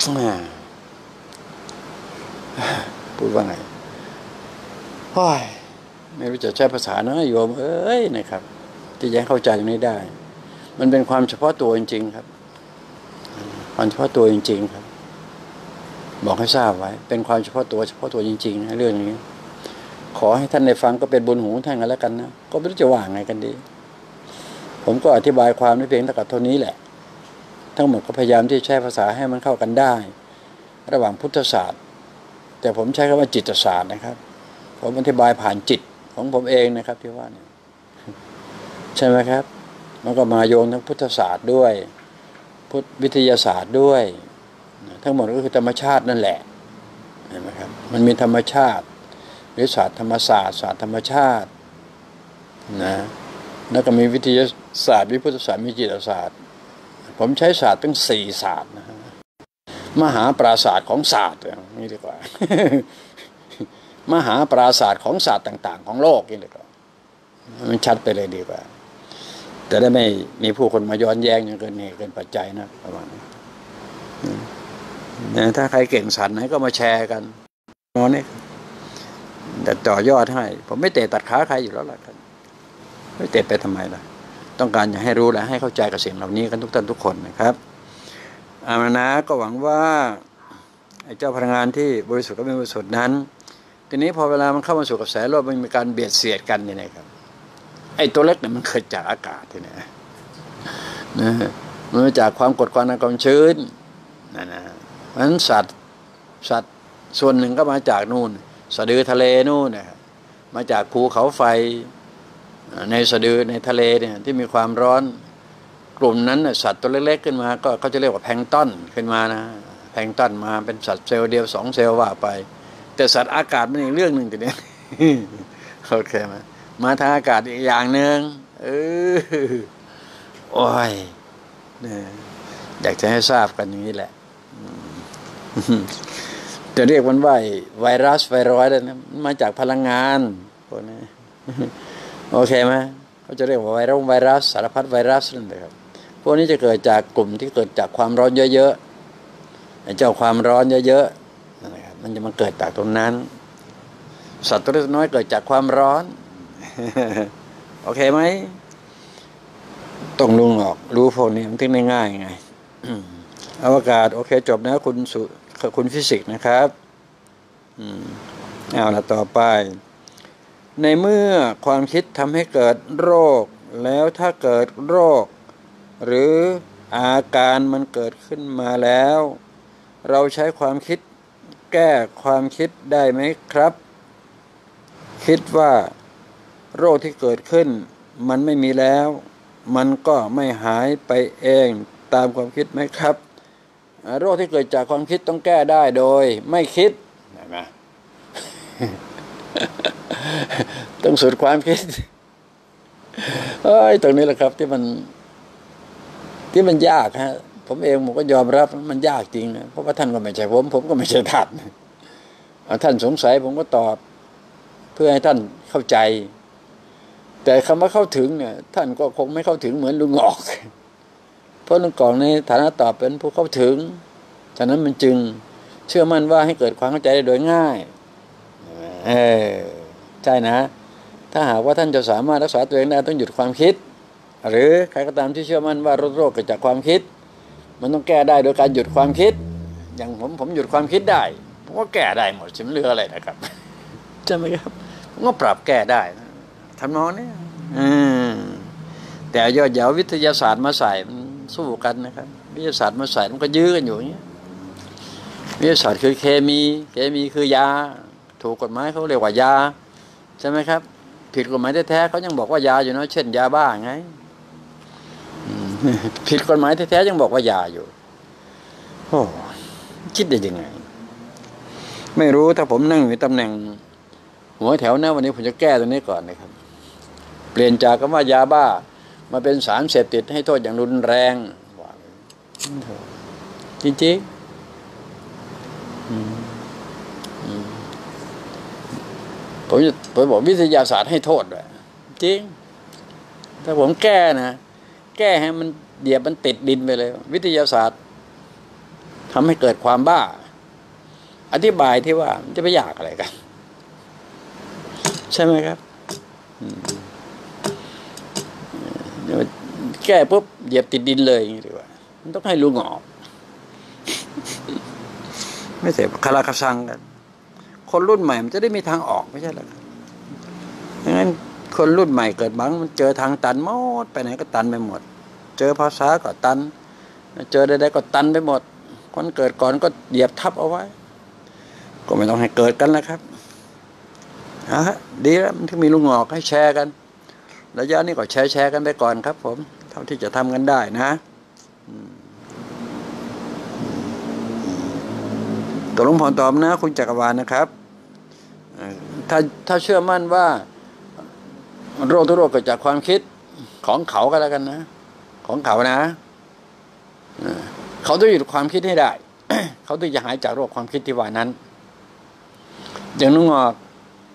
พูดว่าไงโอ้ยไม่รู้จะใช้ภาษานะโยมเอ้ยนะครับที่จะเข้าใจตรงนี้ได้มันเป็นความเฉพาะตัวจริงๆครับความเฉพาะตัวจริงๆครับบอกให้ทราบไว้เป็นความเฉพาะตัวเฉพาะตัวจริงๆนะเรื่องนี้ขอให้ท่านได้ฟังก็เป็นบุญหูท่านกันแล้วกันนะก็ไม่รู้จะว่าไงกันดีผมก็อธิบายความได้เพียงเท่ากับเท่านี้แหละทั้งหมดก็พยายามที่ใช้ภาษาให้มันเข้ากันได้ระหว่างพุทธศาสตร์แต่ผมใช้คำว่าจิตศาสตร์นะครับผมอธิบายผ่านจิตของผมเองนะครับที่ว่าเนี่ยใช่ไหมครับมันก็มาโยงทั้งพุทธศาสตร์ด้วยพุทธวิทยาศาสตร์ด้วยทั้งหมดก็คือธรรมชาตินั่นแหละเห็นไหมครับมันมีธรรมชาติหรือศาสตร์ธรรมศาสตร์ศาสตร์ธรรมชาตินะแล้วก็มีวิทยาศาสตร์วิพุทธศาสตร์มีจิตศาสตร์ผมใช้ศาสตร์ตั้งสี่ศาสตร์นะฮะมหาปราศาสตร์ของศาสตร์อย่างนี้ดีกว่า มหาปราศาสตร์ของศาสตร์ต่างๆของโลกนี่ดีกว่ามันชัดไปเลยดีกว่าแต่ได้ไม่มีผู้คนมาย้อนแย้งอย่างเกินเหตุเกินปัจจัยนะประมาณนี้ถ้าใครเก่งสันไหนก็มาแชร์กันนอนนี่แต่ต่อยอดให้ผมไม่เตะตัดขาใครอยู่แล้วล่ะครับไม่เตะไปทำไมล่ะต้องการจะให้รู้และให้เข้าใจกับสิ่งเหล่านี้กันทุกท่านทุกคนนะครับอามานะก็หวังว่าไอ้เจ้าพลังงานที่บริสุทธิ์กับไม่บริสุทธิ์นั้นทีนี้พอเวลามันเข้ามาสู่กระแสโลกมันมีการเบียดเสียดกันนี่นะครับไอ้ตัวเล็กเนี่ยมันเกิดจากอากาศที่นี่นะมันมาจากความกดความดันความชื้นนั่นนะเพราะฉะนั้นสัตว์สัตว์ส่วนหนึ่งก็มาจากนู่นสะดือทะเลนู่นนะครับมาจากภูเขาไฟในสะดือในทะเลเนี่ยที่มีความร้อนกลุ่มนั้นสัตว์ตัวเล็กๆขึ้นมาก็เขาจะเรียกว่าแพลงก์ต้นขึ้นมานะแพลงก์ต้นมาเป็นสัตว์เซลล์เดียวสองเซลล์ว่าไปแต่สัตว์อากาศมันอีกเรื่องหนึ่งทีนี้โอเคไหมมาทางอากาศอีกอย่างหนึ่งเออโอ้ยเนี่ยอยากจะให้ทราบกันอย่างนี้แหละจะเรียกมันว่าไวรัสไวรัสนะมันมาจากพลังงานพวกนี้โอเคไหมเขาจะเรียกว่าไวรัสไวรัสสารพัดไวรัสนั่นเลยครับพวกนี้จะเกิดจากกลุ่มที่เกิดจากความร้อนเยอะๆเจ้าความร้อนเยอะๆนะครับมันจะมาเกิดจากตรงนั้นสัตว์ตัวเล็กน้อยเกิดจากความร้อนโอเคไหมต้องรู้ออกรู้พวกนี้มันถึงได้ง่ายไงอวกาศโอเคจบนะคุณสุคุณฟิสิกส์นะครับอืมเอาละต่อไปในเมื่อความคิดทำให้เกิดโรคแล้วถ้าเกิดโรคหรืออาการมันเกิดขึ้นมาแล้วเราใช้ความคิดแก้ความคิดได้ไหมครับคิดว่าโรคที่เกิดขึ้นมันไม่มีแล้วมันก็ไม่หายไปเองตามความคิดไหมครับโรคที่เกิดจากความคิดต้องแก้ได้โดยไม่คิดเห็นไหม ต้องสุดความคิดเอ้ยตรงนี้แหละครับที่มันที่มันยากฮะผมเองผมก็ยอมรับมันยากจริงนะเพราะว่าท่านก็ไม่ใช่ผมผมก็ไม่ใช่ท่านท่านสงสัยผมก็ตอบเพื่อให้ท่านเข้าใจแต่คำว่าเข้าถึงเนี่ยท่านก็คงไม่เข้าถึงเหมือนลุงออกเพราะลุงกอกในฐานะตอบเป็นผู้เข้าถึงฉะนั้นมันจึงเชื่อมั่นว่าให้เกิดความเข้าใจได้โดยง่ายเออใช่นะถ้าหากว่าท่านจะสามารถรักษาตัวเองได้ต้องหยุดความคิดหรือใครก็ตามที่เชื่อมั่นว่าโรคเกิดจากความคิดมันต้องแก้ได้โดยการหยุดความคิดอย่างผมผมหยุดความคิดได้ผมก็แก้ได้หมดจะไม่เหลืออะไรนะครับใช่ไหมครับผมก็ปรับแก้ได้ทำนองนี้แต่ยอดเยาววิทยาศาสตร์มาใส่มันสู้กันนะครับวิทยาศาสตร์มาใส่มันก็ยื้อกันอยู่อย่างเงี้ยวิทยาศาสตร์คือเคมีเคมีคือยาถูกกฎหมายเขาเรียกว่ายาใช่ไหมครับผิดกฎหมายแท้ๆเขายังบอกว่ายาอยู่นะเช่นยาบ้าไงผิดกฎหมายแท้ๆยังบอกว่ายาอยู่โอ้คิดได้ยังไงไม่รู้ถ้าผมนั่งในตำแหน่งหัวแถวนะวันนี้ผมจะแก้ตรงนี้ก่อนนะครับเปลี่ยนจากคำว่ายาบ้ามาเป็นสารเสพติดให้โทษอย่างรุนแรงจริงๆผมจะผมบอกวิทยาศาสตร์ให้โทษด้วยจริงถ้าผมแก้นะแก้ให้มันเดียบมันติดดินไปเลยวิทยาศาสตร์ทำให้เกิดความบ้าอธิบายที่ว่ามันจะไปอยากอะไรกันใช่ไหมครับแก้ปุ๊บเหยียบติดดินเลยอย่างนี้ดีกว่ามันต้องให้รู้งอกไม่เสียคาราคาซังกันคนรุ่นใหม่มันจะได้มีทางออกไม่ใช่หรอดังนั้นคนรุ่นใหม่เกิดบังมันเจอทางตันหมดไปไหนก็ตันไปหมดเจอภาษาก็ตันเจอใดๆก็ตันไปหมดคนเกิดก่อนก็เหยียบทับเอาไว้ก็ไม่ต้องให้เกิดกันแล้วครับอ่ะดีแล้วมันที่มีลูกงอกให้แชร์กันระยะนี้ก็แชร์แชร์กันไปก่อนครับผมเท่าที่จะทำกันได้นะตกลงผ่อนตอบนะคุณจักรวาลนะครับถ้าถ้าเชื่อมั่นว่าโรคทุกโรคเกิดจากความคิดของเขาก็แล้วกันนะของเขานะเขาต้องหยุดความคิดให้ได้ เขาต้องจะหายจากโรคความคิดที่ว่านั้นอย่างลุงงอก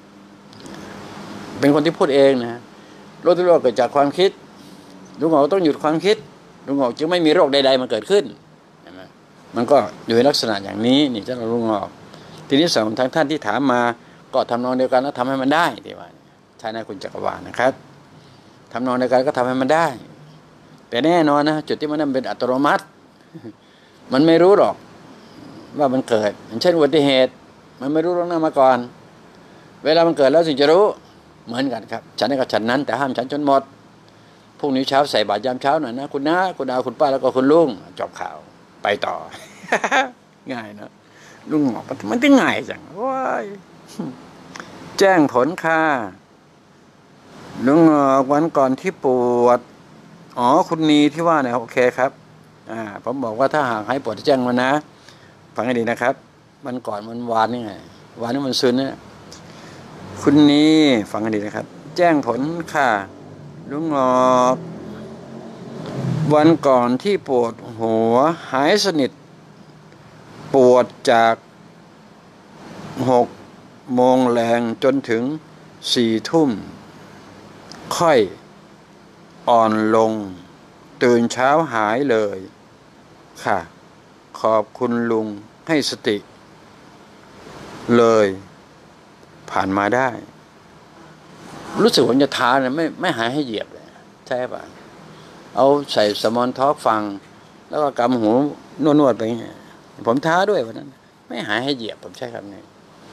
เป็นคนที่พูดเองนะโรคทุกโรคเกิดจากความคิดลุงงอกต้องหยุดความคิดลุงงอกจึงไม่มีโรคใดๆมาเกิดขึ้นเห็นไหมมันก็อยู่ในลักษณะอย่างนี้นี่เจ้าลุงงอกทีนี้สำหรับทางท่านที่ถามมาก็ทำนองเดียวกันแล้วทำให้มันได้ที่ว่าใช่นะคุณจักรวาลนะครับทำนองเดียวกันก็ทำให้มันได้แต่แน่นอนนะจุดที่มันนั้นเป็นอัตโนมัติมันไม่รู้หรอกว่ามันเกิดอย่างเช่นอุบัติเหตุมันไม่รู้ล่วงหน้ามาก่อนเวลามันเกิดแล้วถึงจะรู้เหมือนกันครับฉันนี่ก็ฉันนั้นแต่ห้ามฉันจนหมดพรุ่งนี้เช้าใส่บาตรยามเช้าหน่อยนะคุณน้าคุณอาคุณป้าแล้วก็คุณลุงจบข่าวไปต่อ ง่ายนะลุงบอกมันจะง่ายจังว้ายแจ้งผลค่ะลุงวันก่อนที่ปวดอ๋อคุณนีที่ว่าเนี่ยโอเคครับอ่าผมบอกว่าถ้าหากให้ปวดแจ้งมานะฟังให้ดีนะครับมันก่อนมันวานนี่ไงวานนี่มันซึนเนี่ยคุณนีฟังให้ดีนะครับแจ้งผลค่ะลุงงอกวันก่อนที่ปวดหัวหายสนิทปวดจากหกโมงแรงจนถึงสี่ทุ่มค่อยอ่อนลงตื่นเช้าหายเลยค่ะขอบคุณลุงให้สติเลยผ่านมาได้รู้สึกว่าจะท้าเนี่ยไม่ไม่หายให้เหยียบเลยใช่ป่ะเอาใส่สมอนทอกฟังแล้วก็กำหูนวดๆไปอย่างเงี้ยผมท้าด้วยวันนั้นไม่หายให้เหยียบผมใช้คำนี้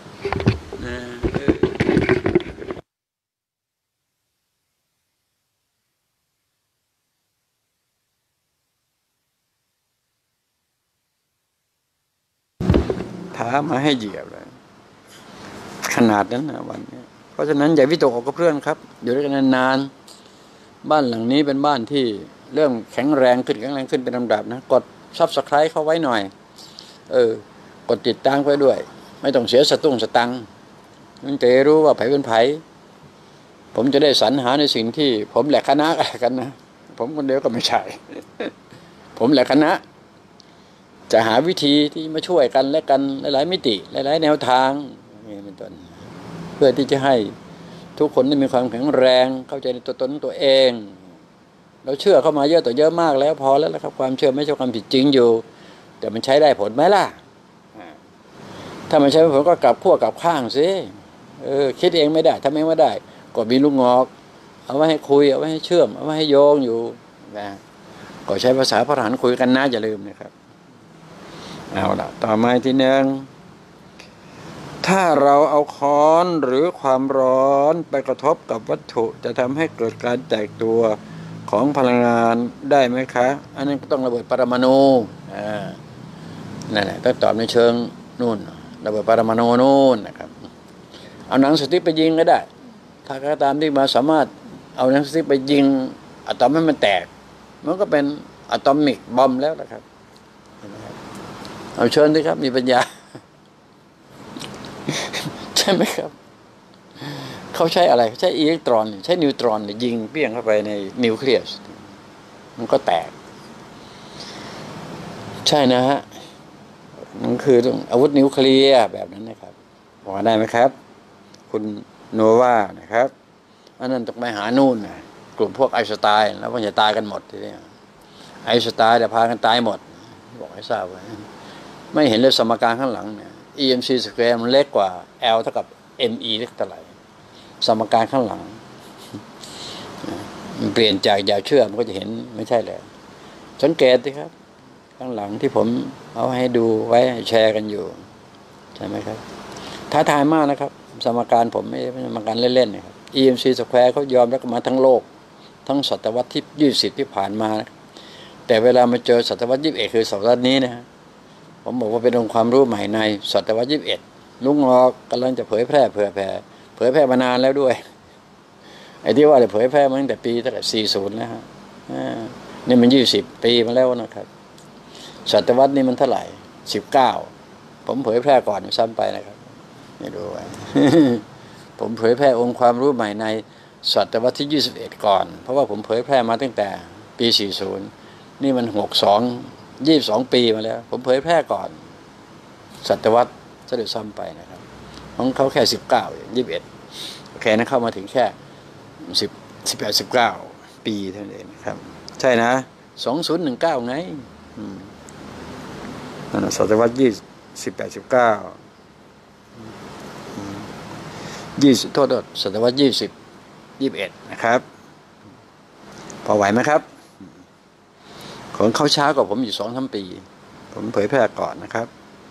ท้ามาให้เหยียบเลยขนาดนั้นนะวันนี้เพราะฉะนั้นอย่าวิตกกับเพื่อนครับอยู่ด้วยกันนานๆบ้านหลังนี้เป็นบ้านที่เริ่มแข็งแรงขึ้นแข็งแรงขึ้นเป็นลำดับนะกดซับสไครต์เข้าไว้หน่อยเออกดติดตามไว้ด้วยไม่ต้องเสียสตุ้งสตังค์มันจะรู้ว่าไผเป็นไผผมจะได้สรรหาในสิ่งที่ผมแหละคณะกันนะผมคนเดียวก็ไม่ใช่ ผมแหละคณะจะหาวิธีที่มาช่วยกันและกันหลายๆมิติหลายๆแนวทางนี่เป็นต้นเพื่อที่จะให้ทุกคนได้มีความแข็งแรงเข้าใจในตัวตนตัวเองเราเชื่อเข้ามาเยอะต่อเยอะมากแล้วพอแล้วนะครับความเชื่อไม่ใช่ความผิดจริงอยู่แต่มันใช้ได้ผลไหมล่ะถ้ามันใช้ผลก็กลับขั้วกลับข้างสิเออคิดเองไม่ได้ทำเองไม่ได้ก็มีลูกงอกเอาไว้ให้คุยเอาไว้ให้เชื่อมเอาไว้ให้โยงอยู่นะก็ใช้ภาษาพระหันคุยกันนะอย่าลืมนะครับเอาล่ะต่อมาทีหนึ่งถ้าเราเอาค้อนหรือความร้อนไปกระทบกับวัตถุจะทำให้เกิดการแตกตัวของพลังงานได้ไหมคะอันนั้นก็ต้องระเบิดปรมาณูอ่านั่นแหละต้องตอบในเชิงนู่นระเบิดปรมาณูนู่นนะครับเอาหนังสติ๊กไปยิงก็ได้ถ้าก็ตามที่มาสามารถเอาหนังสติ๊กไปยิงอะตอมให้มันแตกมันก็เป็นอะตอมิกบอมแล้วนะครับเอาเชิญด้วยครับมีปัญญา ใช่ไหมครับเขาใช้อะไรใช้อิเล็กตรอนใช้นิวตรอนยิงเปี้ยงเข้าไปในนิวเคลียสมันก็แตกใช่นะฮะนั่นคืออาวุธนิวเคลียร์แบบนั้นนะครับบอกได้ไหมครับคุณโนวานะครับอันนั้นต้องไปหานู่นนะกลุ่มพวกไอน์สไตน์แล้วมันจะตายกันหมดทีนี้ไอน์สไตน์จะพากันตายหมดบอกให้ทราบไว้ไม่เห็นเลยสมการข้างหลังเนี่ย อี เอ็ม ซี square มันเล็กกว่า L เท่ากับ เอ็ม อี เล็กเท่าไหร่สมการข้างหลังมันเปลี่ยนจากอย่าเชื่อมันก็จะเห็นไม่ใช่เลยสังเกตสิครับข้างหลังที่ผมเอาให้ดูไว้แชร์กันอยู่ใช่ไหมครับท้าทายมากนะครับสมการผมไม่ใช่สมการเล่นๆนะครับ อี เอ็ม ซี square เขายอมรับกันมาทั้งโลกทั้งศตวรรษที่ยี่สิบที่ผ่านมานะแต่เวลามาเจอศตวรรษยี่สิบเอ็ดคือศตวรรษนี้นะฮะผมบอกว่าเป็นองค์ความรู้ใหม่ในศตวรรษยี่สิบเอ็ดลุงงอกกำลังจะเผยแพร่เผยแพร่เผยแพร่มานานแล้วด้วยไอ้ที่ว่าจะเผยแพร่มาตั้งแต่ปีตั้งแต่สี่สิบแล้วฮะนี่มันยี่สิบปีมาแล้วนะครับศตวรรษนี้มันเท่าไหร่สิบเก้าผมเผยแพร่ก่อนซ้ำไปนะครับไม่ดูไว้ ผมเผยแพร่องค์ความรู้ใหม่ในศตวรรษที่ยี่สิบเอ็ดก่อนเพราะว่าผมเผยแพร่มาตั้งแต่ปีสี่สิบนี่มันหกสอง ยี่สิบสองปีมาแล้วผมเผยแพร่ก่อนศตวรรษจะได้ซ้ำไปนะครับของเขาแค่สิบเก้า ยี่สิบเอ็ดโอเคนะเข้ามาถึงแค่สิบ สิบแปด สิบเก้าปีเท่านั้นเองครับใช่นะสองพันสิบเก้าไงอืมนั่นน่ะศตวรรษยี่สิบแปด สิบเก้ายี่สิบโทษศตวรรษยี่สิบ ยี่สิบเอ็ดนะครับพอไหวไหมครับของเขาช้ากว่าผมอยู่สองสามปีผมเผยแพร่ก่อนนะครับ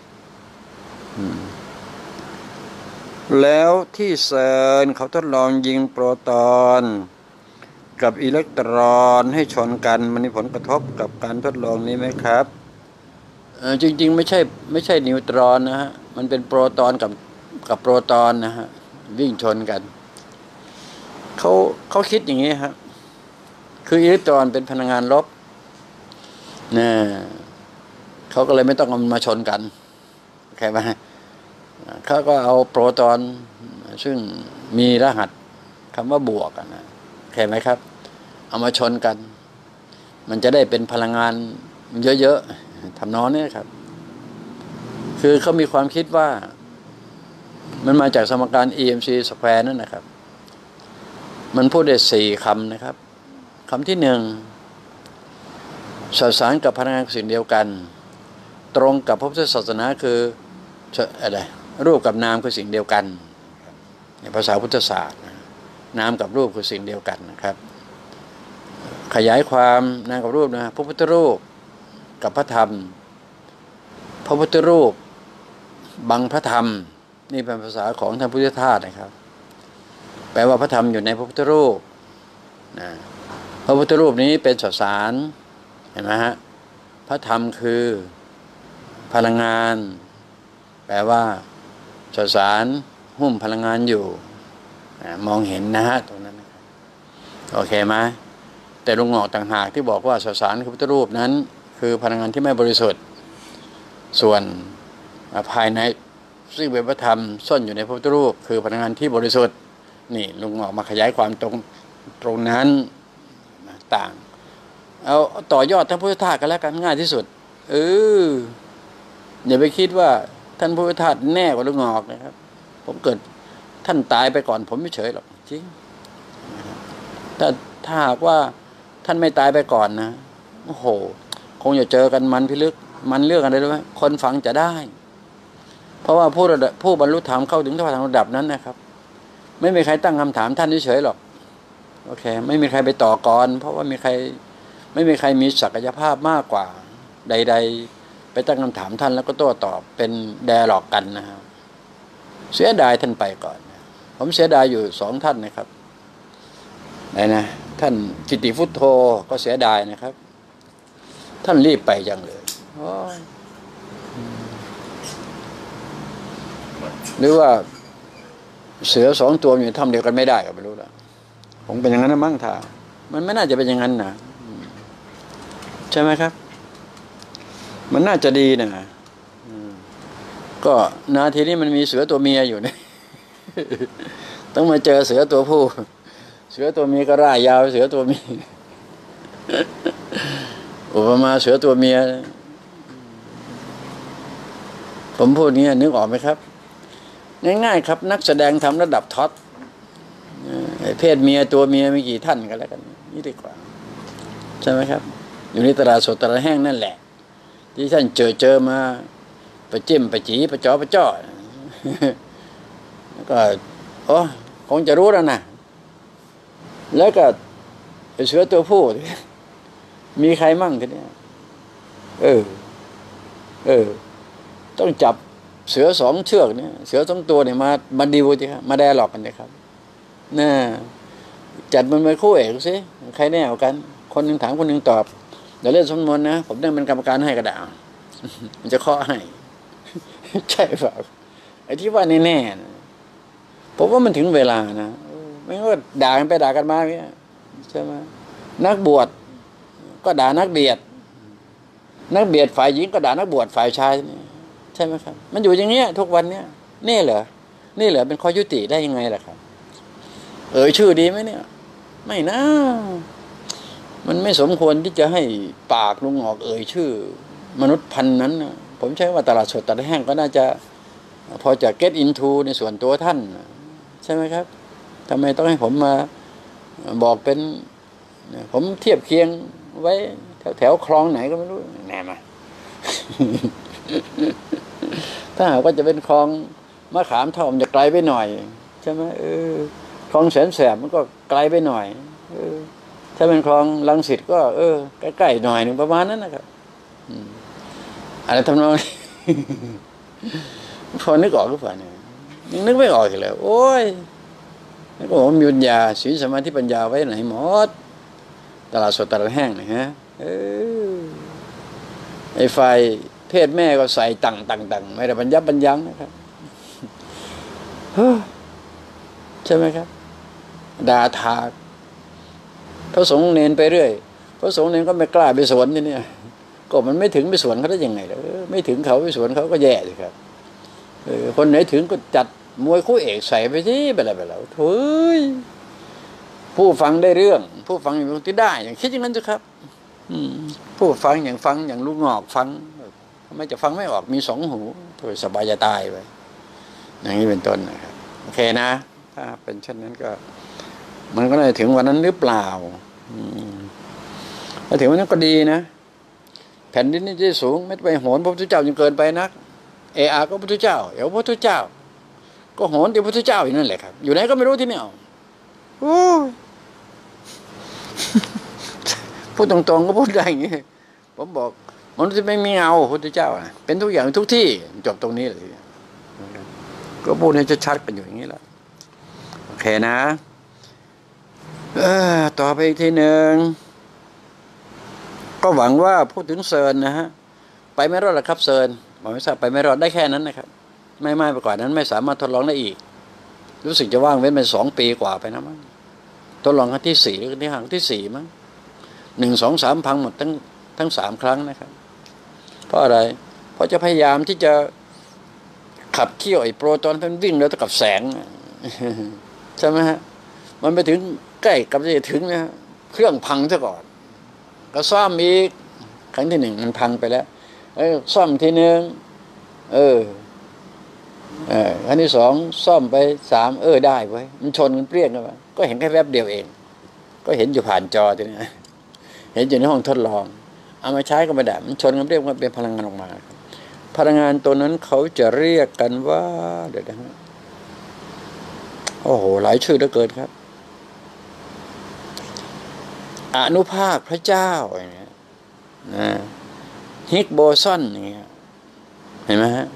แล้วที่เซิร์นเขาทดลองยิงโปรตอนกับอิเล็กตรอนให้ชนกันมันมีผลกระทบกับการทดลองนี้ไหมครับเออจริงๆไม่ใช่ไม่ใช่นิวตรอนนะฮะมันเป็นโปรตอนกับกับโปรตอนนะฮะวิ่งชนกันเขาเขาคิดอย่างนี้ครับคืออิเล็กตรอนเป็นพลังงานลบเนี่ยเขาก็เลยไม่ต้องเอามาชนกันโอเคไหมเขาก็เอาโปรตอนซึ่งมีรหัสคำว่าบวกนะโอเคไหมครับเอามาชนกันมันจะได้เป็นพลังงานเยอะๆทำนองนี้ครับคือเขามีความคิดว่ามันมาจากสมการ อี เอ็ม ซี square นั่นนะครับมันพูดได้สี่คำนะครับคำที่หนึ่งสสารกับพลังงานสิ่งเดียวกันตรงกับพระพุทธศาสนาคืออะไรรูปกับนามคือสิ่งเดียวกันในภาษาพุทธศาสตร์นามกับรูปคือสิ่งเดียวกันนะครับขยายความนามกับรูปนะพระพุทธรูปกับพระธรรมพระพุทธรูปบังพระธรรมนี่เป็นภาษาของทางพุทธทาสนะครับแปลว่าพระธรรมอยู่ในพระพุทธรูปนะพระพุทธรูปนี้เป็นสสารเห็นไหมฮะพระธรรมคือพลังงานแปลว่าสสารหุ้มพลังงานอยู่มองเห็นนะฮะตรงนั้นโอเคไหมแต่ลุงงอกต่างหากที่บอกว่าสสารคือพุทธรูปนั้นคือพลังงานที่ไม่บริสุทธิ์ส่วนภายในซึ่งเป็นพระธรรมซ่อนอยู่ในพระพุทธรูปคือพลังงานที่บริสุทธิ์นี่ลุงงอกมาขยายความตรงตรงนั้นต่างเอาต่อยอดทั้งพุทธทาสกันแล้วกันง่ายที่สุดเอออย่าไปคิดว่าท่านพุทธทาสแน่กว่าลุงงอกนะครับผมเกิดท่านตายไปก่อนผมไม่เฉยหรอกจริงถ้าถ้าหากว่าท่านไม่ตายไปก่อนนะโอ้โหคงจะเจอกันมันพิลึกมันเรื่องอะไรรู้ไหมคนฟังจะได้เพราะว่าผู้ระดับผู้บรรลุธรรมเข้าถึงธรรมระดับนั้นนะครับไม่มีใครตั้งคำถามท่านเฉยหรอกโอเคไม่มีใครไปต่อกรเพราะว่ามีใครไม่มีใครมีศักยภาพมากกว่าใดๆไปตั้งคำถามท่านแล้วก็โต้ตอบเป็นแดร์ล็อกกันนะครับเสียดายท่านไปก่อนผมเสียดายอยู่สองท่านนะครับไหนนะท่านกิติฟุตโธก็เสียดายนะครับท่านรีบไปจังเลยหรือว่าเสือสองตัวอยู่ถ้ำเดียวกันไม่ได้ก็ไม่รู้ละผมเป็นอย่างนั้นนะมั้งท่ามันไม่น่าจะเป็นอย่างนั้นนะใช่ไหมครับมันน่าจะดีนะก็นาทีนี้มันมีเสือตัวเมียอยู่เนี่ยต้องมาเจอเสือตัวผู้เสือตัวเมียก็ร่ายยาวเสือตัวเมียอุปมาเสือตัวเมียผมพูดนี้นึกออกไหมครับง่ายๆครับนักแสดงทำระดับท็อปเพศเมียตัวเมียมีกี่ท่านกันแล้วกันนี่ดีกว่าใช่ไหมครับอยู่ในตลาดสดตลาดแห้งนั่นแหละที่ท่านเจอเจอมาไปจิ้มไปจีไปจ่อไปจ่อก็โอ้คงจะรู้แล้วนะแล้วก็เสือตัวผู้มีใครมั่งทีนี้เออเออต้องจับเสือสองเชือกเนี่ยเสือสองตัวเนี่ยมามาดิวสิครับมาแดร์หลอกกันเลยครับน่าจัดมันเป็นคู่เอกสิใครแน่กว่ากันคนหนึ่งถามคนหนึ่งตอบเดี๋ยวเล่นสมมตินะผมนั่งเป็นกรรมการให้กระดาษมันจะเคาะให้ใช่เปล่าไอ้ที่ว่าแน่ๆผมว่ามันถึงเวลานะไม่งั้นก็ด่ากันไปด่ากันมาเนี่ยใช่ไหมนักบวชก็ด่านักเบียดนักเบียดฝ่ายหญิงก็ด่านักบวชฝ่ายชายใช่ไหมครับมันอยู่อย่างเงี้ยทุกวันเนี้ยนี่เหรอนี่เหรอเป็นข้อยุติได้ยังไงล่ะครับเอ่ยชื่อดีไหมเนี่ยไม่นะมันไม่สมควรที่จะให้ปากลุงออกเอ่ยชื่อมนุษย์พันนั้นนะผมใช้ว่าตลาดสดตลาดแห้งก็น่าจะพอจะ get into ในส่วนตัวท่านใช่ไหมครับทำไมต้องให้ผมมาบอกเป็นผมเทียบเคียงไว้แถวแถวคลองไหนก็ไม่รู้แน่มาถ้าหากว่าจะเป็นคลองมะขามเท่ามันจะไกลไปหน่อยใช่ไหมเออคลองแสนแสบมันก็ไกลไปหน่อยเออถ้าเป็นคลองรังสิตก็เออใกล้ๆหน่อยหนึ่งประมาณนั้นนะครับอะไรทำนองนี้พอนึกออกหรือเปล่าเนี่ยยังนึกไม่ออกอีกแล้วโอ้ยแล้วก็บอกมีปัญญาศีลสมาธิปัญญาไว้ไหนหมดตลาดสดตลาดแห้งนะฮะเออไอ้ไฟเพศแม่ก็ใส่ตังตังตังไม่ได้บรรยับบรรยังนะครับใช่ไหมครับด่าทาพระสงฆ์เนนไปเรื่อยพระสงฆ์เนนก็ไม่กล้าไปสวนนี่เนี่ยก็มันไม่ถึงไปสวนเขาได้ยังไงล่ะไม่ถึงเขาไปสวนเขาก็แย่สิครับเออคนไหนถึงก็จัดมวยคู่เอกใส่ไปที่ไปอะไรไปแล้วเฮ้ยผู้ฟังได้เรื่องผู้ฟังอย่างที่ได้อย่างคิดอย่างนั้นสิครับผู้ฟังอย่างฟังอย่างลูกงอกฟังทำไมจะฟังไม่ออกมีสองหูโดยสบายจะตายไปอย่างนี้เป็นต้นนะครับโอเคนะถ้าเป็นเช่นนั้นก็มันก็เลยถึงวันนั้นหรือเปล่าถ้าถึงวันนั้นก็ดีนะแผ่นดินนี่จะสูงไม่ไปโหนพระพุทธเจ้าจนเกินไปนักเออาก็พระพุทธเจ้าเดี๋ยวพระพุทธเจ้าก็โหนที่พระพุทธเจ้าอยู่นั่นแหละครับอยู่ไหนก็ไม่รู้ที่นี่เอาโอ้พูดตรงๆก็พูดได้อย่างนี้ผมบอกมันจะไม่มีเงาพระพุทธเจ้าเป็นทุกอย่างทุกที่จบตรงนี้เลยก็พูดให้ชัดๆกันอยู่อย่างนี้แล้วโอเคนะเออต่อไปอีกทีหนึ่งก็หวังว่าพูดถึงเซิร์นนะฮะไปไม่รอดหรอกครับเซิร์นบอกไม่ทราบไปไม่รอดได้แค่นั้นนะครับไม่ไม่ไปกว่านั้นไม่สามารถทดลองได้อีกรู้สึกจะว่างเว้นไปสองปีกว่าไปนะมั้งทดลองครั้งที่สี่หรือที่ห้าที่สี่มั้งหนึ่งสองสามพังหมดทั้งทั้งสามครั้งนะครับเพราะอะไรเพราะจะพยายามที่จะขับเคี่ยวไอ้โปรตอนเป็นวิ่งแล้วกับแสงใช่ไหมฮะมันไปถึงใกล้กับจะถึงนะเครื่องพังซะก่อนก็ซ่อมอีกครั้งที่หนึ่งมันพังไปแล้วเอ้ซ่อมทีหนึ่งเออเออครั้งที่สองซ่อมไปสามเออได้ไว้มันชนกันเปรี้ยงกันไปก็เห็นแค่แวบเดียวเองก็เห็นอยู่ผ่านจอทีนี้เห็นอยู่ในห้องทดลองเอามาใช้ก็ไม่ได้มันชนกันเปรี้ยงมันเป็นพลังงานออกมาพลังงานตัวนั้นเขาจะเรียกกันว่าเดี๋ยวนะโอ้โหหลายชื่อเหลือเกินครับอนุภาคพระเจ้าอย่างเงี้ยนะฮิกโบซอนอย่างเงี้ยเห็นไหมฮะ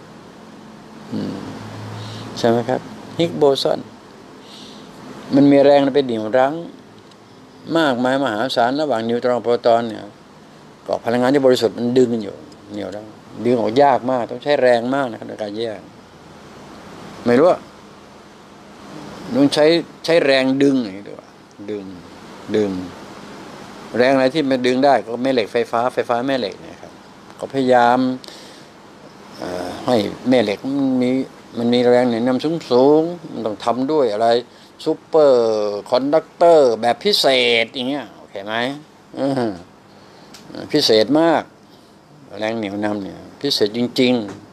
ใช่ไหมครับฮิกโบซอนมันมีแรงเป็นเหนี่ยวรั้งมากมายมหาศาลระหว่างนิวตรอนโปรตอนเนี่ยก็พลังงานที่บริสุทธิ์มันดึงกันอยู่เหนี่ยวรั้งดึงออกยากมากต้องใช้แรงมากนะครับในการแยกไม่รู้ว่าต้องใช้ใช้แรงดึงอย่างนี้ด้วยดึงดึงแรงอะไรที่มันดึงได้ก็แม่เหล็กไฟฟ้าไฟฟ้าแม่เหล็กเนี่ยครับก็พยายามให้แม่เหล็กมันมีมันมีแรงเนี่ยนำสูงสูงมันต้องทำด้วยอะไรซูเปอร์คอนดักเตอร์แบบพิเศษอย่างเงี้ยโอเคไหมพิเศษมากแรงเหนี่ยวนำเนี่ยพิเศษจริง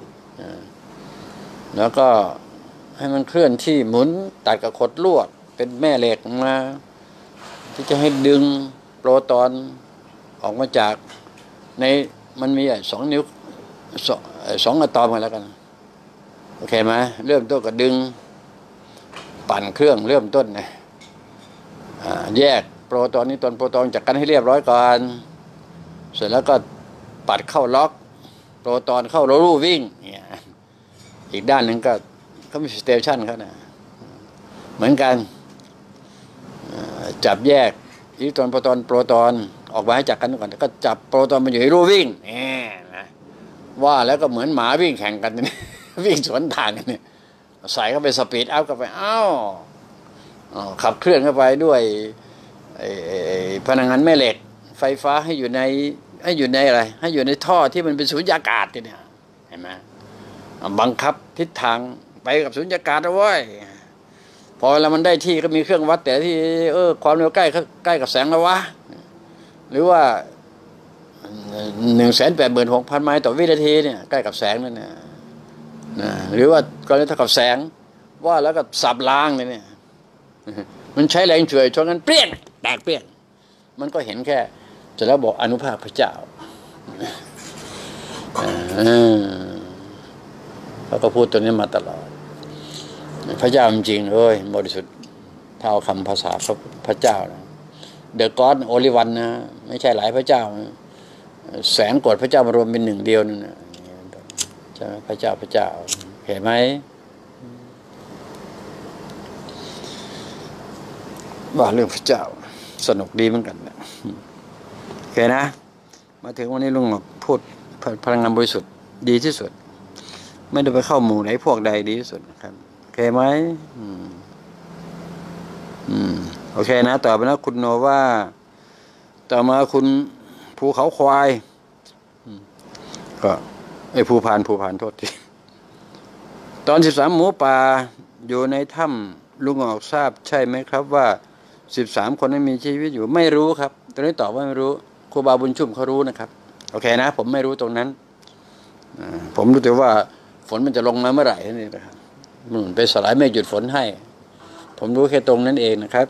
ๆแล้วก็ให้มันเคลื่อนที่หมุนตัดกับขดลวดเป็นแม่เหล็กมาที่จะให้ดึงโปรตอนออกมาจากในมันมีสองนิ้วสองสองอะตอมกันแล้วกันโอเคไหมเริ่มต้นก็ดึงปั่นเครื่องเริ่มต้นนะแยกโปรตอนนี้ตอนโปรตอนจัดกันให้เรียบร้อยก่อนเสร็จแล้วก็ปัดเข้าล็อกโปรตอนเข้าโรลูวิ่งเนี่ยอีกด้านหนึ่งก็เขามีสเตชันเขานะเหมือนกันจับแยกอิเล็กตรอนโปรตอนโปรตอนออกมาให้จับกันก่อนก็จับโปรตอนมาอยู่ในรูวิ่งเนี่ยนะว่าแล้วก็เหมือนหมาวิ่งแข่งกันนี่วิ่งสวนทางกันเนี่ยใส่เข้าไปสปีดอัพเข้าไปอ้าวขับเคลื่อนเข้าไปด้วยพลังงานแม่เหล็กไฟฟ้าให้อยู่ในให้อยู่ในอะไรให้อยู่ในท่อที่มันเป็นสุญญากาศเนี่ยเห็นไหมบังคับทิศทางไปกับสุญญากาศเอาไว้พอแล้วมันได้ที่ก็มีเครื่องวัดแต่ที่เออความเร็วใกล้ใกล้กับแสงแล้ววะหรือว่าหนึ่งแสนแปดหมื่นหกพันไมล์ต่อวินาทีเนี่ยใกล้กับแสงนั่นเนี่ยนะหรือว่าก็เท่ากับแสงว่าแล้วก็สับล้างเลยเนี่ยมันใช้แรงเฉื่อยชนกันเปรี้ยงแตกเปรี้ยงมันก็เห็นแค่จะแล้วบอกอนุภาพพระเจ้าเขาก็พูดตัวนี้มาตลอดพระเจ้าจริงๆเอ้ยบริสุทธิ์เท่าคำภาษาพระพระเจ้านะเดอะก็อดโอลิวันนะไม่ใช่หลายพระเจ้าแสนกว่าพระเจ้ามารวมเป็นหนึ่งเดียวนั่นนะใช่ไหมพระเจ้าพระเจ้าเห็นไหมว่าเรื่องพระเจ้าสนุกดีเหมือนกันนะโอเคนะมาถึงวันนี้ลุงพูดพลังงานบริสุทธิ์ดีที่สุดไม่ได้ไปเข้าหมู่ไหนพวกใดดีที่สุดนะครับโอเคไหมอืมอืมโอเคนะต่อไปนะคุณโนว่าต่อมาคุณภูเขาควายก็ไอ้ภูพานภูพานโทษทีตอนสิบสามหมูป่าอยู่ในถ้ำลุงออกทราบใช่ไหมครับว่าสิบสามคนนั้นมีชีวิตอยู่ไม่รู้ครับตอนนี้ตอบว่าไม่รู้ครูบาบุญชุ่มเขารู้นะครับโอเคนะผมไม่รู้ตรงนั้นผมรู้แต่ว่าฝนมันจะลงมาเมื่อไหร่นี่นะครับมันไปสลายเมฆหยุดฝนให้ผมรู้แค่ตรงนั้นเองนะครับ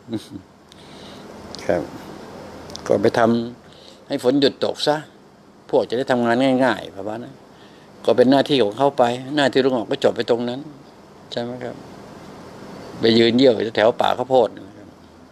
ครับก็ไปทำให้ฝนหยุดตกซะพวกจะได้ทำงานง่ายๆประมาณนั้นก็เป็นหน้าที่ของเขาไปหน้าที่ลุงออกก็จบไปตรงนั้นใช่ไหมครับไปยืนเยี่ยวแถวป่าข้าวโพดนะครับ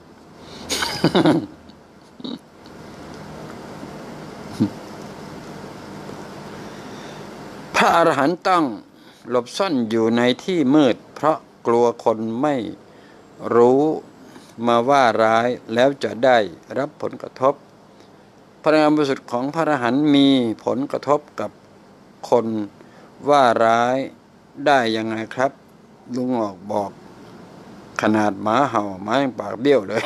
พระอรหันต์ต้องหลบซ่อนอยู่ในที่มืดเพราะกลัวคนไม่รู้มาว่าร้ายแล้วจะได้รับผลกระทบพลังงานบริสุทธิ์ของพระอรหันต์มีผลกระทบกับคนว่าร้ายได้ยังไงครับลุงออกบอกขนาดหมาเห่าหมาปากเบี้ยวเลย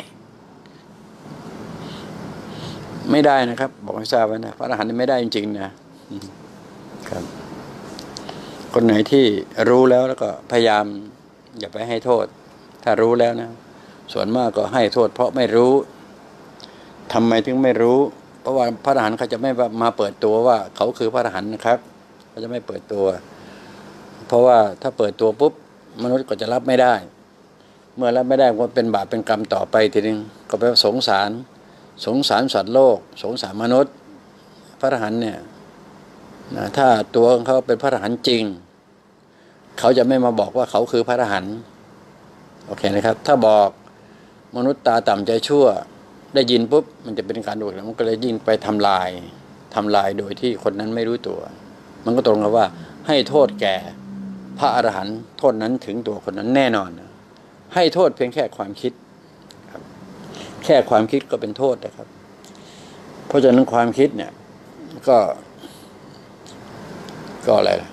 ไม่ได้นะครับบอกให้ทราบไว้นะพระอรหันต์ไม่ได้จริงๆนะครับคนไหนที่รู้แล้วแล้วก็พยายามอย่าไปให้โทษถ้ารู้แล้วนะส่วนมากก็ให้โทษเพราะไม่รู้ทำไมถึงไม่รู้เพราะว่าพระอรหันต์เขาจะไม่มาเปิดตัวว่าเขาคือพระอรหันต์นะครับเขาจะไม่เปิดตัวเพราะว่าถ้าเปิดตัวปุ๊บมนุษย์ก็จะรับไม่ได้เมื่อรับไม่ได้ก็เป็นบาปเป็นกรรมต่อไปทีนึงก็ไปสงสารสงสารสัตว์โลกสงสารมนุษย์พระอรหันต์เนี่ยนะถ้าตัวของเขาเป็นพระอรหันต์จริงเขาจะไม่มาบอกว่าเขาคือพระอรหันต์โอเคนะครับถ้าบอกมนุษย์ตาต่ำใจชั่วได้ยินปุ๊บมันจะเป็นการดูดมันก็เลยยิ่งไปทำลายทำลายโดยที่คนนั้นไม่รู้ตัวมันก็ตรงกับว่าให้โทษแก่พระอรหันต์โทษนั้นถึงตัวคนนั้นแน่นอนให้โทษเพียงแค่ความคิดครับแค่ความคิดก็เป็นโทษนะครับเพราะฉะนั้นความคิดเนี่ยก็ก็อะไรล่ะ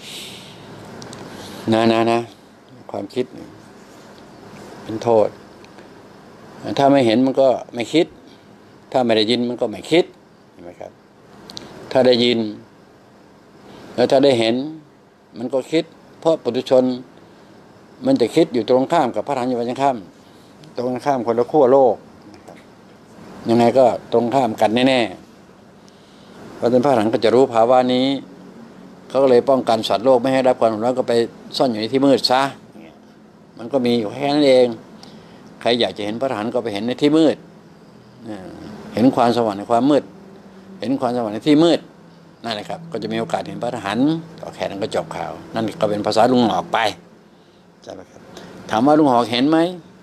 นะนะนะความคิดเป็นโทษถ้าไม่เห็นมันก็ไม่คิดถ้าไม่ได้ยินมันก็ไม่คิดเห็นไหมครับถ้าได้ยินแล้วถ้าได้เห็นมันก็คิดเพราะปุถุชนมันจะคิดอยู่ตรงข้ามกับพระอรหันต์อยู่ตรงข้ามตรงข้ามคนละขั้วโลกยังไงก็ตรงข้ามกันแน่ๆเพราะฉะนั้นพระอรหันต์ก็จะรู้ภาวะนี้เขาก็เลยป้องกันสัตว์โลกไม่ให้รับความร้อนก็ไปซ่อนอยู่ในที่มืดซะมันก็มีอยู่แค่นั้นเองใครอยากจะเห็นพระอรหันต์ก็ไปเห็นในที่มืดเห็นความสว่างในความมืดเห็นความสว่างในที่มืดนั่นแหละครับก็จะมีโอกาสเห็นพระอรหันต์ก็แค่นั้นก็จบข่าวนั่นก็เป็นภาษาลุงหอกไปใช่ไหมครับถามว่าลุงหอกเห็นไหม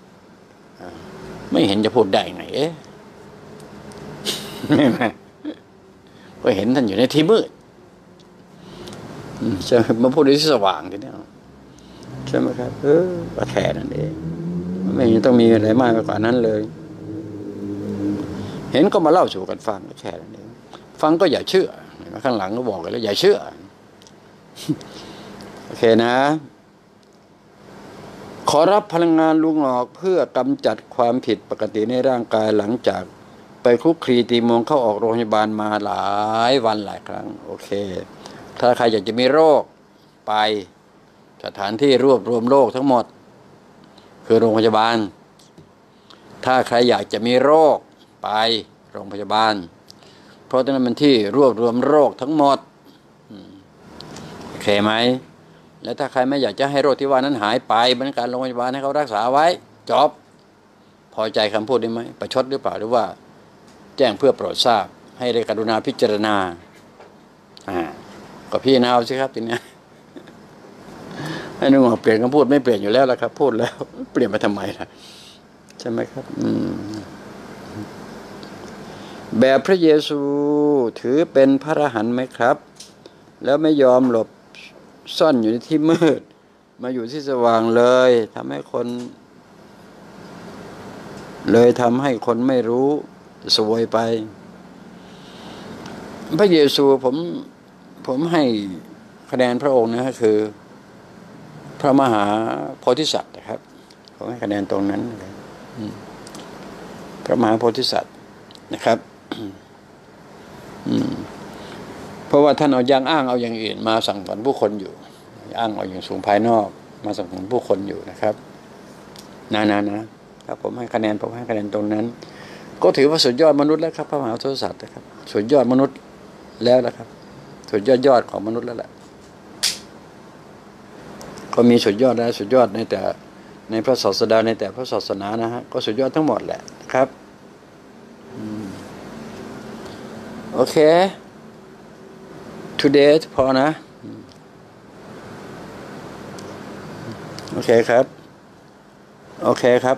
ไม่เห็นจะพูดได้ไงเอ๊ะก็เห็นท่านอยู่ในที่มืดจะมาพูดในที่สว่างทีนี้ใช่ไหมครับเออก็แค่นั้นเองไม่ต้องมีอะไรมากไปกว่านั้นเลยเห็นก็มาเล่าสู่กันฟังแค่นั้นเองฟังก็อย่าเชื่อข้างหลังก็บอกกันแล้วอย่าเชื่อโอเคนะขอรับพลังงานลุงหอกเพื่อกำจัดความผิดปกติในร่างกายหลังจากไปคลุกคลีตีมงเข้าออกโรงพยาบาลมาหลายวันหลายครั้งโอเคถ้าใครอยากจะมีโรคไปสถานที่รวบรวมโรคทั้งหมดคือโรงพยาบาลถ้าใครอยากจะมีโรคไปโรงพยาบาลเพราะตรงนั้นมันที่รวบรวมโรคทั้งหมดโอเคไหมแล้วถ้าใครไม่อยากจะให้โรคที่ว่านั้นหายไปบริการโรงพยาบาลให้เขารักษาไว้จบพอใจคำพูดได้ไหมประชดหรือเปล่าหรือว่าแจ้งเพื่อโปรดทราบให้ได้กรุณาพิจารณาอ่าก็พี่นาเอาสิครับทีนี้ให้นึกว่าเปลี่ยนคำพูดไม่เปลี่ยนอยู่แล้วละครับพูดแล้วเปลี่ยนไปทำไมล่ะใช่ไหมครับอืมแบบพระเยซูถือเป็นพระอรหันต์ไหมครับแล้วไม่ยอมหลบซ่อนอยู่ในที่มืดมาอยู่ที่สว่างเลยทำให้คนเลยทำให้คนไม่รู้สวยไปพระเยซูผมผมให้คะแนนพระองค์นะคือพระมหาโพธิสัตว์นะครับผมให้คะแนนตรงนั้นเลยพระมหาโพธิสัตว์นะครับเพราะว่าท่านเอายังอ้างเอาอย่างอื่นมาสั่งสอนผู้คนอยู่อ้างเอาอย่างสูงภายนอกมาสั่งสอนผู้คนอยู่นะครับนานานะครับผมให้คะแนนผมให้คะแนนตรงนั้นก็ถือว่าสุดยอดมนุษย์แล้วครับพระมหาโพธิสัตว์นะครับสุดยอดมนุษย์แล้วนะครับสุดยอดยอดของมนุษย์แล้วแหละก็มีสุดยอดแล้วสุดยอดในแต่ในพระศาสดาในแต่พระศาสนานะฮะก็สุดยอดทั้งหมดแหละครับโอเค today พอนะโอเคครับโอเคครับ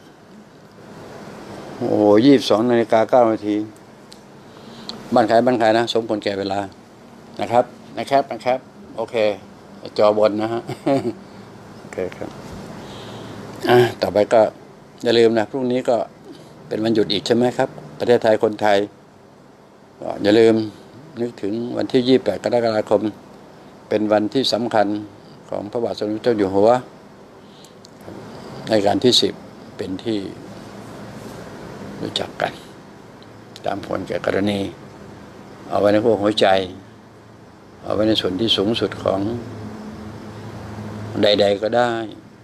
โอ้โหยี่สิบสองนาฬิกาเก้านาทีบ้านใครบ้านใครนะสมควรแก่เวลานะครับนะครับนะครับโอเคจอบนนะฮะโอเคครับอ่ะต่อไปก็อย่าลืมนะพรุ่งนี้ก็เป็นวันหยุดอีกใช่ไหมครับประเทศไทยคนไทยก็อย่าลืมนึกถึงวันที่ยี่สิบแปดกรกฎาคมเป็นวันที่สำคัญของพระบาทสมเด็จเจ้าอยู่หัวในการที่สิบเป็นที่รู้จักกันตามผลแก่กรณีเอาไว้ในพวกหัวใจเอาไว้ในส่วนที่สูงสุดของใดๆก็ได้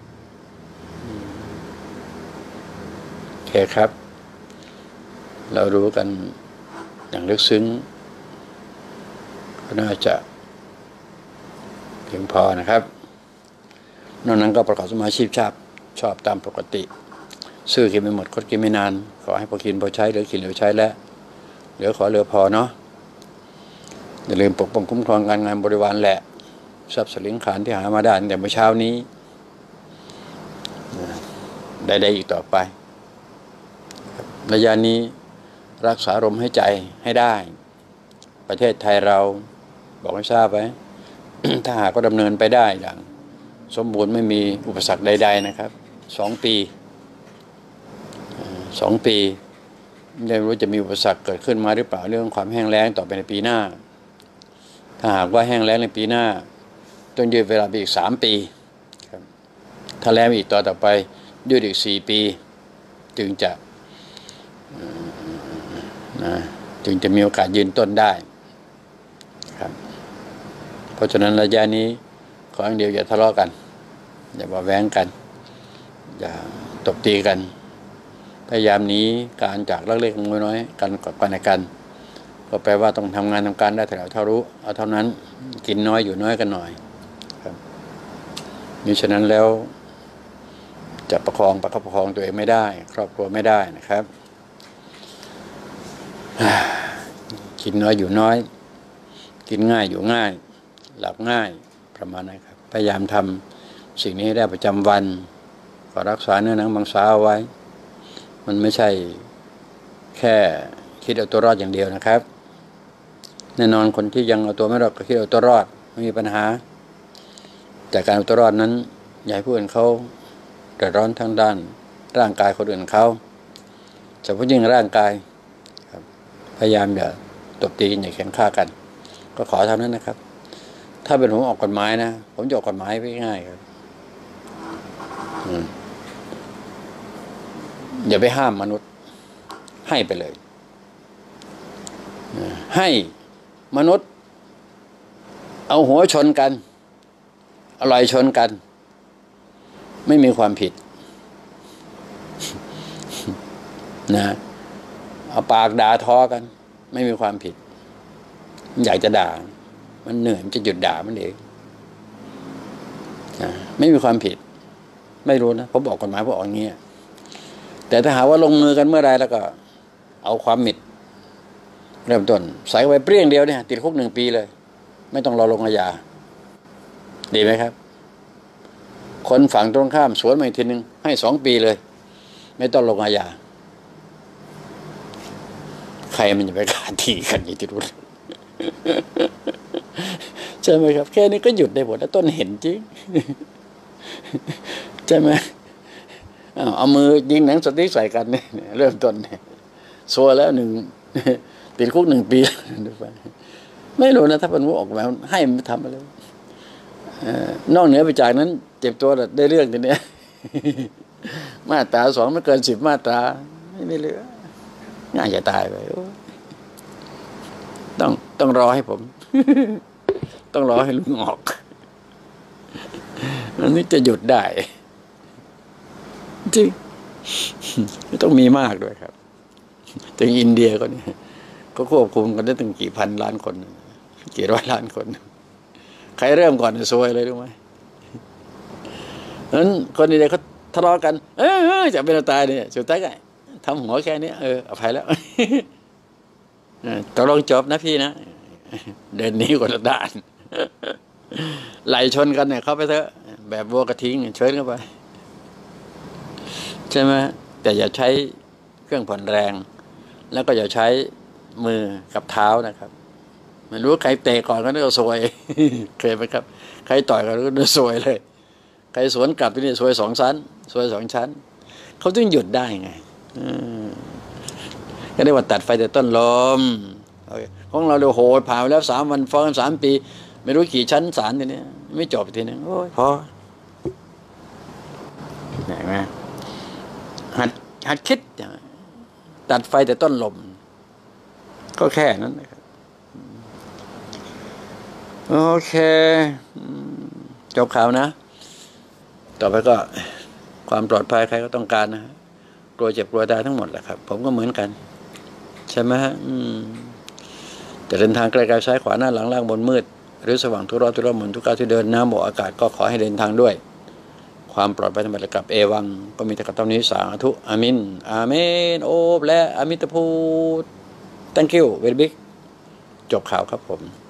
โอเคครับเรารู้กันอย่างลึกซึ้งก็น่าจะเพียงพอนะครับนอกนั้นก็ประกอบสมาชีพชาติชอบตามปกติซื้อกินไม่หมดคดกินไม่นานขอให้พอกินพอใช้เหลือกินเหลือใช้แล้วเหลือขอเหลือพอเนาะอย่าลืมปกป้องคุ้มครองการงานบริวารแหละทรัพย์สินขานที่หามาได้แต่เมื่อเช้านี้ใดๆอีกต่อไประยะนี้รักษาลมให้ใจให้ได้ประเทศไทยเราบอกให้ทราบไว้ ถ้าหากก็ดำเนินไปได้อย่างสมบูรณ์ไม่มีอุปสรรคใดๆนะครับสองปีสองปีไม่รู้จะมีอุปสรรคเกิดขึ้นมาหรือเปล่าเรื่องความแห้งแล้งต่อไปในปีหน้าถ้าหากว่าแห้งแล้งในปีหน้าต้องยืดเวลาไปอีกสามปีครับถ้าแล้งอีกต่อต่อไปยืดอีกสี่ปีจึงจะนะจึงจะมีโอกาสยืนต้นได้ครับเพราะฉะนั้นระยะนี้ขออย่างเดียวอย่าทะเลาะกันอย่าบ่แว้งกันอย่าตบตีกันพยายามหนีการจากเล็กๆน้อยๆกันกับกันในกันก็แปลว่าต้องทำงานทำการได้เท่าไหร่เท่ารู้เอาเท่านั้นกินน้อยอยู่น้อยกันหน่อยครับมิฉะนั้นแล้วจะประคองประคับประคองตัวเองไม่ได้ครอบครัวไม่ได้นะครับกินน้อยอยู่น้อยกินง่ายอยู่ง่ายหลับง่ายประมาณนั้นครับพยายามทำสิ่งนี้ได้ประจำวันก็รักษาเนื้อหนังมังสาเอาไว้มันไม่ใช่แค่คิดเอาตัวรอดอย่างเดียวนะครับแน่นอนคนที่ยังเอาตัวไม่รอดก็คิดเอาตัวรอดไม่มีปัญหาแต่การเอาตัวรอดนั้นอย่าให้ผู้อื่นเขาเดือดร้อนทางด้านร่างกายคนอื่นเขาเฉพาะยิ่งร่างกายครับพยายามอย่าตบตีอย่าแข่งข้ากันก็ขอเท่านั้นนะครับถ้าเป็นผมออกกฎหมายนะผมจะออกกฎหมายไปง่ายครับอย่าไปห้ามมนุษย์ให้ไปเลยให้มนุษย์เอาหัวชนกันอร่อยชนกันไม่มีความผิดนะเอาปากด่าทอกันไม่มีความผิดอยากจะด่ามันเหนื่อยมันจะหยุดด่ามันเองนะไม่มีความผิดไม่รู้นะผมบอกกฎหมายผมบอกอย่างนี้แต่ถ้าหาว่าลงมือกันเมื่อไรแล้วก็เอาความผิดเริ่มต้นใส่ไว้เปรี้ยงเดียวเนี่ยติดคุกหนึ่งปีเลยไม่ต้องรอลงอาญาดีไหมครับคนฝั่งตรงข้ามสวนมาอีกทีนึงให้สองปีเลยไม่ต้องลงอาญาใครมันจะไปฆ่าทีกันอย่างที่รู้ใช่ไหมครับแค่นี้ก็หยุดได้หมดแล้วต้นเห็นจริงใช่ไหมเอามือยิงหนังสติ๊กใส่กันเนี่ยเริ่มต้นเนี่ยซัวแล้วหนึ่งติดคุกหนึ่งปีไม่รู้นะถ้าเป็นว่าออกมาให้มันทำอะไรนอกเหนือไปจากนั้นเจ็บตัวได้เรื่องทีเนี้ยมาตราสองไม่เกินสิบมาตราไม่เหลือง่ายจะตายไปต้องต้องรอให้ผมต้องรอให้ลุงออกอันนี้จะหยุดได้จริงไม่ต้องมีมากด้วยครับถึงอินเดียก็เนี่ยก็ควบคุมกันได้ถึงกี่พันล้านคนกี่ร้อยล้านคนใครเริ่มก่อนซวยเลยรู้ไหมนั้นคนอินเดียเขาทะเลาะกันเออจะเป็นตายเนี่ยสุดท้ายก็ทำหัวแค่นี้เอออภัยแล้วตกลงจบนะพี่นะเดินหนีคนละด้านไหลชนกันเนี่ยเข้าไปเถอะแบบวัวกระทิงเชิญเข้าไปใช่ไหมแต่อย่าใช้เครื่องผ่อนแรงแล้วก็อย่าใช้มือกับเท้านะครับไม่รู้ใครเตะก่อนก็นึกว่าซวยเคยไหมครับใครต่อยก่อนก็นึกซวยเลยใครสวนกลับที่นี่ซวยสองชั้นซวยสองชั้นเขาจึงหยุดได้ไงก็เรียกว่าตัดไฟแต่ต้นลมของเราเดี๋ยวโหดผ่านไปแล้วสามวันฟ้องสามปีไม่รู้กี่ชั้นศาลทีนี้ไม่จบทีนึงโอ้ยพอเห็นไหมหัดหัดคิดตัดไฟแต่ต้นลมก็แค่นั้นนะครับโอเคจบข่าวนะต่อไปก็ความปลอดภัยใครก็ต้องการนะกลัวเจ็บกลัวตายทั้งหมดแหละครับผมก็เหมือนกันใช่ไหมฮะจะเดินทางไกลๆซ้ายขวาหน้าหลังล่างบนมืดหรือสว่างทุกรอบทุกรอบเหมือนทุกก้าวที่เดินน้ำบ่ออากาศก็ขอให้เดินทางด้วยความปลอดภัยทั้งหมดกับเอวังก็มีแต่กับตอนนี้สาธุอามินอาเมนโอบและอามิตรพูด thank you very big จบข่าวครับผม